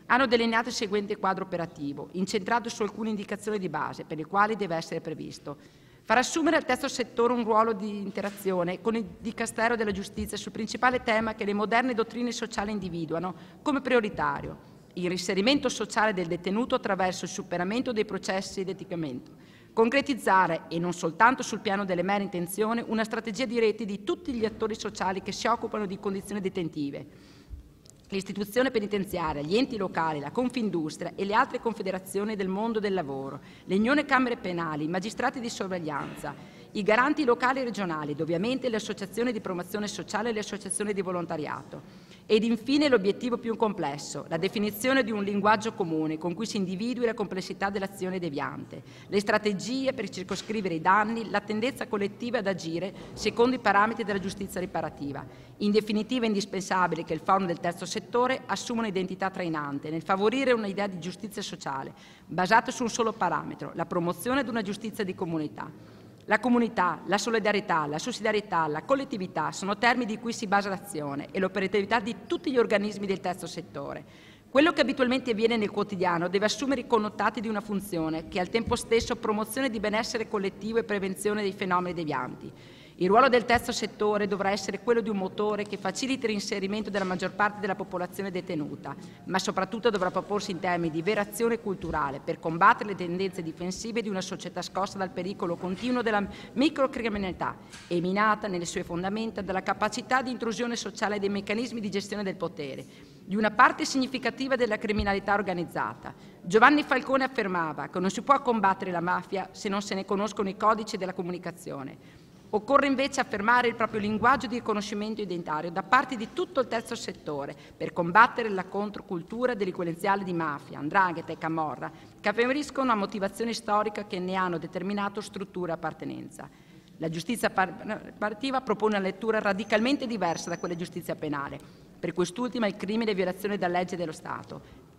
hanno delineato il seguente quadro operativo, incentrato su alcune indicazioni di base per le quali deve essere previsto. Far assumere al terzo settore un ruolo di interazione con il Dicastero della Giustizia sul principale tema che le moderne dottrine sociali individuano come prioritario, il reinserimento sociale del detenuto attraverso il superamento dei processi di eticamento. Concretizzare, e non soltanto sul piano delle mere intenzioni, una strategia di rete di tutti gli attori sociali che si occupano di condizioni detentive. L'istituzione penitenziaria, gli enti locali, la Confindustria e le altre confederazioni del mondo del lavoro, le unioni camere penali, i magistrati di sorveglianza, i garanti locali e regionali ed ovviamente le associazioni di promozione sociale e le associazioni di volontariato. Ed infine l'obiettivo più complesso, la definizione di un linguaggio comune con cui si individui la complessità dell'azione deviante, le strategie per circoscrivere i danni, la tendenza collettiva ad agire secondo i parametri della giustizia riparativa. In definitiva è indispensabile che il forum del terzo settore assuma un'identità trainante nel favorire un'idea di giustizia sociale basata su un solo parametro, la promozione di una giustizia di comunità. La comunità, la solidarietà, la sussidiarietà, la collettività sono termini di cui si basa l'azione e l'operatività di tutti gli organismi del terzo settore. Quello che abitualmente avviene nel quotidiano deve assumere i connotati di una funzione che è al tempo stesso promozione di benessere collettivo e prevenzione dei fenomeni devianti. Il ruolo del terzo settore dovrà essere quello di un motore che faciliti il reinserimento della maggior parte della popolazione detenuta, ma soprattutto dovrà proporsi in termini di vera azione culturale per combattere le tendenze difensive di una società scossa dal pericolo continuo della microcriminalità e minata nelle sue fondamenta dalla capacità di intrusione sociale dei meccanismi di gestione del potere, di una parte significativa della criminalità organizzata. Giovanni Falcone affermava che non si può combattere la mafia se non se ne conoscono i codici della comunicazione. Occorre invece affermare il proprio linguaggio di riconoscimento identitario da parte di tutto il terzo settore per combattere la controcultura delinquenziale di mafia, 'ndrangheta e camorra che afferiscono a motivazioni storiche che ne hanno determinato struttura e appartenenza. La giustizia riparativa propone una lettura radicalmente diversa da quella giustizia penale. Per quest'ultima il crimine è violazione della legge dello Stato.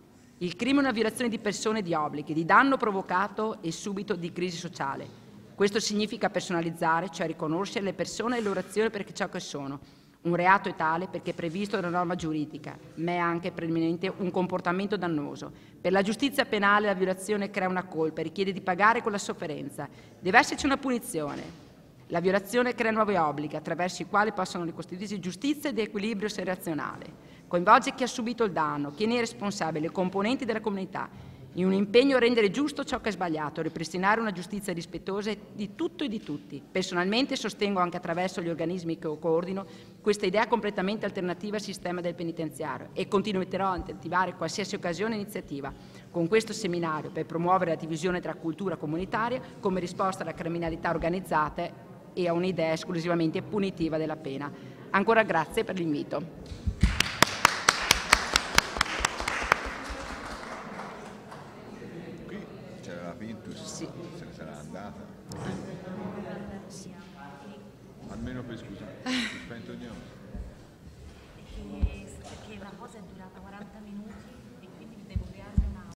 Il crimine è una violazione di persone e di obblighi, di danno provocato e subito di crisi sociale. Questo significa personalizzare, cioè riconoscere le persone e le loro azioni per ciò che sono. Un reato è tale perché è previsto da una norma giuridica, ma è anche preminente un comportamento dannoso. Per la giustizia penale la violazione crea una colpa e richiede di pagare con la sofferenza. Deve esserci una punizione. La violazione crea nuovi obblighi attraverso i quali possono ricostituirsi giustizia ed equilibrio razionale. Coinvolge chi ha subito il danno, chi ne è responsabile, le componenti della comunità, in un impegno a rendere giusto ciò che è sbagliato, ripristinare una giustizia rispettosa di tutto e di tutti. Personalmente sostengo anche attraverso gli organismi che coordino questa idea completamente alternativa al sistema del penitenziario e continuerò a attivare qualsiasi occasione e iniziativa con questo seminario per promuovere la divisione tra cultura comunitaria come risposta alla criminalità organizzata e a un'idea esclusivamente punitiva della pena. Ancora grazie per l'invito. Sì. Se ne sarà andata. Sì. Almeno per scusa. Spento di oggi. Perché, perché la cosa è durata quaranta minuti.